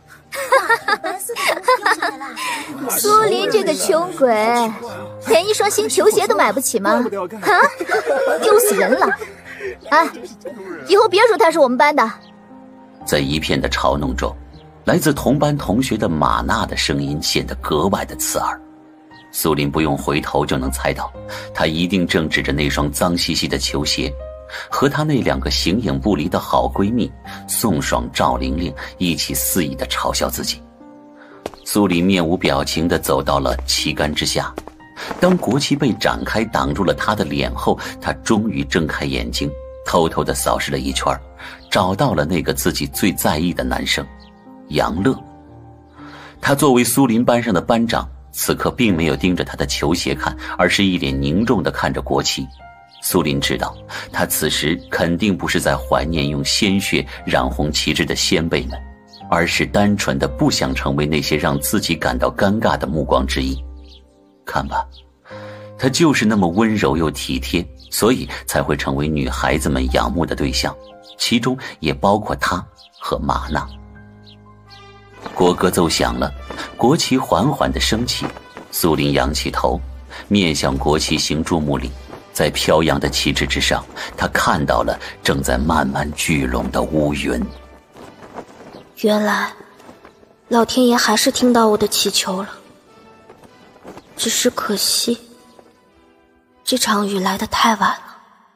苏林这个穷鬼，连一双新球鞋都买不起吗？啊，丢死人了！ 哎，以后别说他是我们班的。 在一片的嘲弄中，来自同班同学的马娜的声音显得格外的刺耳。苏林不用回头就能猜到，她一定正指着那双脏兮兮的球鞋，和她那两个形影不离的好闺蜜宋爽、赵玲玲一起肆意地嘲笑自己。苏林面无表情地走到了旗杆之下，当国旗被展开挡住了他的脸后，他终于睁开眼睛，偷偷地扫视了一圈，找到了那个自己最在意的男生杨乐。他作为苏林班上的班长，此刻并没有盯着他的球鞋看，而是一脸凝重地看着国旗。苏林知道，他此时肯定不是在怀念用鲜血染红旗帜的先辈们，而是单纯的不想成为那些让自己感到尴尬的目光之一。看吧，他就是那么温柔又体贴，所以才会成为女孩子们仰慕的对象，其中也包括他和马娜。国歌奏响了，国旗缓缓地升起，苏林仰起头，面向国旗行注目礼。在飘扬的旗帜之上，他看到了正在慢慢聚拢的乌云。 原来老天爷还是听到我的祈求了，只是可惜这场雨来得太晚了。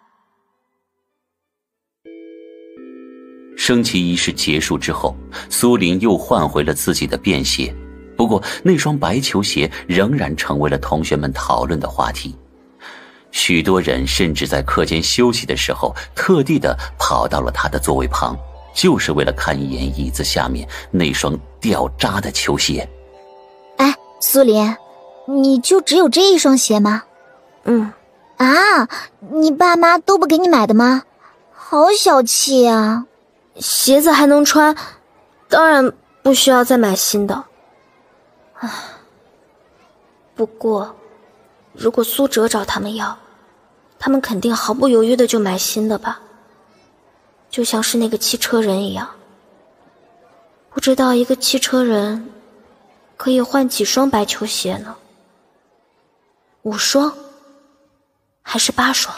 升旗仪式结束之后，苏林又换回了自己的便鞋，不过那双白球鞋仍然成为了同学们讨论的话题。许多人甚至在课间休息的时候特地的跑到了他的座位旁，就是为了看一眼椅子下面那双掉渣的球鞋。 哎，苏林，你就只有这一双鞋吗？ 嗯。 啊，你爸妈都不给你买的吗？好小气啊。 鞋子还能穿，当然不需要再买新的。唉，不过如果苏哲找他们要，他们肯定毫不犹豫的就买新的吧，就像是那个汽车人一样。不知道一个汽车人可以换几双白球鞋呢？五双还是八双？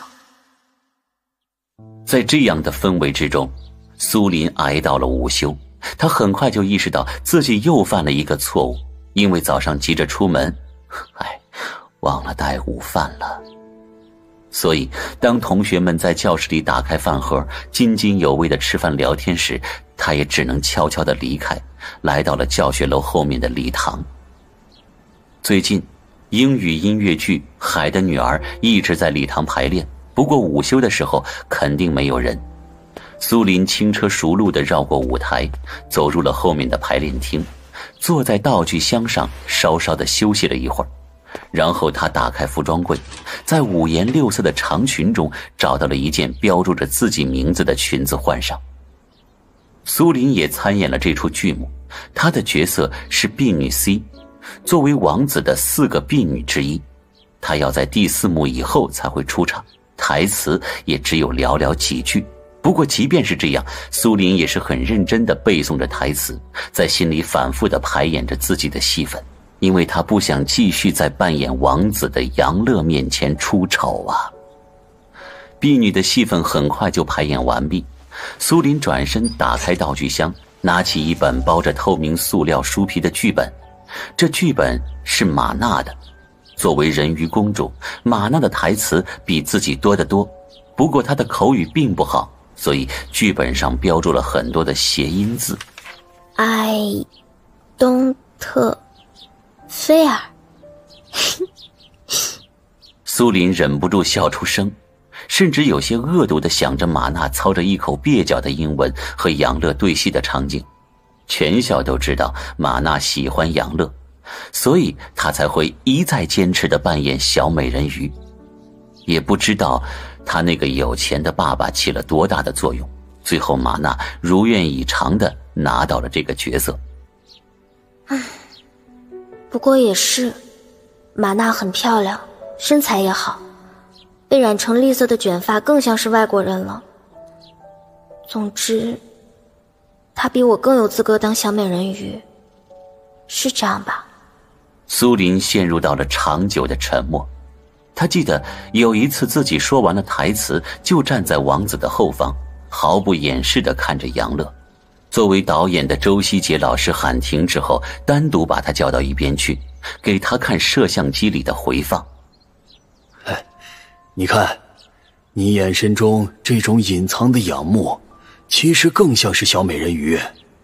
在这样的氛围之中，苏林挨到了午休。他很快就意识到自己又犯了一个错误，因为早上急着出门，哎，忘了带午饭了。所以当同学们在教室里打开饭盒，津津有味的吃饭聊天时，他也只能悄悄地离开，来到了教学楼后面的礼堂。最近英语音乐剧《海的女儿》一直在礼堂排练，不过午休的时候肯定没有人。苏林轻车熟路地绕过舞台，走入了后面的排练厅，坐在道具箱上稍稍地休息了一会儿。然后他打开服装柜，在五颜六色的长裙中找到了一件标注着自己名字的裙子换上。苏林也参演了这出剧目，她的角色是婢女 C， 作为王子的四个婢女之一，她要在第四幕以后才会出场，台词也只有寥寥几句。不过即便是这样，苏林也是很认真地背诵着台词，在心里反复地排演着自己的戏份，因为他不想继续在扮演王子的杨乐面前出丑啊。婢女的戏份很快就排演完毕，苏林转身打开道具箱，拿起一本包着透明塑料书皮的剧本。这剧本是马娜的，作为人鱼公主，马娜的台词比自己多得多，不过她的口语并不好，所以剧本上标注了很多的谐音字。 I don't fair 苏林忍不住笑出声，甚至有些恶毒地想着马娜操着一口蹩脚的英文和杨乐对戏的场景。全校都知道马娜喜欢杨乐，所以她才会一再坚持地扮演小美人鱼。也不知道她那个有钱的爸爸起了多大的作用，最后马娜如愿以偿地拿到了这个角色。 唉，不过也是，马娜很漂亮，身材也好，被染成栗色的卷发更像是外国人了。总之她比我更有资格当小美人鱼，是这样吧？ 苏林陷入到了长久的沉默。 他记得有一次自己说完了台词，就站在王子的后方，毫不掩饰地看着杨乐。作为导演的周希杰老师喊停之后，单独把他叫到一边去，给他看摄像机里的回放。 哎，你看，你眼神中这种隐藏的仰慕，其实更像是小美人鱼。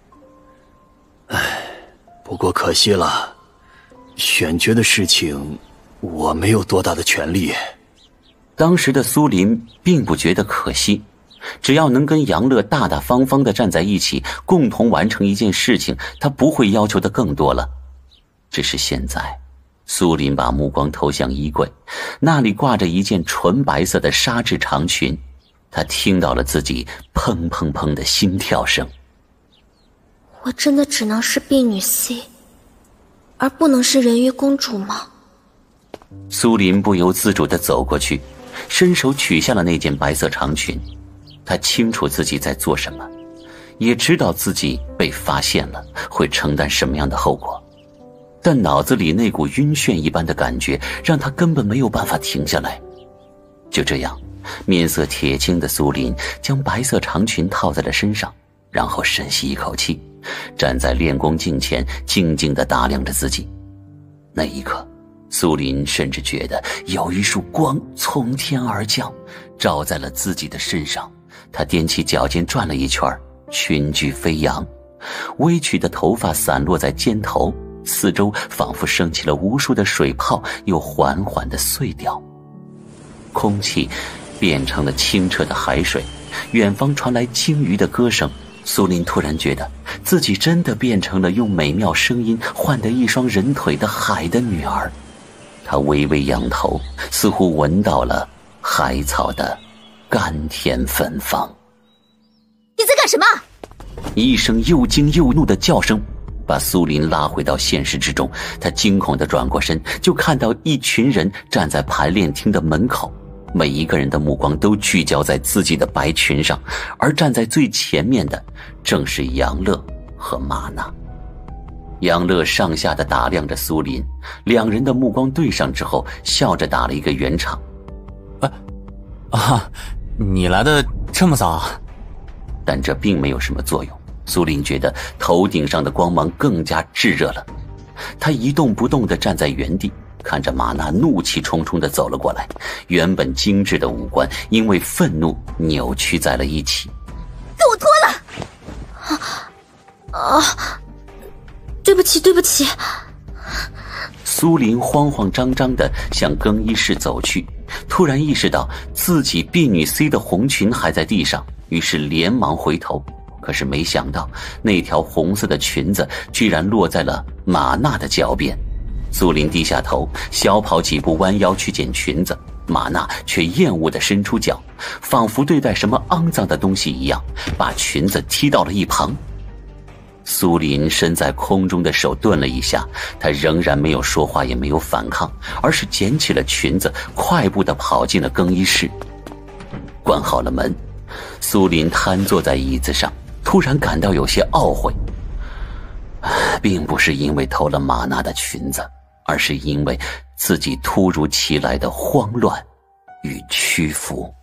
哎，不过可惜了，选角的事情我没有多大的权利。 当时的苏林并不觉得可惜，只要能跟杨乐大大方方地站在一起，共同完成一件事情，他不会要求的更多了。只是现在，苏林把目光投向衣柜，那里挂着一件纯白色的纱质长裙，他听到了自己砰砰砰的心跳声。 我真的只能是婢女 C， 而不能是人鱼公主吗？ 苏林不由自主地走过去，伸手取下了那件白色长裙。他清楚自己在做什么，也知道自己被发现了会承担什么样的后果，但脑子里那股晕眩一般的感觉让他根本没有办法停下来。就这样，面色铁青的苏林将白色长裙套在了身上，然后深吸一口气，站在练功镜前静静地打量着自己。那一刻，苏林甚至觉得有一束光从天而降，照在了自己的身上。他踮起脚尖转了一圈，裙裾飞扬，微曲的头发散落在肩头，四周仿佛升起了无数的水泡，又缓缓地碎掉。空气变成了清澈的海水，远方传来鲸鱼的歌声。苏林突然觉得自己真的变成了用美妙声音换得一双人腿的海的女儿。他微微仰头，似乎闻到了海草的甘甜芬芳。 你在干什么？ 一声又惊又怒的叫声把苏林拉回到现实之中。他惊恐地转过身，就看到一群人站在排练厅的门口，每一个人的目光都聚焦在自己的白裙上，而站在最前面的正是杨乐和玛娜。杨乐上下的打量着苏林，两人的目光对上之后，笑着打了一个圆场。 啊啊，你来的这么早？ 但这并没有什么作用。苏林觉得头顶上的光芒更加炙热了，他一动不动地站在原地，看着玛娜怒气冲冲地走了过来，原本精致的五官因为愤怒扭曲在了一起。 给我脱了！ 啊啊！对不起，对不起。 苏林慌慌张张地向更衣室走去，突然意识到自己婢女 C 的红裙还在地上，于是连忙回头，可是没想到那条红色的裙子居然落在了玛娜的脚边。苏林低下头，小跑几步弯腰去捡裙子，玛娜却厌恶地伸出脚，仿佛对待什么肮脏的东西一样，把裙子踢到了一旁。苏林身在空中的手顿了一下，他仍然没有说话，也没有反抗，而是捡起了裙子，快步地跑进了更衣室。关好了门，苏林瘫坐在椅子上，突然感到有些懊悔，并不是因为偷了玛娜的裙子，而是因为自己突如其来的慌乱与屈服。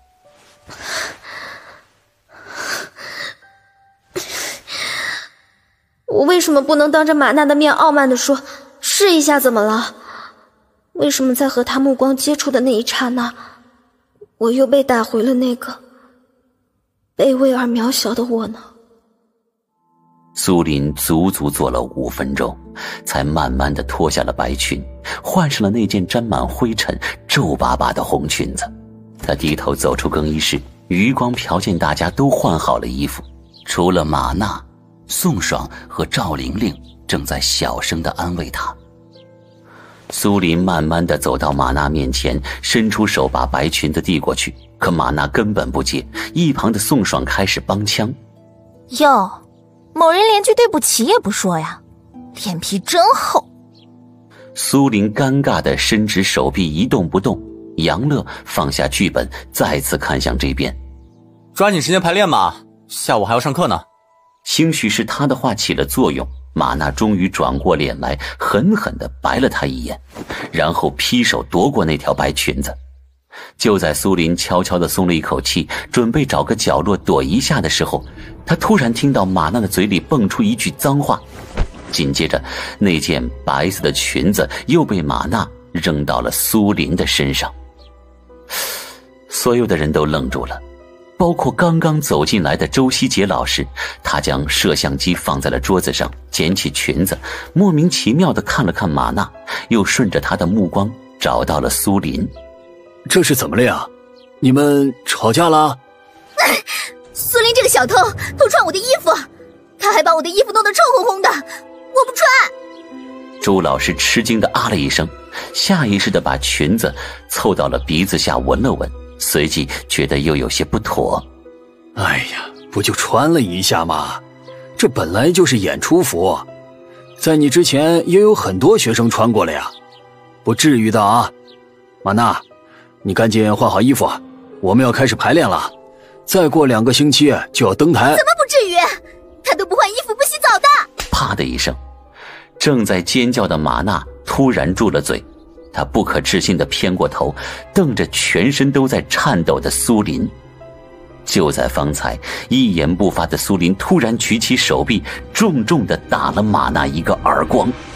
我为什么不能当着玛娜的面傲慢地说试一下怎么了？为什么在和她目光接触的那一刹那，我又被带回了那个卑微而渺小的我呢？ 苏林足足坐了五分钟，才慢慢地脱下了白裙，换上了那件沾满灰尘皱巴巴的红裙子。他低头走出更衣室，余光瞟见大家都换好了衣服，除了玛娜、宋爽和赵玲玲正在小声地安慰他。苏林慢慢地走到玛娜面前，伸出手把白裙子递过去，可玛娜根本不接。一旁的宋爽开始帮腔： 哟，某人连句对不起也不说呀，脸皮真厚。 苏林尴尬地伸直手臂一动不动。杨乐放下剧本，再次看向这边： 抓紧时间排练吧，下午还要上课呢。 兴许是他的话起了作用， 马娜终于转过脸来，狠狠地白了他一眼，然后劈手夺过那条白裙子。就在苏林悄悄地松了一口气，准备找个角落躲一下的时候，他突然听到马娜的嘴里蹦出一句脏话，紧接着那件白色的裙子又被马娜扔到了苏林的身上。所有的人都愣住了，包括刚刚走进来的周希杰老师。他将摄像机放在了桌子上，捡起裙子，莫名其妙地看了看马娜，又顺着他的目光找到了苏林。 这是怎么了呀？你们吵架了？ 苏林这个小偷偷穿我的衣服，他还把我的衣服弄得臭烘烘的，我不穿。 周老师吃惊地啊了一声，下意识地把裙子凑到了鼻子下闻了闻，随即觉得又有些不妥。 哎呀，不就穿了一下吗？这本来就是演出服，在你之前也有很多学生穿过了呀，不至于的啊。马娜，你赶紧换好衣服，我们要开始排练了，再过两个星期就要登台。 怎么不至于？他都不换衣服不洗澡的。 啪的一声，正在尖叫的马娜突然住了嘴，她不可置信地偏过头，瞪着全身都在颤抖的苏林。就在方才，一言不发的苏林突然举起手臂，重重地打了马娜一个耳光。